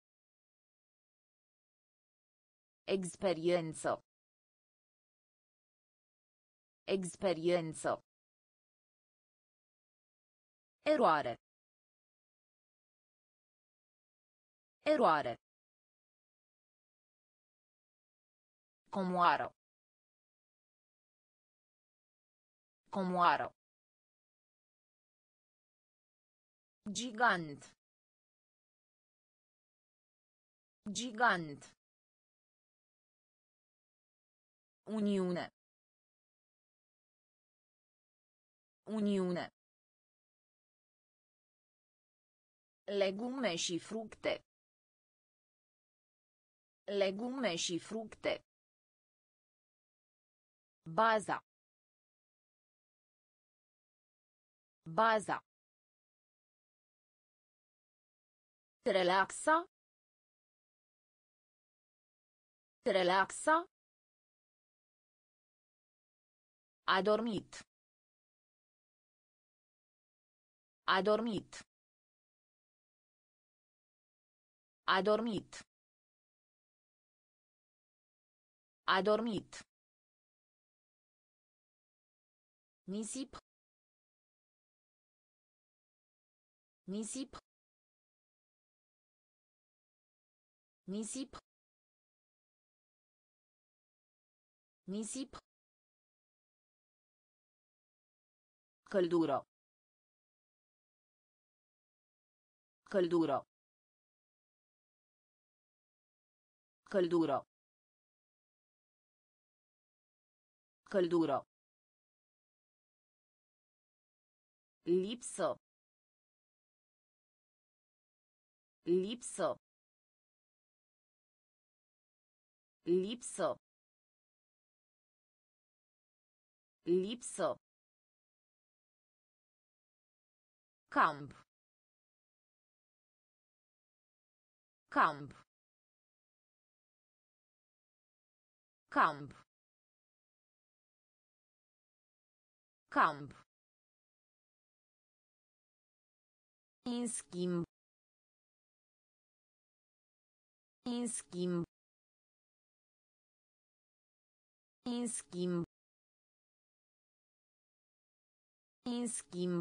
A: Experiență. Experiență. Eroare. Eroare. Comoară. Comoară. Gigant. Gigant. Uniune. Uniune. Legume și fructe. Legume și fructe. Baza. Baza. Relaxa. Relaxa. A dormit. A dormit. A dormit. A dormit. Nisip. Nisip. Nisip. Nisip. Căldură. Căldură. Căldură. Căldură. Lipsă. Lipsă. Lipsă. Lipsă. Camp. Camp. Camp. Camp. În schimb. În schimb. În schimb. În schimb.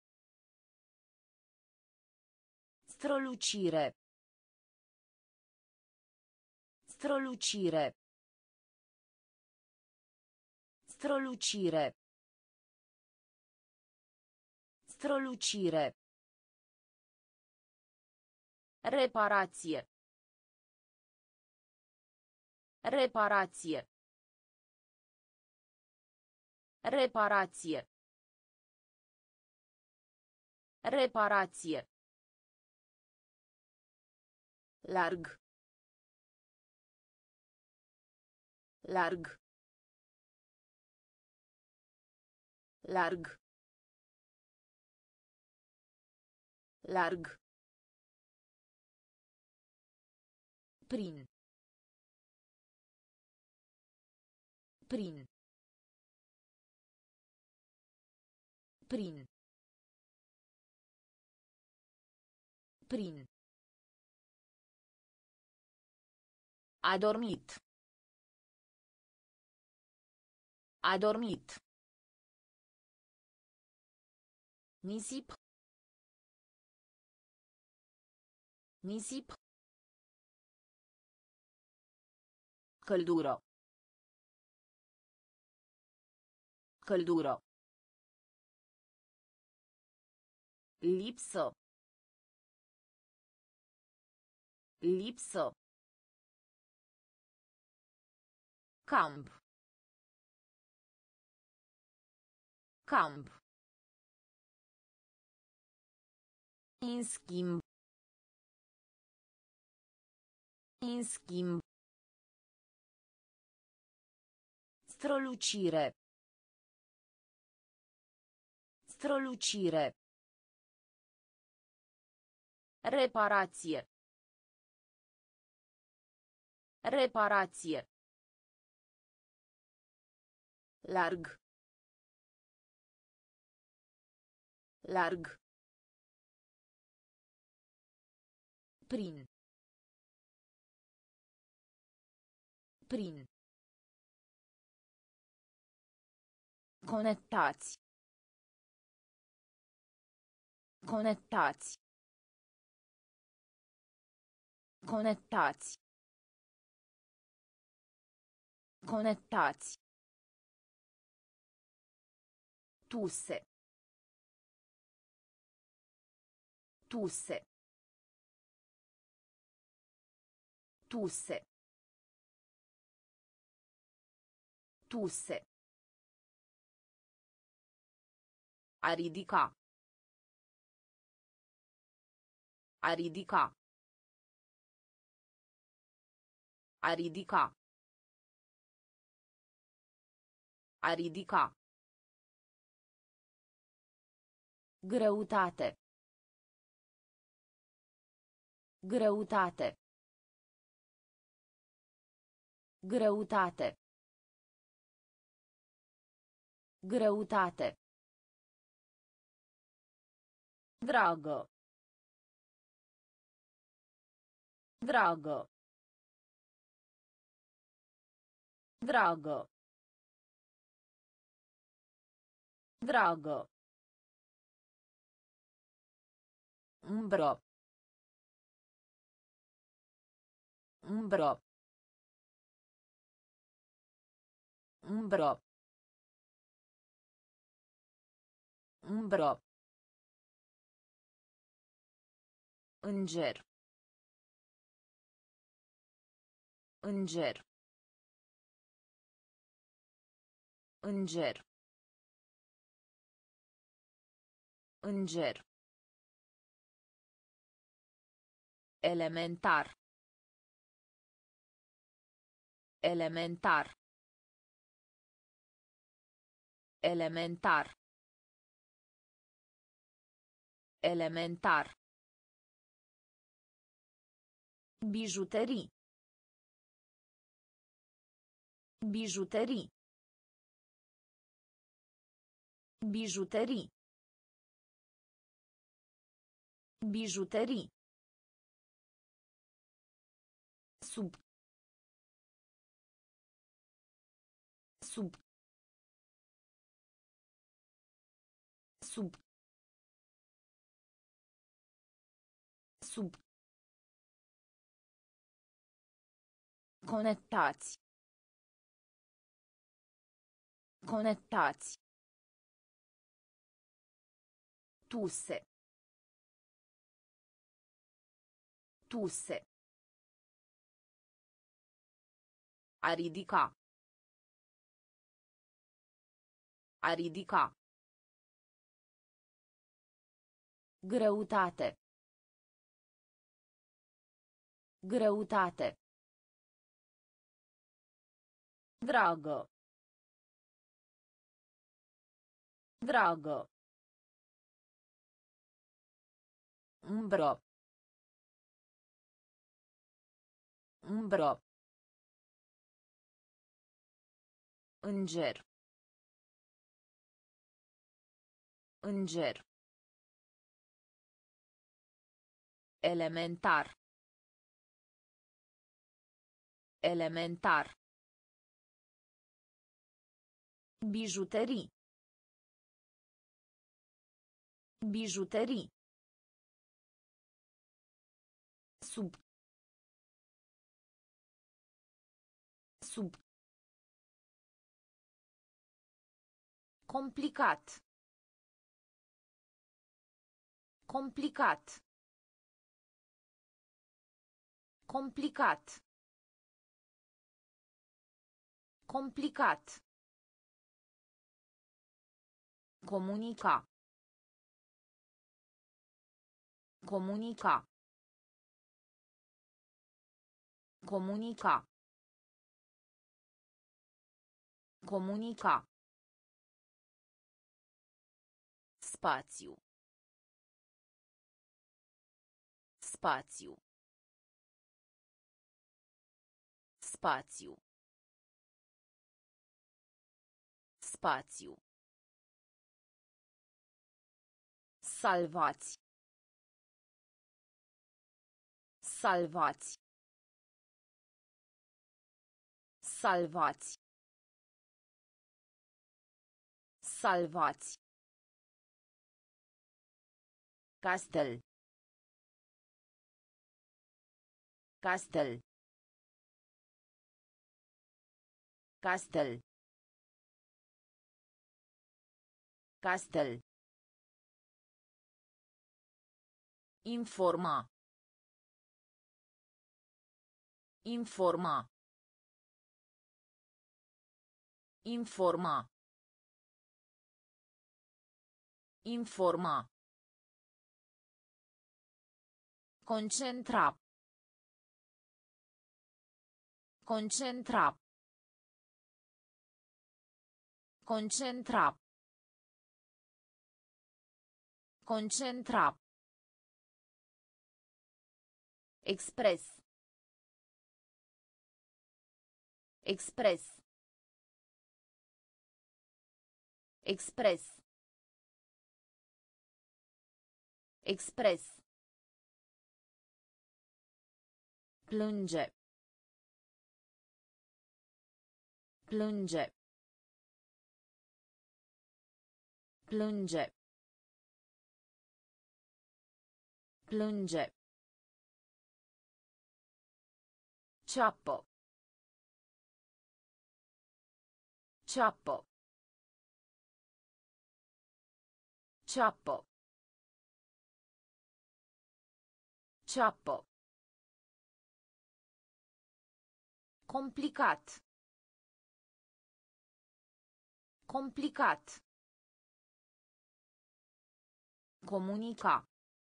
A: Strălucire. Strălucire. Strălucire. Strălucire. Reparație. Reparație. Reparație. Reparație. Larg. Larg. Larg. Larg. Prin. Prin. Prin. Prin. A dormit. A dormit. Nisip. Nisip. Căldură. Căldură. Lipsă. Lipsă. Camp. Camp. În schimb. În schimb. Strălucire. Strălucire. Reparație. Reparație. Larg. Larg. Prin. Prin. Conectați. Conectați. Conectați. Conectați. Tuse. Tuse. Tuse. Tuse. A ridica. A ridica. A ridica. A ridica. Greutate. Greutate. Greutate. Greutate. Dragă. Dragă. Dragă. Dragă. Umbră. Umbră. Umbră. Umbră. Înger. Înger. Înger. Înger. Elementar. Elementar. Elementar. Elementar. Bijuterii. Bijuterii. Bijuterii. Bijuterii. Sub. Sub. Sub. Sub. Conectați. Conectați. Tuse. Tuse. A ridica. A ridica. Greutate. Greutate. Dragă. Dragă. Umbră. Umbră. Înger. Înger. Elementar. Elementar. Bijuterii. Bijuterii. Sub. Sub. Complicat. Complicat. Complicat. Complicat. Comunica. Comunica. Comunica. Comunica. Spațiu. Spațiu. Spațiu. Spațiu. Salvați. Salvați. Salvați. Salvați. Castel. Castel. Castel. Castel. Informa. Informa. Informa. Informa. Concentra. Concentra. Concentra. Concentra. Express. Express. Expres. Expres. Plânge. Plânge. Plânge. Plânge. Ciappo. Ciappo. Ciappo. Ciappo. Complicat. Complicat. Comunica.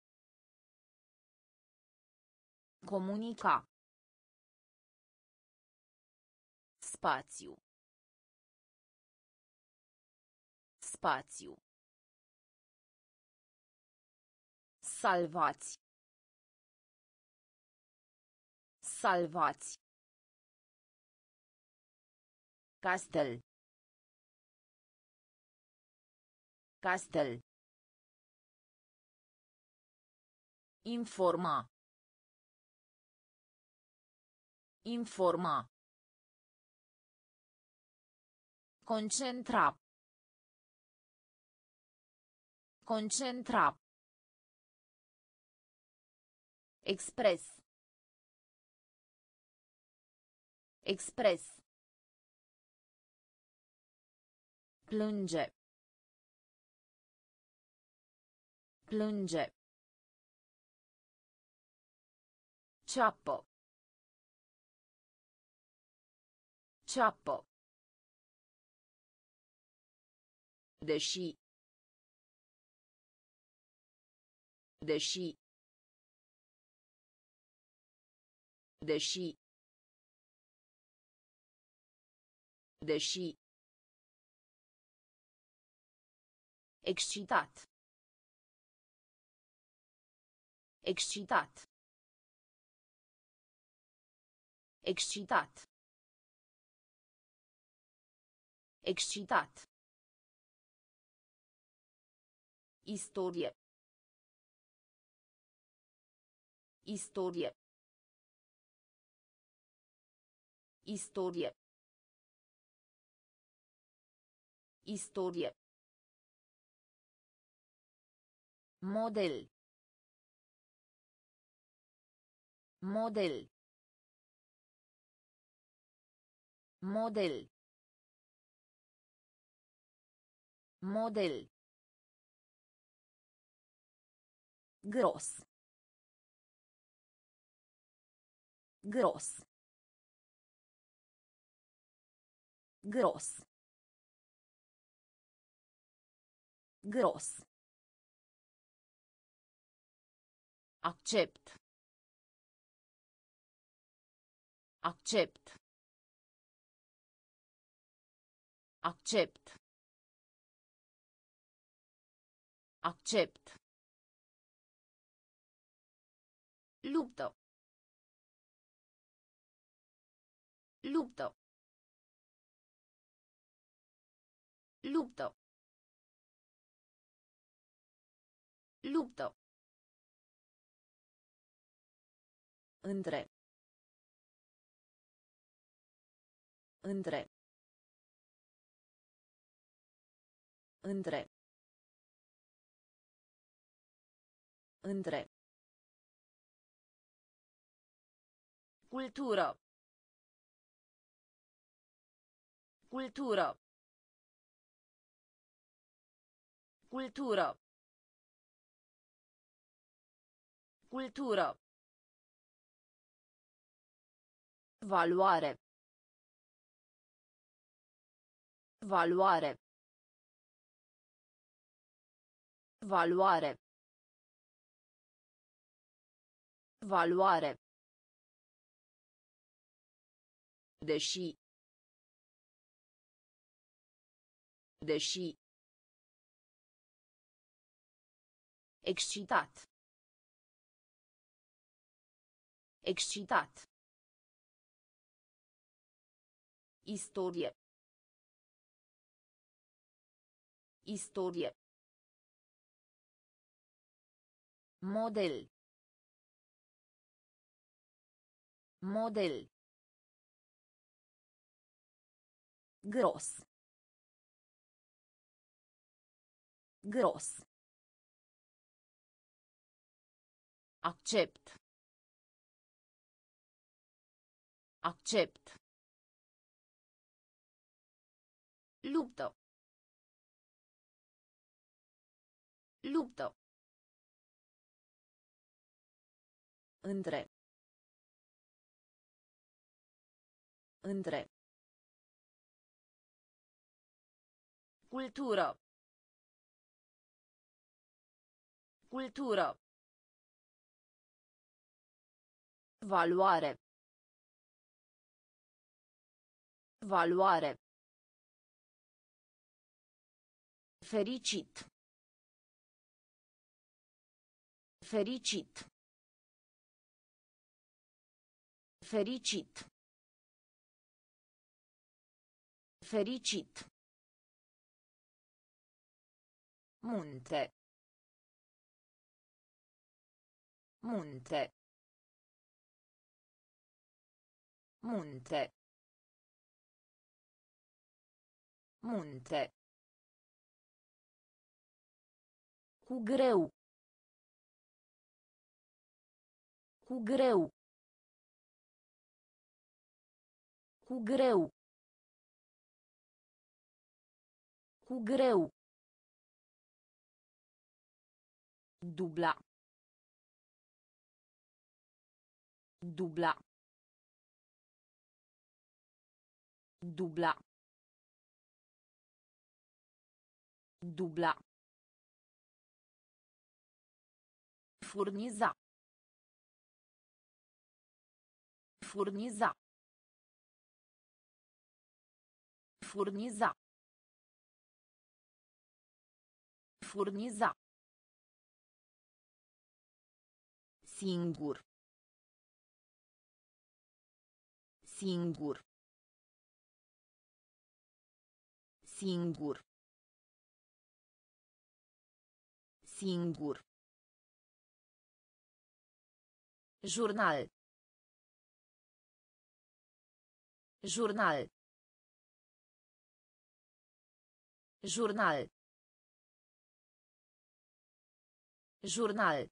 A: Comunica. Spațiu. Spațiu. Salvați. Salvați. Castel. Castel. Informa. Informa. Concentra. Concentra. Expres. Expres. Plânge. Plânge. Ciappo. Ciappo. Deși. Deși. Deși. Deși. Excitat. Excitat. Excitat. Excitat. Istorie. Istorie. Istorie. Istorie. Model. Model. Model. Model. Gros. Gros. Gros. Gros. Accept. Accept. Accept. Accept. Luptă. Luptă. Luptă. Luptă. Între. Între. Între. Între. Cultură. Cultură. Cultură. Cultură. Valoare. Valoare. Valoare. Valoare. Deși. Deși. Excitat. Excitat. Istorie. Istorie. Model. Model. Gros. Gros. Accept. Accept. Luptă. Luptă. Între. Între. Cultură. Cultură. Valoare. Valoare. Fericit. Fericit. Fericit. Fericit. Munte. Munte. Munte. Munte. Cu greu. Cu greu. Cu greu. Cu greu. Dubla. Dubla. Dubla. Dubla. Furniza. Furniza. Furniza. Furniza. Singur. Singur. Singur. Singur. Jurnal. Jurnal. Jurnal. Jurnal.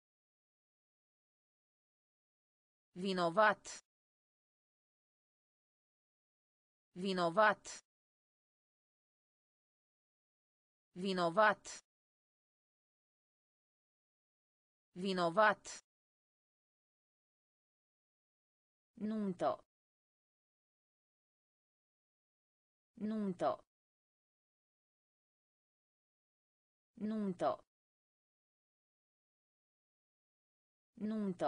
A: Vinovat. Vinovat. Vinovat. Vinovat. Nuntă. Nuntă. Nuntă. Nuntă.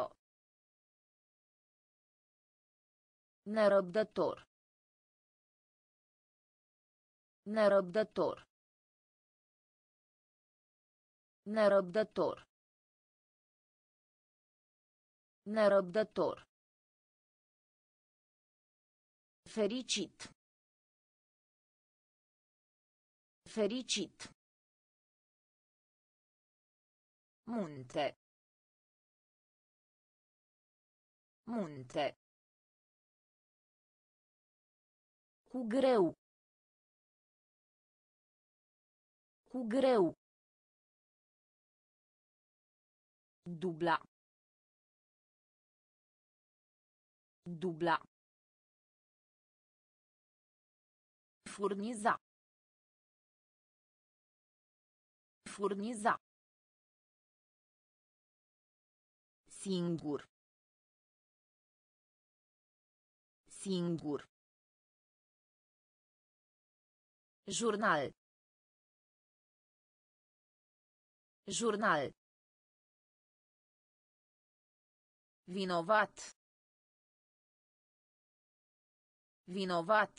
A: Nerăbdător. Nerăbdător. Nerăbdător. Nerăbdător. Fericit. Fericit. Munte. Munte. Cu greu. Cu greu. Dubla. Dubla. Furniza. Furniza. Singur. Singur. Jurnal. Jurnal. Vinovat. Vinovat.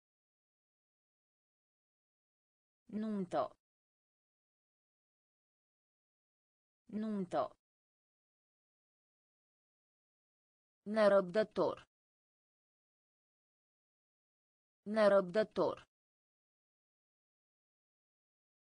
A: Nuntă. Nuntă. Nerăbdător. Nerăbdător.